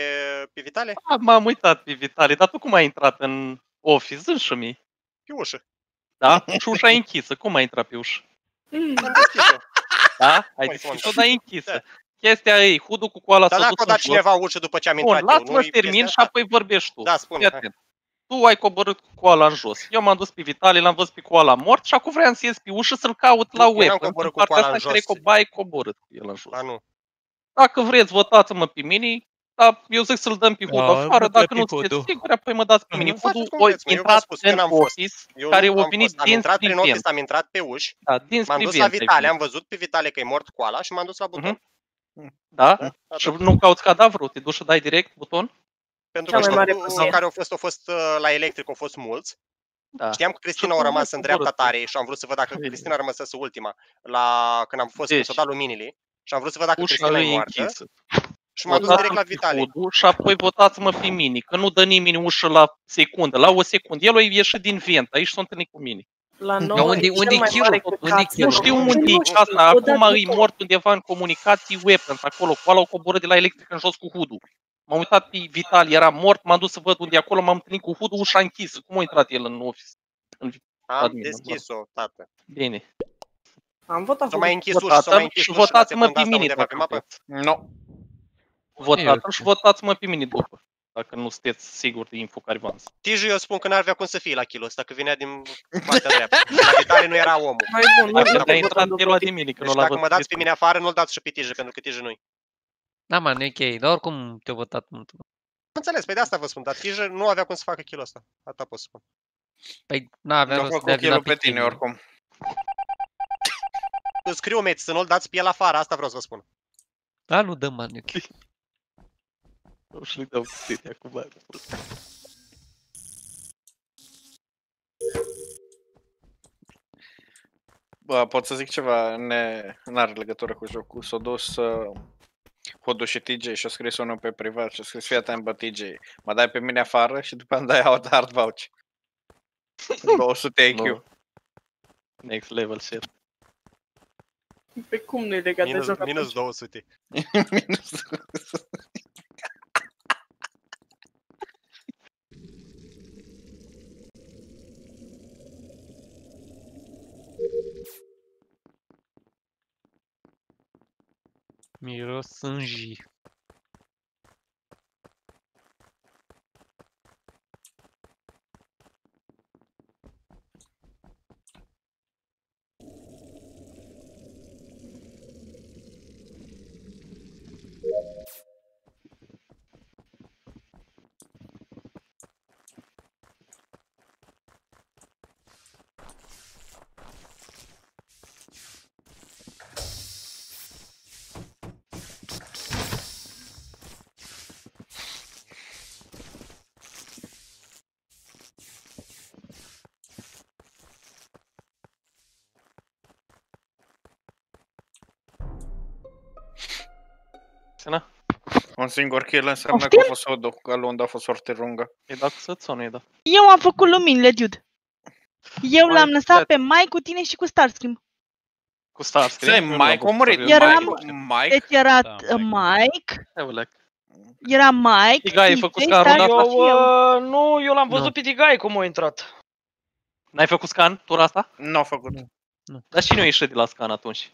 pe Vitale? M-am uitat pe Vitale, dar tu cum ai intrat în office? Zâși-mi. Pe ușă. Da? Și ușa e închisă. Cum ai intrat pe ușă? Am deschis-o. Da? Ai deschis-o, dar e închisă. Chestia e, Hudu cu coala s-a dus dacă a dat cineva ușă după ce am intrat eu, lasă-mă să termin și apoi vorbești tu. Da, spune. Tu ai coborât cu coala în jos. Eu m-am dus pe Vitale, l-am văzut pe coala mort și acum vreau să ies pe ușă să-l caut la web. Am coborât cu coala în jos. Ai coborât cu el în jos. Da, nu. Dacă vreți, votați-mă pe mine. Da, eu zic să-l dăm pe Hudu afară, dacă nu sunteți siguri, apoi mă dați pe mine. Hudu a intrat în office, care a venit dinspre vent. Am intrat pe uși, m-am dus la Vitale, am văzut pe Vitale că e mort coala și m-am dus la buton. Da? Și nu cauți cadavrul, te duci și dai direct buton? Pentru că știu care au fost la electric, au fost mulți. Da. Știam că Cristina a rămas în dreapta tare și am vrut să văd dacă Cristina a rămas ultima când am fost să dat luminile și am vrut să văd dacă Cristina e moartă. Și m-am dus direct la Vitale. Și apoi votați-mă pe mine, că nu dă nimeni ușă la secundă. La o secundă. El a ieșit din vent, aici s-a întâlnit cu mine. La noi unde e kill? Nu știu unde e asta. Acum e mort undeva în comunicații weapons, acolo. Coala o coborât de la electric în jos cu Hudu. M-am uitat pe Vital, era mort, m-am dus să văd unde e acolo, m-am întâlnit cu Hudu, ușa închisă. Cum a intrat el în office? Am deschis-o, tată. Bine. Am votat. S-a mai închis ușa, s-a mai închis ușa. Și votați-mă pe mine. Nu. Votați-mă și votați-mă pe mine după. Dacă nu sunteți siguri de info care v-am zis. Tiju, eu spun că n-ar avea cum să fie la kill ăsta, că venea din partea dreaptă. La Vitale nu era omul. Mai bun, a intrat el de mine, că nu l-a dacă mă dați pe mine afară, nu-l dați și pe Tiju, pentru că Tiju nu-i. Da, man, e ok, dar oricum te-a votat mult. Înțeles, pe de asta vă spun, dar Tiju nu avea cum să facă kill ăsta. Atâta pot să spun. Păi, n-avea rost de a vina pe tine, oricum. Scriu, mate, să nu-l dați pe el afară, asta vreau să vă spun. Da, nu dă, man, e ok. Nu și-l dau puterea acum. Pot să zic ceva, n-are legătură cu jocul. S-a dus Hudu și TJ și-a scris unul pe privat și-a scris: fii atent, bă, TJ, mă dai pe mine afară și după îmi dai out hard vouch. 200 IQ. Next level shit. Pe cum nu e legat de joc? Minus 200. Minus 200. Miros sânji. Un singur kill înseamnă că a fost Hudu, că Lunda a fost foarte lungă. E dat cu săț sau nu e dat? Eu am făcut luminile, dude. Eu l-am lăsat pe Mike cu tine și cu Starscream. Cu Starscream? Mike a murit. Deci era Mike. Era Mike. Tigaie, ai făcut scanul? Nu, eu l-am văzut pe Tigaie cum a intrat. N-ai făcut scan tura asta? Nu a făcut. Dar cine a ieșit de la scan atunci?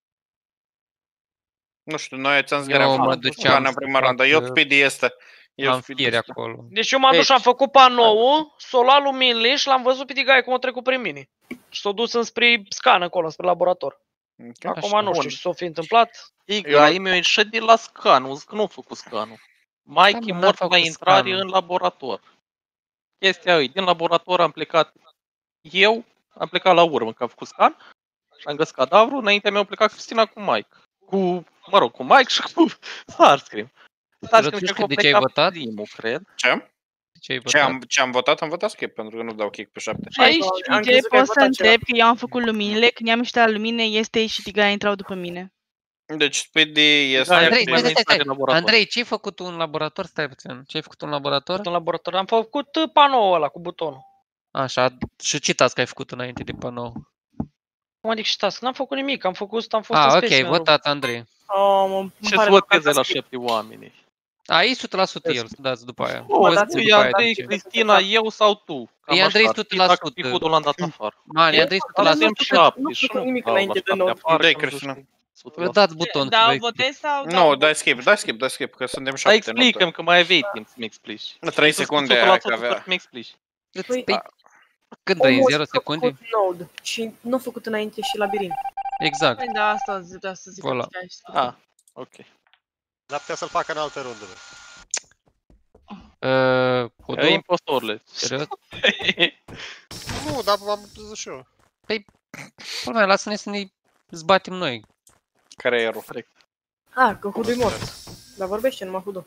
Nu știu, noi ți-am zis că am făcut scan în prima rândă. Eu Speedy este. Am fieri acolo. Deci eu m-am dus și am făcut panoul, s-o luat luminile și l-am văzut pe Tigaie cum a trecut prin mine. Și s-a dus înspre scan acolo, spre laborator. Acum nu știu ce s-a fi întâmplat. Tigaie mi-a ieșit de la scan, zic că nu a făcut scanul. Mike e mort la intrare în laborator. Chestia e, din laborator am plecat eu, am plecat la urmă, că am făcut scan și am găsit cadavrul, înaintea mea a plecat Cristina cu Mike. Cu Mike și cu Starscream. De ce ai votat? Cred. Ce am votat? Am votat skip, pentru că nu dau kick pe 7. Aici, pot să întreb că eu am făcut luminile, când i-am ieșit la lumine, este și Tigaie intrau după mine. Deci Speedy este... Andrei, ce ai făcut în laborator? Stai puțin. Ce ai făcut în laborator? În laborator am făcut panoul ăla cu butonul. Așa, și ce task ai făcut înainte de panou? Cum adică și task? N-am făcut nimic, am fost ok, votat Andrei. Ce-ți voteze la 7 oameni? Ai 100% el, să dați după aia. E Andrei, Cristina, eu sau tu? E Andrei 100%. Dacă Pihudul l-am dat afară. Man, e Andrei 100%. Nu făcut nimic înainte de noi. Dai, Cristina. Dați buton. Da, votez sau... Nu, dai skip, că suntem 7. Explicăm că mai aveai timp să-mi explici. 3 secunde aia că avea. Să-mi explici. Când vrei? 0 secunde? Node și nu a făcut înainte și labirint. Exact. Da, asta zic. Ok. Dar putea să-l facă în altă rundă. E impostorule. Nu, dar v-am zis și eu. Păi, problema, lasă-ne să ne zbatem noi. Care e erul? Că Hudu e mort. Dar vorbește numai Hudu.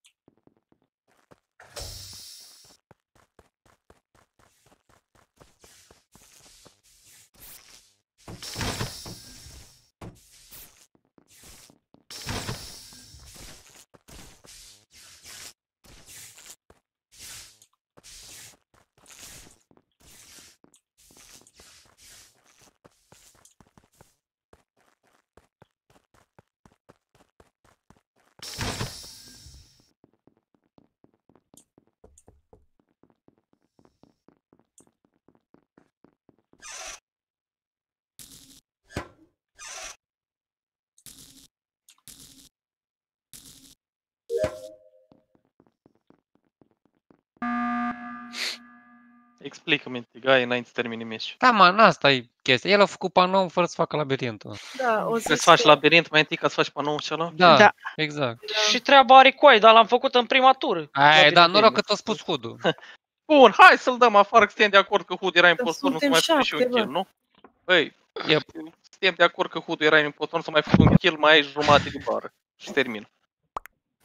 Explică-mi, Tigaie, înainte să termini meciul. Da, man, asta e chestia. El a făcut panou fără să facă labirintul. Da, o să faci labirint mai întâi ca să faci panoul celălalt? Da, exact. Și treaba are coi, dar l-am făcut în prima tură. Da, noroc că t-a spus Hudu. Bun, hai să-l dăm afară, că suntem de acord că Hudu era impostor, nu să mai făcut și un kill, nu? Băi, suntem de acord că Hudu era impostor, nu să mai făcut un kill, mai ai jumate de bară. Și termin. Păi,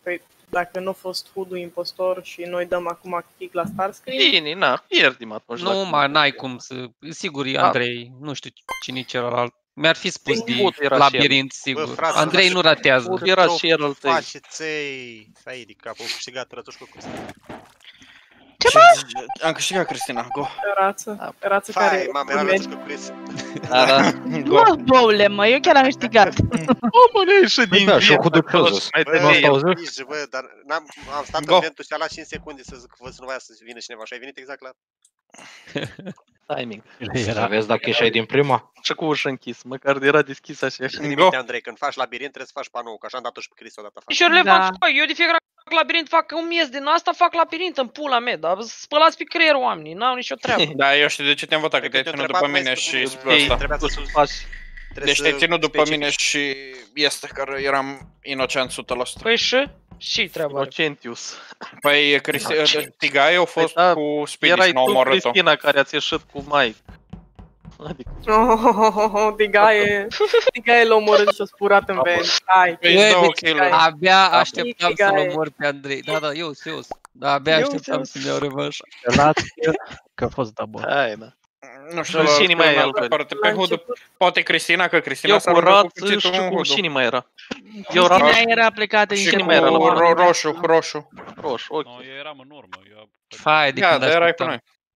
Dacă nu a fost Hudu impostor și noi dăm acum kick la Starscream. Bine, na, pierdim atunci. Nu, n-ai cum să... Sigur e Andrei, nu știu cine celălalt. Mi-ar fi spus de labirint, sigur. Andrei nu ratează. Era și el al tăi. Faceți-i, fai de cap, au câștigat rătuși cu Cristina. Ce am câștigat, Cristina, go. Rață care... Mama, era rătuși cu Cristina. Da. Mă, boule, mă, eu chiar am câștigat. O, mă, ieși din Da, și eu cu Duclozos. Bă, dar am stat în ventul ăsta la 5 secunde să zic, văd să nu voia să vină cineva și ai venit exact la... Timing. Să vezi dacă ieșai din prima. Și cu ușă închis, măcar era deschis așa. Nimic, Andrei, când faci labirint trebuie să faci panou, că așa am dat-o și pe Cristi odată afară. Și eu le fac, eu de fiecare labirint fac un miez din asta, fac labirint în pula mea, dar spălați pe creierul oamenii, n-au nicio treabă. Da, eu știu de ce te-am votat, că te-ai ținut după mine și Trebuia să faci. Deci te-ai ținut după mine și este că eram inocent 100%. Păi și treaba. Inocentius. Păi Tigaie a fost cu Speedy și n-a omorât-o. Erai tu, Cristina, care ați ieșit cu Mike. Tigaie l-a omorât și-a spurat în vent. Abia așteptam să-l omor pe Andrei. Da, eu. Da, abia așteptam să-mi iau revanșa. Că a fost double. Hai, da. Nu știu, cine mai e pe Hudu. Poate Cristina, că Cristina s-a rugat cu cuțitul în Hudu. Cine mai era? Cristina era plecată din cine mai era la roșu. Roșu, ok. Eu eram în urmă. Hai, de când erai cu noi.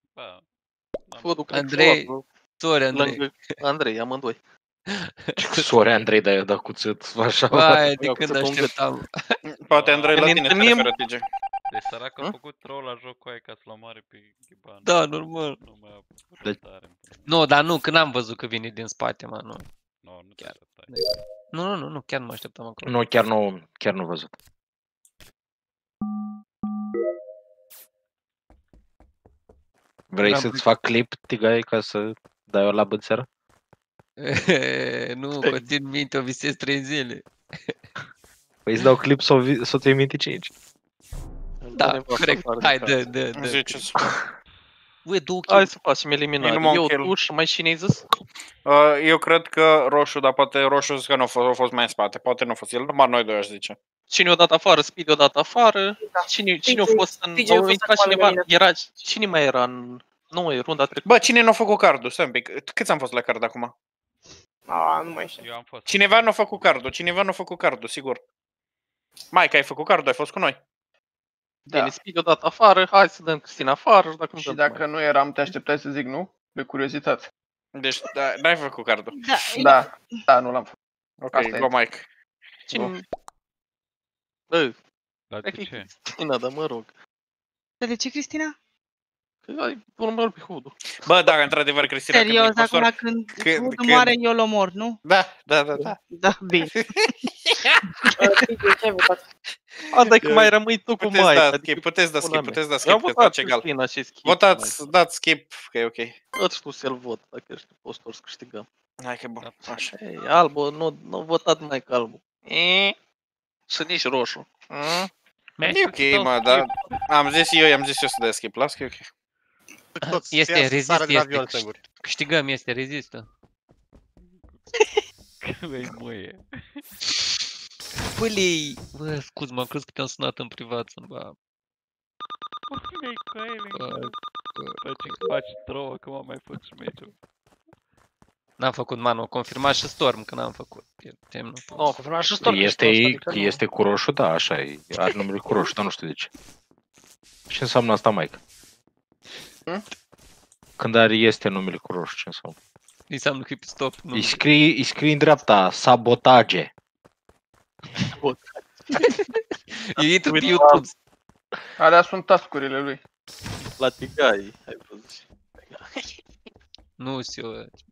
Andrei, sori Andrei. Andrei, amândoi. Sori Andrei, dar i-a dat cuțit, așa. Hai, de când așteptam. Poate Andrei la tine se referă, TG. Deci sărac a făcut troll la jocul aia ca să-l omoare pe Ghiban. Da, normal. Nu mai a făcut tare. Nu, dar nu, când am văzut că vine din spate, mă, nu. Nu te așteptai. Nu, chiar nu mă așteptam acolo. Nu, chiar nu văzut. Vrei să-ți fac clip, Tigaie, ca să dai o labă în seara? Nu, că țin minte, o visez 3 zile. Păi îți dau clip să o ții minte 5. Da, corect. Hai, dă. Ziceți. Ue, 2 Hai să facem eliminare. Eu, tu și mai cine ai zis? Eu cred că roșu, dar poate roșu zic că nu a fost mai în spate. Poate nu a fost el, numai noi doi aș zice. Cine o dat afară? Speedy o dat afară. Cine a fost în... Au intrat cineva... Cine mai era în... Nu, e runda trecută. Bă, cine n-a făcut cardul? Stai un pic. Câți am fost la card acum? Nu mai știu. Eu am fost. Cineva n-a făcut cardul, sigur. Mike, ai făcut cardul, ai fost cu noi. Bine, Speedy o dat afară, hai să dăm Cristina afară și dacă nu eram, te așteptai să zic nu? De curiozitate. Deci, n-ai făcut cardul. Da, nu l-am făcut. Ok, go Mike. Cine? Dar de ce? Cristina, dar mă rog. Dar de ce, Cristina? Că ai urmărit pe Hudu. Bă, dacă într-adevăr Cristina... Serios, acum când Hudu moare, eu l omor, nu? Da. Da, bine. Dacă mai rămâi tu cu Mike. Puteți da skip, că face egal. Votați, dați skip, că e ok. Îți spus el vot, dacă ești impostor să câștigăm. Hai că bun, așa. Albu, nu votat mai că albu. Și nici roșu. E ok, mă, dar am zis eu să dea skip, las că e ok. Este rezistă, câștigăm, este rezistă. Băi, muie. Bă, scuz, m-am crezut că te-am sunat în privat să-mi ba. Faci troll, că m-am mai făcut și meciul. N-am făcut, manu, o confirmat și Storm că n-am făcut. Confirmat și Storm. Este cu roșu, da, așa e. Are numele cu roșu, dar nu știu de ce. Ce înseamnă asta, Mike? Când este numele cu roșu, ce înseamnă? Înseamnă că e pe stop. Îi scrii în dreapta, sabotage. Eu intru pe YouTube. Alea sunt task-urile lui. La Tigaie, ai văzut. Nu știu.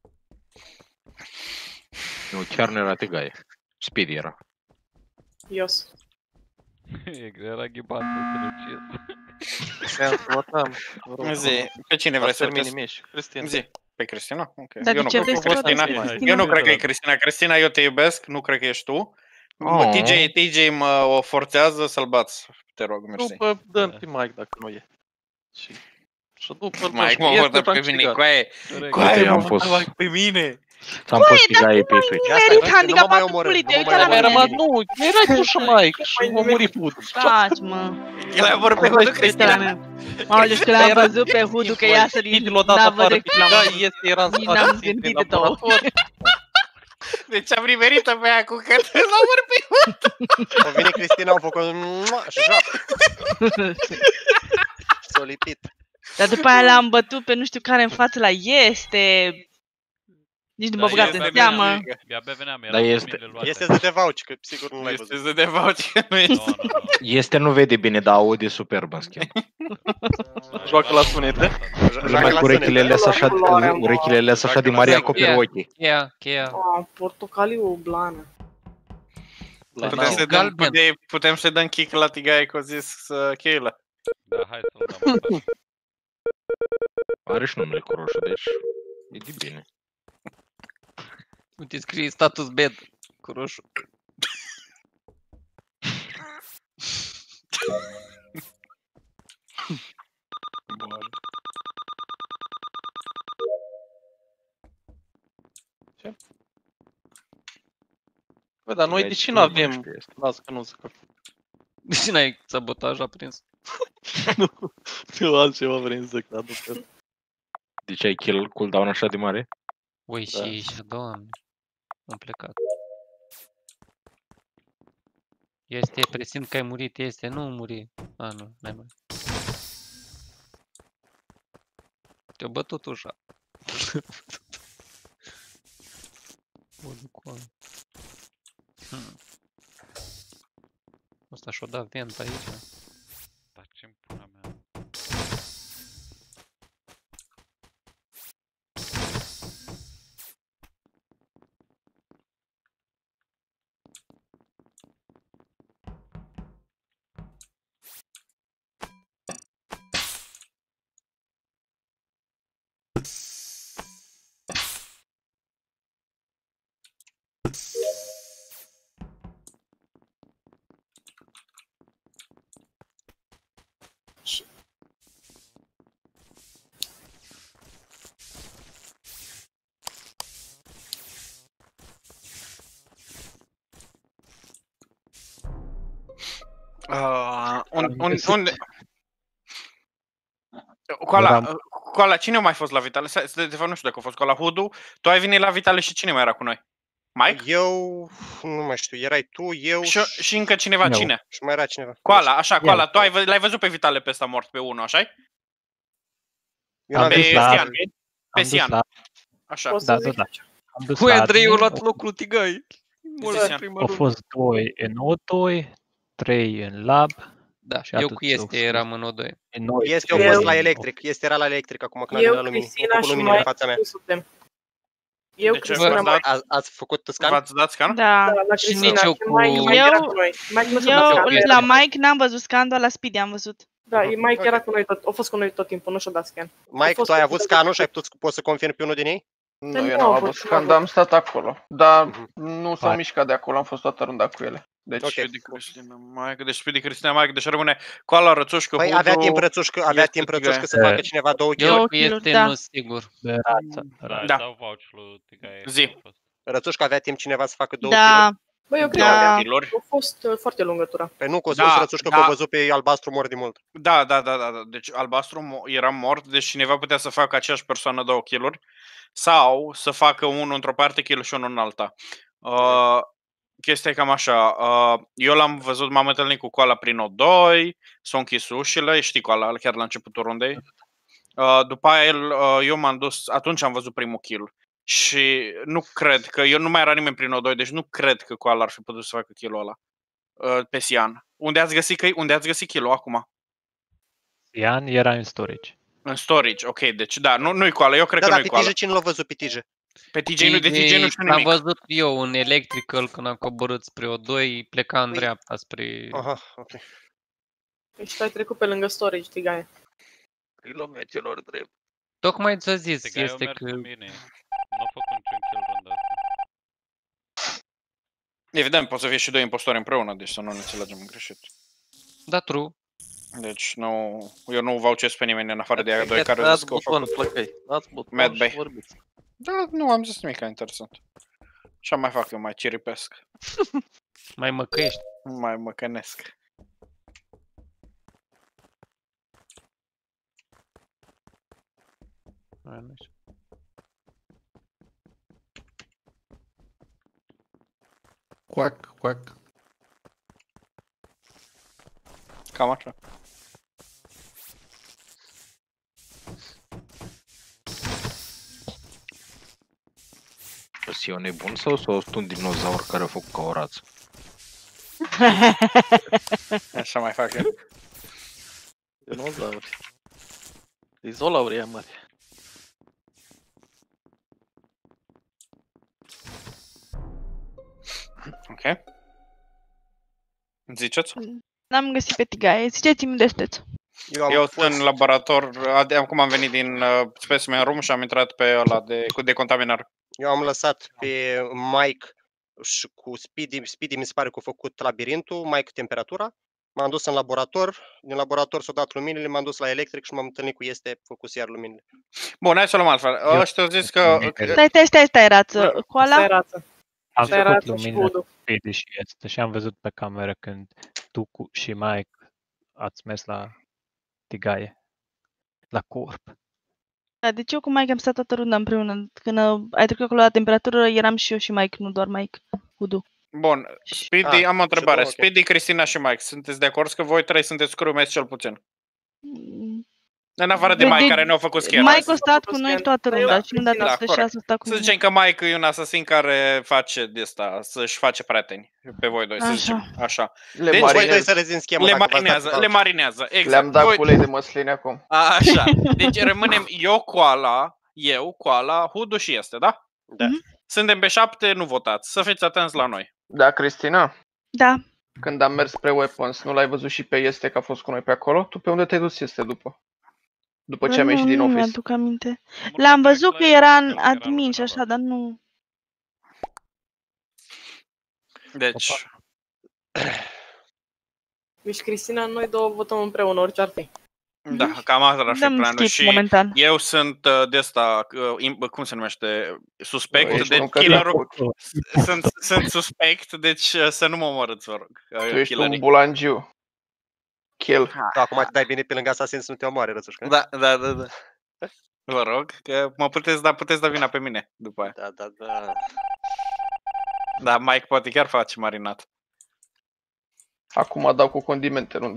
Nu, chiar nu era Tigaie. Speedy era. Ios. Era Ghiban să Să votăm. Zi, pe cine vrei să termini? Cristina. Zi. Pe Cristina? Ok. Dar de ce vrei să Cristina? Eu nu cred că e Cristina. Cristina, eu te iubesc, nu cred că ești tu. TJ mă o forțează să-l bați. Te rog, mersi. După dăm pe Mike dacă nu e. Și după Mike mă votat pe mine. Coaie mă votat pe mine. Băi, dar cum ai nimerit handicapatul pului? Te-ai uitat la mine? Nu, erai tu și Mike și a murit Hudu. Taci, mă. El a vorbit pe Hudu, Cristina. Mă, deci că l-am văzut pe Hudu că iasă din... N-am n-am gândit de două. Deci am riverit-o pe aia cu că l-a vorbit. O vine Cristina, au făcut și joc. S-o lipit. Dar după aia l-am bătut pe nu știu care în față la este... Nici nu mă băgat în seamă. Dar este de vouch, că sigur nu l-ai văzut. Este de vouch, că nu este. Este nu vede bine, dar aude superb în schimb. Joacă la sunete. Numai cu urechile alea așa de mari acoperi ochii. Cheia. Portocaliu blană. Putem să dăm kick la tigaie că o zis cheila. Da, hai să-l dăm. Are și numele cu roșu, deci e de bine. Uite, scrie status bed cu roșu. Ce? Bă, dar noi de ce nu avem? Lasă că nu zic. De ce n-ai sabotaj aprins? Nu, altceva vrei să zic, dar nu cred. De ce ai kill cooldown așa de mare? Ui, și doamne. Am plecat. Este, presimt că ai murit, este, nu muri. A, nu, n-ai murit. Te-o bătut ușa. Asta și-o dat vent aici. Dar ce-mi pula mea? Unde? Cu ala, cine a mai fost la Vitale? De fapt nu știu dacă a fost cu ala Hudu. Tu ai venit la Vitale și cine mai era cu noi? Mike? Eu nu mai știu, erai tu, eu și încă cineva, cine? Și mai era cineva. Cu ala, așa, cu ala. Tu l-ai văzut pe Vitale pe ăsta mort pe 1, așa-i? Pe Sian. Așa. Da. Cu Andrei a luat locul Tigai. Au fost 2 în O2, 3 în lab. Da, eu cu Este eram în O2. Este a fost la electric, Este era la electric acum când a venit la lumină. Cristina și Mike suntem. Eu, Cristina, ați făcut scan? V-ați dat scan? Da. La Cristina și Mike era cu noi. Eu la Mike n-am văzut scan, doar la Speedy am văzut. Da, Mike era cu noi tot, a fost cu noi tot timpul, nu și-a dat scan. Mike, tu ai avut scanul și poți să confirmi pe unul din ei? Nu, eu n-am avut scan, dar am stat acolo. Dar nu s-au mișcat de acolo, am fost toată runda cu ele. Deci, Speedy Cristina, Mike, deci rămâne cu ala Rățușcă, Hudu... avea timp Rățușcă să facă cineva 2 kill-uri? Eu cu Este nu sigur. Da. Zi. Rățușcă avea timp cineva să facă 2 kill-uri? Băi, eu cred că a fost foarte lungă tura. Păi nu, că o spus Rățușcă că a văzut pe albastru mort de mult. Da. Deci albastru era mort, deci cineva putea să facă aceeași persoană 2 kill-uri sau să facă unul într-o parte kill și unul în alta. Chestia e cam așa, eu l-am văzut, m-am întâlnit cu Coala prin O2, s-au închis ușile, știi Coala, chiar la începutul rundei. După aia eu m-am dus, atunci am văzut primul kill. Și nu cred că, eu nu mai era nimeni prin O2, deci nu cred că Coala ar fi putut să facă kill-ul ăla pe Sian. Unde ați găsit kill-ul acum? Sian era în storage. În storage, ok, deci da, nu-i Coala, eu cred că nu-i Coala. Pe TJ cine l-a văzut pe TJ? Pe TJ nu știu nimic. Am văzut eu un electrical când am coborât spre O2, pleca în dreapta spre... Aha, ok. Deci tu ai trecut pe lângă storage, Tigaie. Kilometrelor drept. Tocmai ți-a zis, este că... Nu a făcut niciun kill runda asta. Evident, pot să fie și 2 impostori împreună, deci să nu ne înțelegem greșit. Da, true. Deci eu nu vouchesc pe nimeni în afară de aia 2 care zic că au făcut. Mad Bay. Da, nu am zis nimic interesant. Și mai fac eu, mai ciripesc. Mai măcăiești. Mai măcănesc. Quack, quack. Cam așa. E un nebun sau sunt un dinozaur care a făcut ca o rață? Așa mai fac eu. Dinozauri. Dizolaurii e mare. Ok. Ziceți? N-am găsit pe Tigaie. Ziceți-mi unde sunteți. Eu sunt în laborator, acum am venit din specimen room și am intrat pe ăla de decontaminare. Eu am lăsat pe Mike și cu Speedy. Speedy mi se pare că a făcut labirintul, Mike temperatura. M-am dus în laborator, din laborator s-au dat luminile, m-am dus la electric și m-am întâlnit cu este făcut iar luminile. Bun, hai să luăm altfel. Ăștia au zis că... Stai, rață. Coala? Am făcut lumină Speedy și este și am văzut pe cameră când tu și Mike ați mers la Tigaie, la corp. Da, deci eu cu Mike am stat toată runda împreună. Când ai trecut acolo la temperatură, eram și eu și Mike, nu doar Mike. Hudu. Bun, Speedy, am o întrebare. Okay. Speedy, Cristina și Mike, sunteți de acord că voi trei sunteți crewmates cel puțin? În afară de Mike, care nu a făcut schema. Mike a stat cu noi toată runda și nu data asta și a stat cu noi. Să zicem că Mike e un asasin care face de asta, să-și face prieteni pe voi doi, să zicem așa. Deci voi doi să rezin schema. Le marinează, exact. Le-am dat cu ulei de măsline acum. Așa, deci rămânem eu, Koala, Hudu și este, da? Da. Suntem pe 7, nu votați, să fiți atenți la noi. Da, Cristina? Da. Când am mers spre Weapons, nu l-ai văzut și pe este că a fost cu noi pe acolo? Tu pe unde te-ai dus este după? După ce am ieșit din office. Nu mi-aduc aminte. L-am văzut că era în admin și așa, dar nu... Deci... Deci, Cristina, noi două votăm împreună, orice ar fi. Da, cam asta ar fi planul și momentan. Eu sunt de asta, cum se numește, suspect, deci killerul, sunt suspect, deci să nu mă omorâți, vă rog. Tu ești un bulangiu. Kill. Da, acum te dai bine pe lângă Assassin să nu te omoare, Rățușcă. Da. Vă rog, că mă puteți da vina pe mine după aia. Da. Da, Mike poate chiar face marinat. Acum dau cu condimente, nu da?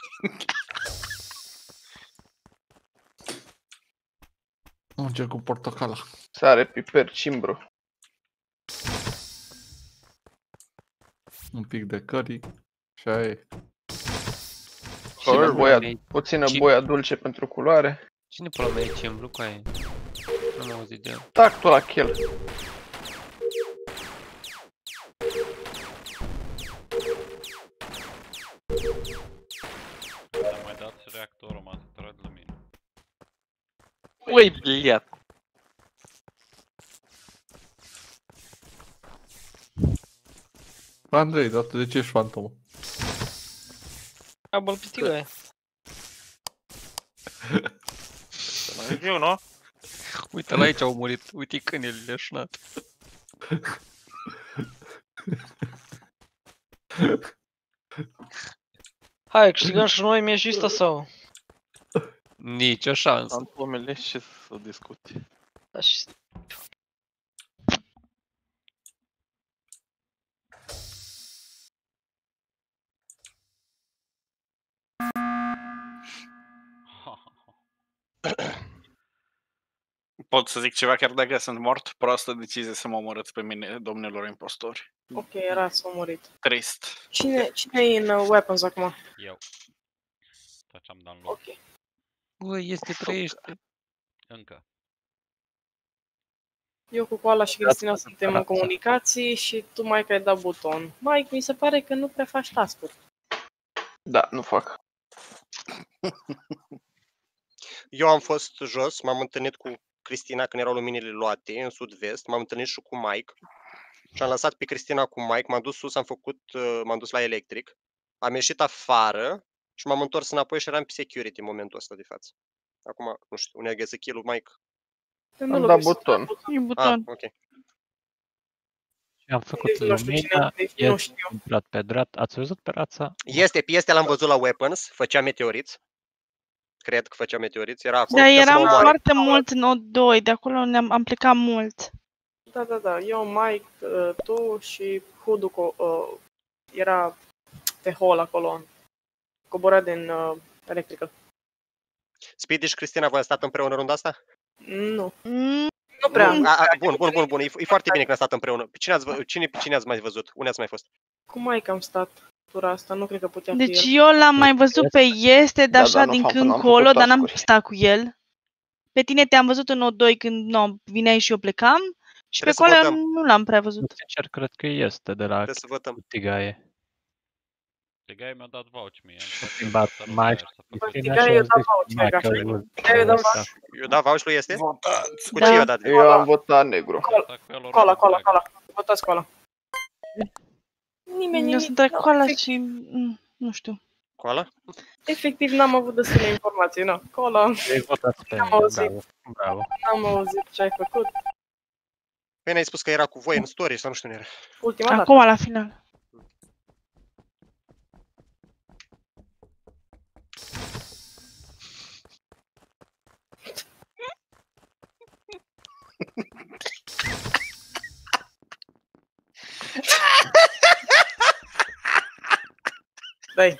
Încerc cu portocala. Sare, piper, cimbru. Un pic de curry. Și aia e. Puțină boia dulce pentru culoare. Cine pula mea e cimbru cu aia? Nu am auzit de el. Tactul la kill. Am mai dat și reactorul, m-a săturat de mine. Ui, bliat! Andrei, dar de ce ești fantomă? A băl pitiu aia. Eu, nu? Uite, la aici au murit. Uite câinele leșnat. Hai, câștigăm și noi meciul sau? Nici o șansă. Am pomele și să discuti. Da, și... Pot să zic ceva chiar dacă sunt mort? Proastă decizie să mă omorâți pe mine, domnilor impostori. Ok, erați omorit. Trist. Cine e în Weapons acum? Eu. Tot ce-am dat în loc. Ok. Băi, este trăiește. Încă. Eu cu Koala și Cristina suntem în comunicații și tu, Mike, ai dat buton. Mike, mi se pare că nu prea faci task-uri. Da, nu fac. Eu am fost jos, m-am întâlnit cu Cristina când erau luminile luate în sud-vest, m-am întâlnit și cu Mike și am lăsat pe Cristina cu Mike, m-am dus sus, m-am dus la electric, am ieșit afară și m-am întors înapoi și eram pe security în momentul ăsta de față. Acum, nu știu, unde a găsit kill-ul Mike? Am dat buton. E buton. Ok. Și am făcut lumina, este intrat pe dreapta. Ați văzut pe rața? Este l-am văzut la Weapons, făcea meteoriți. Cred că făcea meteoriți, era acolo. Da, eram foarte mult în O2, de acolo am plecat mult. Da, eu, Mike, tu și Hudu era pe hall acolo, cobora din Electrical. Speedy și Cristina, voi ați stat împreună runda asta? Nu. Nu prea. Bun. E foarte bine că ați stat împreună. Cine ați mai văzut? Unde ați mai fost? Cu Mike am stat tura asta, nu cred că putea fi Deci eu l-am mai văzut pe Este, așa din când colo, dar n-am stat cu el. Pe tine te-am văzut în O2 când vineai și eu plecam. Și pe acolo nu l-am prea văzut. Sincer, cred că Este de la Tigaie. Tigaie mi-a dat vouch mie. Tigaie eu dat vouch. Eu dat vouch lui Este? Cu ce i-a dat? Eu am votat negru. Cola. Votați cola. Nimeni. Eu sunt cola și... nu știu. Coala? Efectiv n-am avut destule informații, nu. Cola. N-am auzit. N-am auzit ce ai făcut. Bine, ai spus că era cu voi în story sau nu știu unde era. Ultima dată. Acum la final. Dai.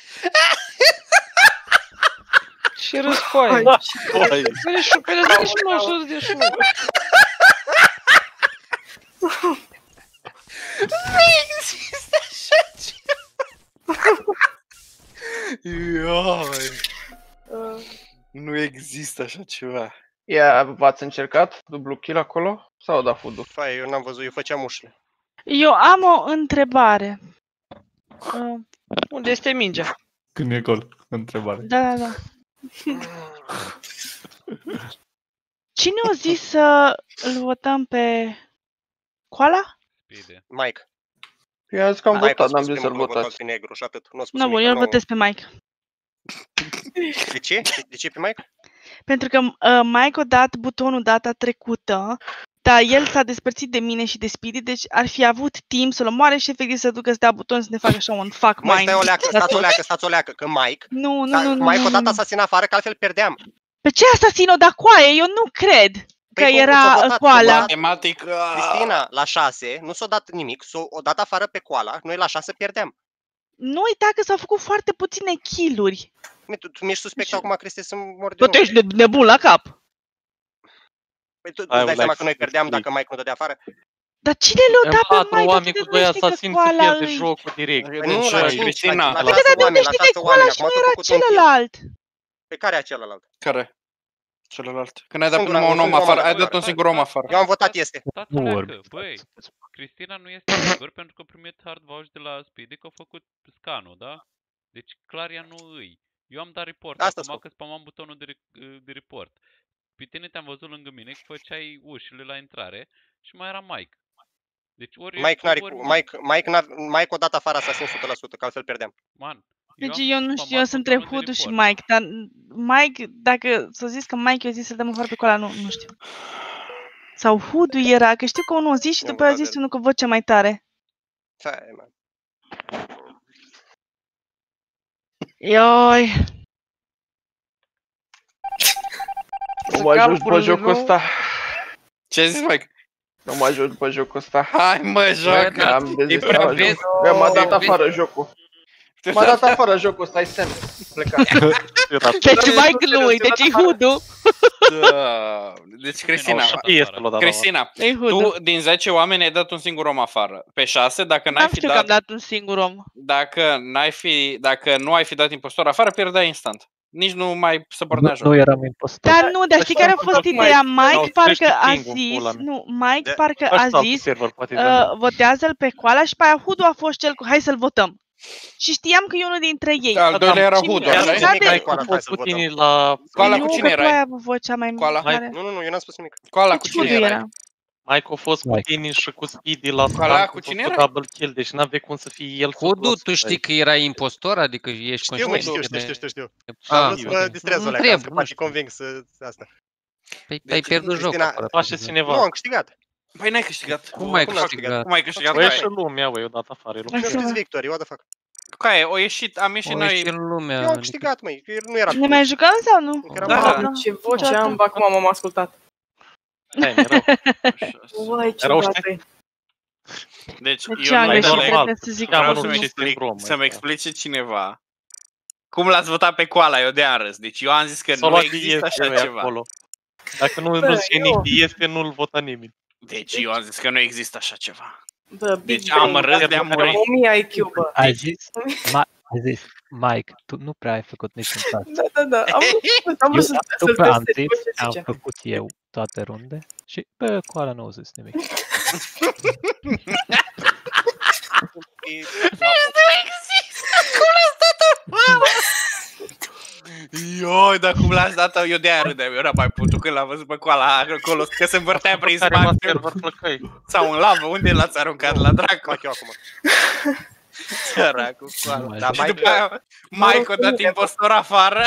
Și răscoaie. Vezi șupele, dă-și mă jos de șupele. Nu există așa ceva. Nu există așa ceva. V-ați încercat dublu kill acolo? Sau da food-ul? Fai, eu n-am văzut, eu făceam ușile. Eu am o întrebare. Unde este mingea? Când e gol? Întrebare. Da. Cine a zis să îl votăm pe Coala? Mike. Eu am zis că am votat, n-am zis să-l votați. Negru și atât. Nu, bun, eu îl votez pe Mike. De ce? De ce pe Mike? Pentru că Mike a dat butonul data trecută, dar el s-a despărțit de mine și de Speedy, deci ar fi avut timp să-l omoare și efectiv să ducă să dea buton să ne facă așa un fuck mind. Stați o leacă, că Mike... Nu. Mike o dat asasin afară, că altfel pierdeam. Pe ce asasin o da coaie? Eu nu cred că era Coala. Matematic... Cristina, la 6, nu s-a dat nimic, s-a dat afară pe Coala, noi la 6 pierdeam. Nu uita că s-au făcut foarte puține kill-uri. Tu mi-ești suspect acum, Cristi, să mor de nou. Tu ești nebun la cap. Păi tu îți dai seama că noi pierdeam dacă Mike nu dădea afară? Dar cine le-a dat pe Mike? Oameni cu doi asasini să pierde jocul direct. Nu, la 5, Cristina. Păi de unde știi că e Coala și nu era celălalt? Pe care e celălalt? Care? Celălalt. Când ai dat primul un om afară, ai dat un singur om afară. Eu am votat Este. Băi, Cristina nu este sigur pentru că a primit hard vouch de la Speedy că a făcut scanul, da? Deci clar ea nu îi. Eu am dat report, acum că spamam butonul de report. Pe tine te-am văzut lângă mine că făceai ușile la intrare și mai era Mike. Deci ori Mike o dat afară asasin 100%, că altfel pierdeam. Man, deci eu nu știu, eu sunt între Hudu și Mike, dar Mike, dacă s-a zis că Mike i-a zis să dăm afară pe Coala, nu știu. Sau Hudu era, că știu că unul a zis și după aia a zis unul cu vocea mai tare. Stai, man. Ioi. Nu mă ajut după jocul ăsta. Ce ai zis, Mike? Nu mă ajut după jocul ăsta. Hai mă, joacă! Am dezistat. M-a dat afară jocul. M-a dat afară jocul ăsta, ai semn. Plecat. Deci Mike lui, deci e Hudu. Deci Cristina, tu din 10 oameni ai dat un singur om afară. Pe 6, dacă n-ai fi dat... că am dat un singur om. Dacă nu ai fi dat impostor afară, pierdeai instant. Nici nu mai se pornea joc. Nu eram impostor. Dar nu, dar știi care a fost ideea? Mike parcă a zis, Mike parcă a zis, votează-l pe Coala și pe aia Hudu a fost cel cu hai să-l votăm. Și știam că e unul dintre ei. Al doilea era Hudu, așa? Coala cu cine erai? Nu, eu n-am spus nimic. Coala cu cine erai? Mike a fost cu tine și cu Speedy la Coala cu cine erai? Double kill, deci n-avea cum să fie el. Hudu, tu știi că erai impostor? Adică ești conștient? Știu. Am vrut să mă distrez o leacă, să poate conving să asta. Păi ai pierdut jocul. Face cineva. Nu, am câștigat. Păi n-ai câștigat. Cum ai câștigat? Cum ai câștigat? Băi, și lumea, băi, odată afară. Știți victorii, what the fuck? Ca e, am ieșit noi... Eu am câștigat, măi, nu era... Ne mai jucăm sau nu? Da, ce voce am, acum m-am ascultat. Hai, mereu. Uai, ce bate. Deci, eu nu să-mi explice cineva cum l-ați votat pe Koala, eu de-am râs. Deci eu am zis că nu există așa ceva. Dacă nu zice nici este, nu-l vota nimeni. Deci eu am zis că nu există așa ceva. Bă, deci am râs de-am murit. 1000 IQ, bă. Ai zis, Mike, tu nu prea ai făcut niciun task. Da. Am vrut să-l testez. Am făcut eu toate runde și pe Koala nu au zis nimic. Ioi, dar cum l-ați dat eu de-aia râdeam, eu n-am mai putut când l-am văzut pe Koala acolo, că se învârtea prin spate. Sau în lavă, unde l-ați aruncat la dracu? Fac eu acum. Săracu, Koala. Și după aia, Mike a dat impostor afară.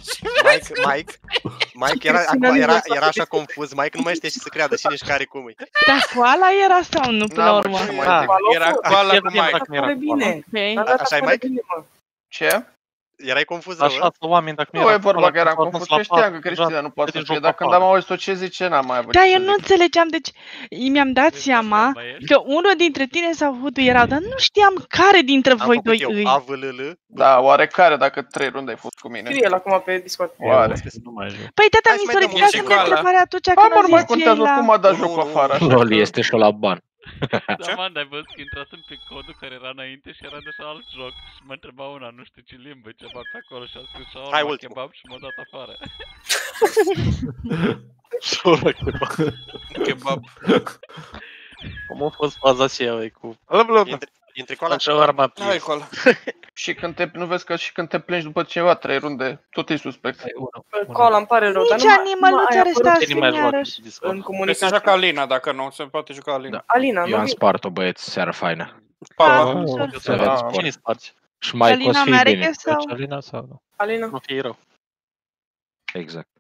Mike era așa confuz, Mike nu mai știe ce să creadă cine-și care cum e. Dar Koala era sau nu, până la urmă? Era Koala cu Mike. Așa e, Mike? Ce? Erai confuz rău, așa, oameni, dacă nu e vorba că eram confuz, că știam că Cristina nu poate să fie, dar când am auzit-o ce zice, n-am mai avut. Da, eu nu înțelegeam, deci mi-am dat seama că unul dintre tine sau Hudu erau, dar nu știam care dintre voi doi îi. Da, oarecare, dacă 3 runde ai fost cu mine. Scrie el acum pe Discord. Oare. Păi tata, mi s-a ridicat să-mi întrebarea atunci când a zis mai contează cum a dat jocul afară. Lol, este și la ban. Da, man, ai văzut că intrasem pe codul care era înainte și era deja alt joc și mă întreba una, nu știu ce limbă, ceva pe acolo și a scris shawarma kebab și m-a dat afară. Shawarma kebab. Cum a fost faza aceea, băi, cu... Dintre Koala și shawarma please. Și când te, nu vezi că și când te plângi după ceva 3 runde, tot e suspect. Koala, îmi pare rău, dar nici animăluța restați iarăși. În comunicație. Se joacă Alina, dacă nu, se poate juca Alina. Alina, eu am spart-o, băieți, seară faină. Cine spargi? Și mai o să fie bine. Alina sau nu? Alina. Nu fie rău. Exact.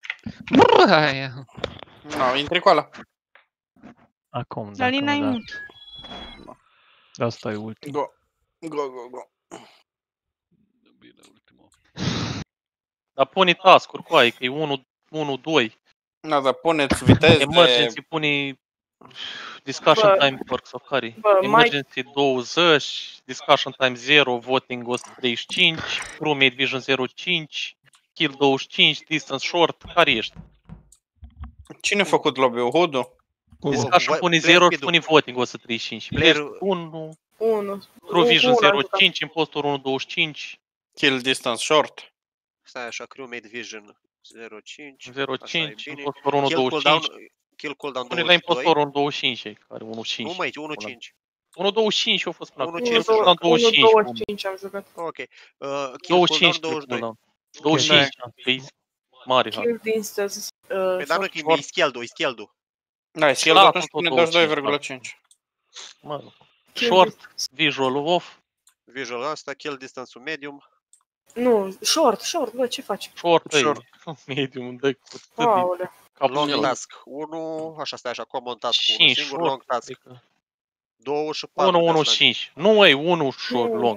Nu, intri Koala. Acum, Alina e mult. Asta e ultimul. Go. Bine, ultimul. Dar pune task-uri cu aia, că e 1-2. Da, dar puneți viteză. Emergency pune discussion time works of carry. Emergency 20, discussion time 0, voting 135, crewmate vision 05, kill 25, distance short, care ești? Cine a făcut lobby-ul? Hudu? Discussion pune 0 și pune voting 135. Player 1, crew vision 05, impostor 125. Kill distance short. Stai așa, crewmate vision 05, impostor 125. Kill cooldown 22. Pune la impostor 125, care 1.5. Nu mai, 1.5. 1.25 a fost până acum. 1.25 am jucat. Ok. 25 22. 25, mare. Kill distance. Păi dar nu, e scheldu. Da, scheldu atunci pune 22,5. Mă, short, visual off. Visual asta, kill distance-ul medium. Nu, short, bă, ce faci? Short, medium, dă cu tăbii. Long task 1, așa stai așa, common task 1, singur long task. 2 și 4. 1, 1, 5. Nu e 1 short long.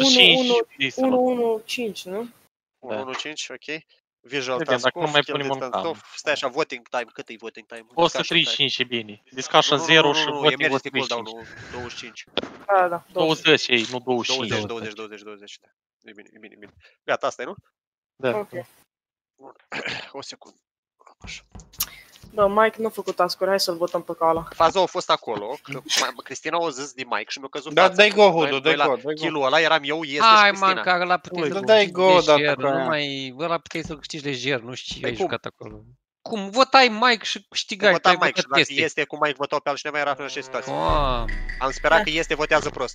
1, 5, nu? 1, 5, ok. Visual task off, kill distance off. Stai așa, voting time, cât e voting time? 135 e bine. Discussion 0 și voting 135. 25. Da. 20 ei, nu 25. 20. E bine. Gata, asta e, nu? Da. Ok. O secundă. Da, Mike nu a făcut task-uri, hai să-l votăm pe Koala. Faza a fost acolo, că Cristina a zis de Mike și mi-a căzut față. Da, dai go, Hudu, dai go. Kill-ul ăla eram eu, este și Cristina. Hai, man, că ăla puteai să-l câștigi lejer, ăla puteai să-l câștigi lejer, nu știu ce ai jucat acolo. Cum? Votai Mike și câștigai, votai Mike și dacă este cu Mike votau pe altcineva, era în așa situație. Am sperat că este votează prost.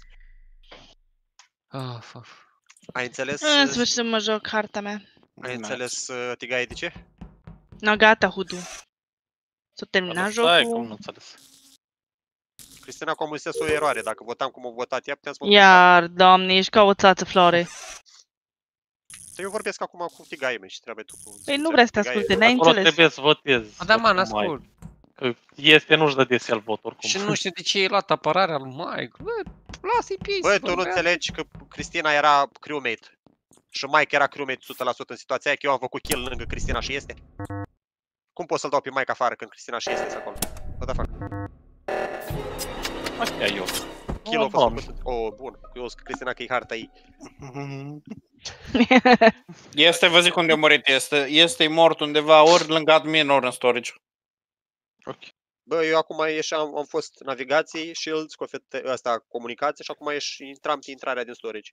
Ai înțeles? În sfârșit mă joc harta mea. Ai înțeles, Tigaie, de ce? No, gata, Hudu. S-a terminat jocul. Cristina comunisese o eroare. Dacă votam cum a votat ea, puteam să votăm. Iar, doamne, ești ca o țață, Flore. Eu vorbesc acum cu tigaie mea și trebuie tu cu... Păi nu vrea să te asculte, n-ai înțeles. Trebuie să votezi. Da, man, ascult. Că este, nu-și dă de el vot oricum. Și nu știu de ce e luat apărarea lui Mike. Bă, lasă-i pe ei. Bă, tu nu înțelegi că Cristina era crewmate. Și Mike era crewmate 100% în situația aia, că eu am făcut kill lângă Cristina și este. Cum pot să-l dau pe Mike afară când Cristina și este acolo? What the fuck? Asta eu. Kill-ul a fost făcut. Oh, bun. Eu zic Cristina că e harta ei. Este, vă zic unde a murit, este mort undeva ori lângă admin, ori în storage. Ok. Bă, eu acum ieșeam, am fost navigație, shields, ăsta, comunicație și acum intram pe intrarea din storage.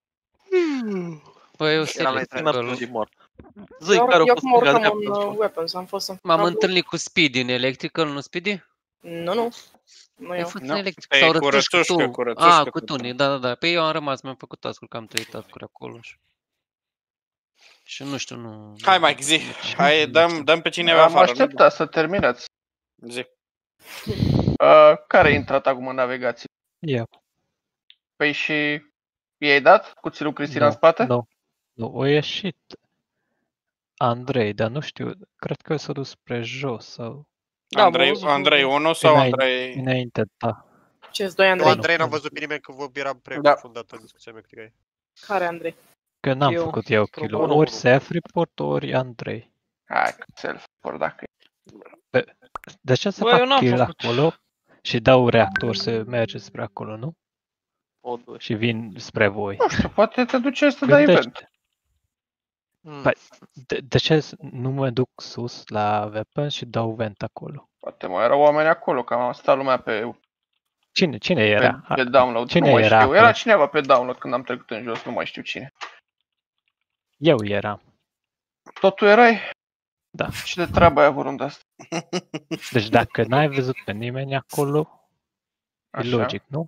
Bă, eu serios, Zic, care eu cum oricum în weapons, am fost în... M-am întâlnit cu Speedy în electrical, nu Speedy? Nu. Nu eu. În electrical, sau rătuși cu tu. Ah, cu Tuni, da. Păi eu am rămas, mi-am făcut task-uri, că am 3 task-uri acolo. Și nu știu, nu... Hai, Mike, zi. Hai, dăm pe cineva afară. Am așteptat să terminați. Zi. Care a intrat acum în navigație? Eu. Păi și i-ai dat cuțilul Cristina în spate? Nu, a ieșit Andrei, dar nu știu, cred că s-a dus spre jos sau... Andrei 1 sau Andrei... Înainte, da. Ce-s doi Andrei? Andrei n-am văzut pe nimeni că vă era preconfundat în discuția mea cu tigaie. Care Andrei? Că n-am făcut eu kill-ul, ori self-report, ori Andrei. Hai, self-report dacă e. De ce să fac kill acolo și dau reactor să merge spre acolo, nu? Și vin spre voi. Nu știu, poate te duce să dai event. Păi, de ce nu mă duc sus la weapon și dau vent acolo? Poate mai erau oameni acolo, că am stat lumea pe... Cine era? Pe download, cine nu mai era știu. Era cineva pe download când am trecut în jos, nu mai știu cine. Eu eram. Tot tu erai? Da. Și de treabă ai avut runda asta. Deci dacă n-ai văzut pe nimeni acolo, e logic, nu?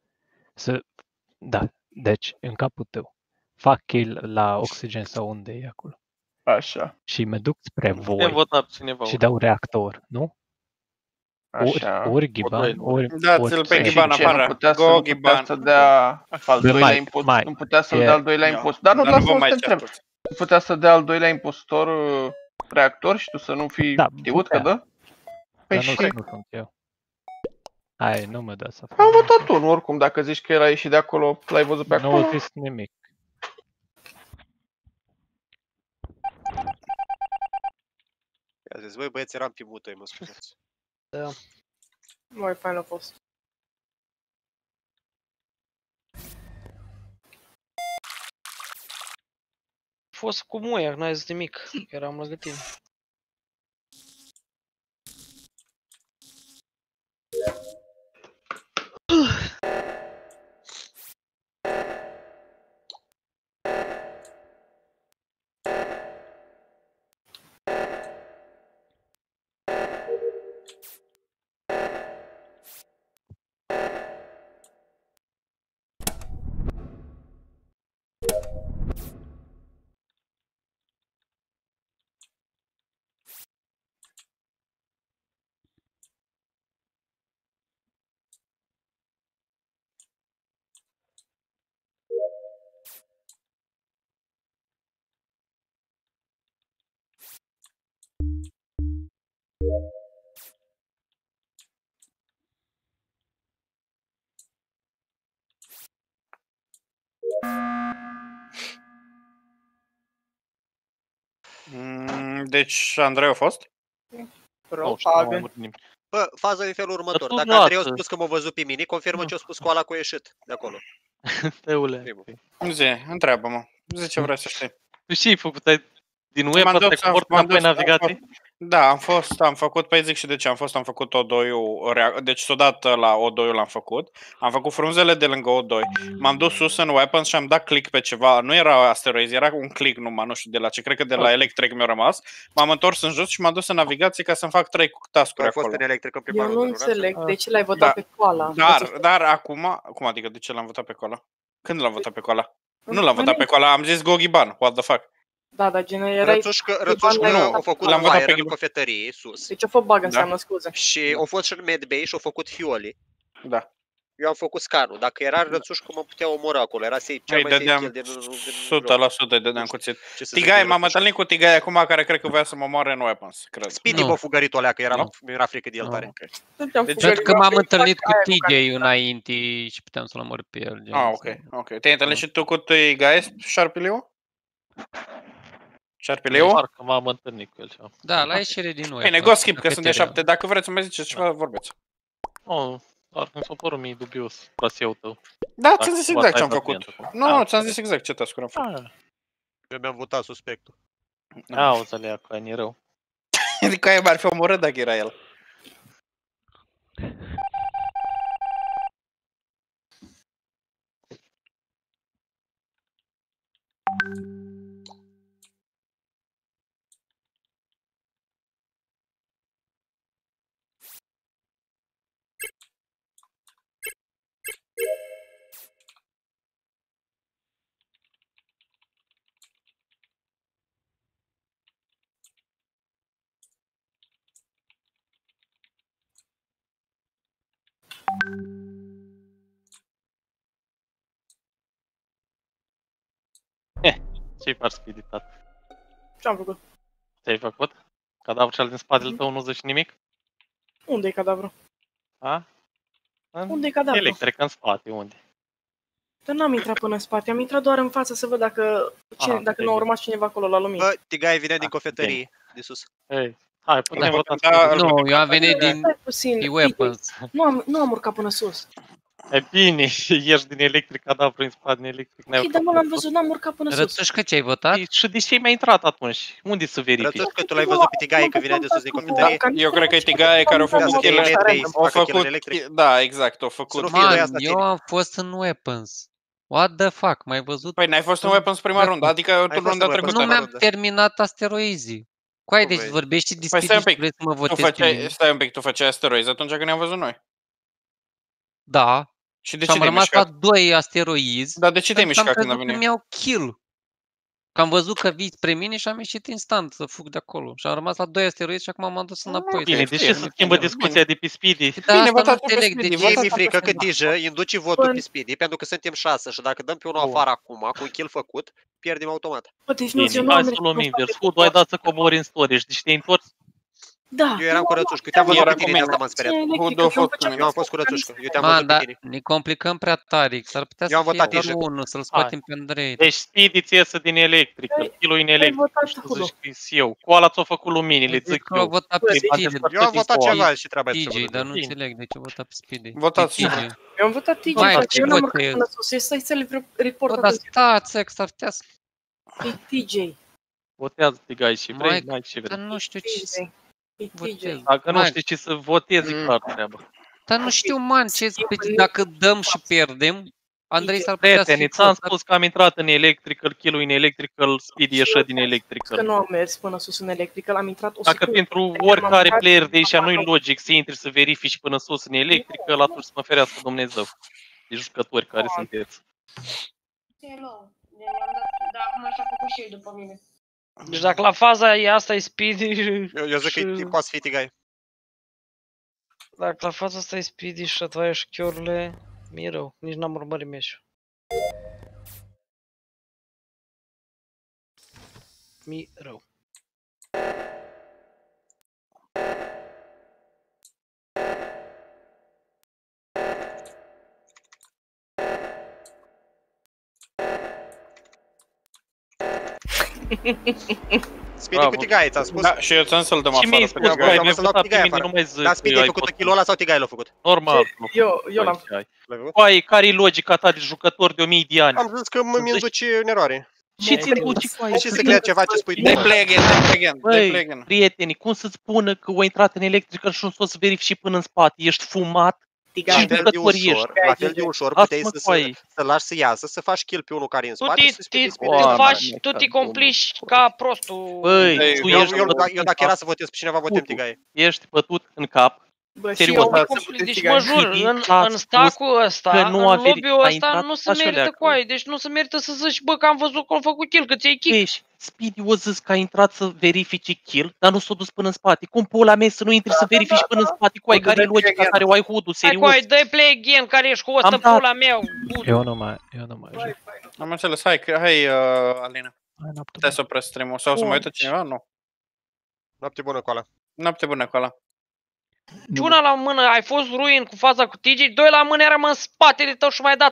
Da, deci în capul tău fac kill la oxigen sau unde e acolo. Așa. Și mă duc spre voi și dau reactor, nu? Așa. Ori Ghiban, ori... Dați-l pe Ghiban afară. Go, Ghiban. Să dea al doilea impostor. Nu putea să-l dea al doilea impostor. Dar nu, lasă-mă să te întreb. Nu putea să dea al doilea impostor reactor și tu să nu fii știut că dă? Păi și... nu sunt eu. Hai, nu mă dă să fac. Am votat tu, nu oricum, dacă zici că era ieșit de acolo, l-ai văzut pe acolo. Nu au zis nimic. I-a zis, băi băieți, eram pe mută, mă scuzați. Da. Mai fain a fost. A fost cu muia, n-ai zis nimic, eram lângă tine. Deci Andrei a fost? Bă, faza e în felul următor. Dacă Andrei a spus că m-a văzut pe mine, confirmă ce a spus cu ăla cu ieșit de acolo. Teule. Zi, întreabă-mă. Zi ce vrei să știi. Tu ce ai făcut? Din web ăsta export înapoi navigație? Da, am făcut, păi zic și de ce, am făcut O2-ul, deci s-o dat la O2-ul l-am făcut, am făcut frunzele de lângă O2, m-am dus sus în weapons și am dat click pe ceva, nu era asteroizi, era un click numai, nu știu de la ce, cred că de la electric mi-a rămas, m-am întors în jos și m-am dus în navigație ca să-mi fac 3 task-uri acolo. În electric în eu nu înțeleg de ce l-ai votat pe coala. Dar acum, cum adică de ce l-am votat pe coala? Când l-am votat pe coala? Nu l-am votat pe coala, am zis go Ghiban, what the fuck? Da, dar generai... Rățușcă a făcut un wire în cafetărie sus. Deci a fost bug înseamnă, scuze. Și a fost și în medbay și a făcut fioli. Da. Eu am făcut scanul. Dacă era Rățușcu, mă putea omora acolo. Era cea mai safe kill din 100% îi dădeam cuțit. Tigaie, m-am întâlnit cu Tigaie acum, care cred că voia să mă moare în Weapons, cred. Speedy m-a fugărit o leacă, mi-era frică de el tare. Deci că m-am întâlnit cu TJ înainte și puteam să-l omor pe el. Ok. Te-ai întâlnit și tu cu Tigaie, Șarpiliu? Șarpiliu? Parcă m-am întâlnit cu el. Da, la ieșire din Weapons. Bine, go skip, că sunt de 7. Dacă vreți să mai ziceți ceva, vorbeți. Doar mi s-a părut mie dubios traseul tău. Da, ți-am zis exact ce am făcut. Nu, ți-am zis exact ce task-uri am făcut. Eu mi-am votat suspectul. Auzi-alea, că e rău. Adică aia m-ar fi omorât dacă era el. Ce-i faci, Speedy, tată? Ce-am făcut? Ce-ai făcut? Cadavrul cel din spatele tău nu zici nimic? Unde e cadavru? A? Unde e cadavru? Electric, în spate, unde? Dar n-am intrat până în spate, am intrat doar în față să văd dacă nu a urmat cineva acolo la lumină. Bă, Tigaie vine din cofetărie, de sus. Hai, putem vota. Nu, eu am venit din Weapons. Nu am urcat până sus. E bine, ieși din electric, cadavru în spate, din electric. Ok, dar mă l-am văzut, n-am urcat până sus. Rățușcă, ce ai votat? Și de ce ai mai intrat atunci? Unde să verifici? Rățușcă, tu l-ai văzut pe Tigaie că vine de sus din cofetărie? Eu cred că e Tigaie care a făcut Da, exact, a făcut. Man, eu am fost în Weapons. What the fuck, m-ai văzut? Păi n-ai fost în Weapons prima rundă, adică tu runda trecută. Nu mi-am terminat asteroizii. Coai, deci vorbești de Speedy și vrei să mă votezi pe mine. Stai un pic, tu făceai asteroizi atunci când ne-am văzut noi. Da. Și de ce am rămas la 2 asteroizi. Dar de ce te-ai mișcat când a venit? Că mi-au kill. Că am văzut că vii spre mine și am ieșit instant să fug de acolo. Și am rămas la 2 asteroizi și acum m-am dus înapoi. Bine, de ce să schimbă discuția de pe Speedy? Bine, votați pe Speedy. Mi-e frică că Tijă induce votul pe Speedy, pentru că suntem 6 și dacă dăm pe unul afară acum, cu un kill făcut, pierdem automat. Bine, hai să luăm invers. Hudu, ai dat să cobori în storage, deci te-ai întors? Da. Eu eram cu Rățușcu, te-am văzut pe tine, de asta m-am speriat. Eu am fost cu Rățușcu, eu te-am văzut pe tine. Ne complicăm prea tare, s-ar putea să fie doar unul, să-l scoatem pe Andrei. Deci Speedy ți iesă din electric, kill-ul în electric, zici eu. Cu ăla ți-o făcut luminile, zic eu. Eu am votat ceva și treaba e TJ, dar nu înțeleg de ce vota pe Speedy. Votați eu am votat TJ, eu n-am urcat până sus, stai să-l report. Dar stați, s-ar putea să... TJ. Votează Tigaie și vrei, mai ce vrei. Dar nu știu ce să votez. Dacă nu știi ce să votezi, e clar treaba. Dar nu știu, man, ce dacă dăm și pierdem, Andrei s-ar putea să fie... ți-am spus că am intrat în electrical, kill-ul în electrical, Speedy ieșă din electrical. Că nu am mers până sus în electrical, am intrat o secundă. Dacă pentru oricare player de aici nu-i logic să intri să verifici până sus în electrical, atunci să mă ferească Dumnezeu de jucători care sunteți. Da, acum așa a făcut și ei după mine. Deci dacă la faza e asta e Speedy... Eu zic că poate să fie Tigaie. Dacă la faza asta e Speedy și rătvaia și chiorule, mi-e rău. Nici n-am urmărit meciul. Mi-e rău. Speedy cu Tigaie, ți-am spus? Da, și eu ți-am să-l dăm afară. Și mi-ai spus, băi, mi-ai votat pe mine, nu mai zic. Dar Speedy ai făcut kill-ul ăla sau Tigaie l-a făcut? Normal. Eu l-am făcut. Băi, care-i logica ta de jucător de 1000 de ani? Am zis că mă induce în eroare. Ce ți induce? Și să crea ceva ce spui tu. Dai play again. Băi, prieteni, cum să-ți spună că o intrat în electrical și nu s-o să verifici până în spate? Ești fumat? La fel de ușor puteai să lași să iasă, să faci kill pe unul care e în spate și să spui tu te complici ca prostul. Băi, eu dacă era să votez pe cineva, votem Tigaie. Ești bătut în cap. Serios, deci mă jur, în stacul ăsta, în lobby-ul ăsta nu se merită coaie, deci nu se merită să zici, bă, că am văzut că am făcut kill, că ți-ai kill. Speedy o zis că a intrat să verifice kill, dar nu s-a dus până în spate. Cum pula mea să nu intri să verifici până în spate? Cu ai care e logica care o ai HUD-ul, serios? Hai, dă-i play again, care ești hostă, pula mea. Eu nu mai joc. Am înțeles, hai, Alina. Puteți să opresc stream-ul sau să mă uită cineva? Nu. Noapte bună cu ala. Noapte bună cu ala. Și una la mână, ai fost ruin cu faza cu TJ, doi la mână eram în spatele tău și mai dat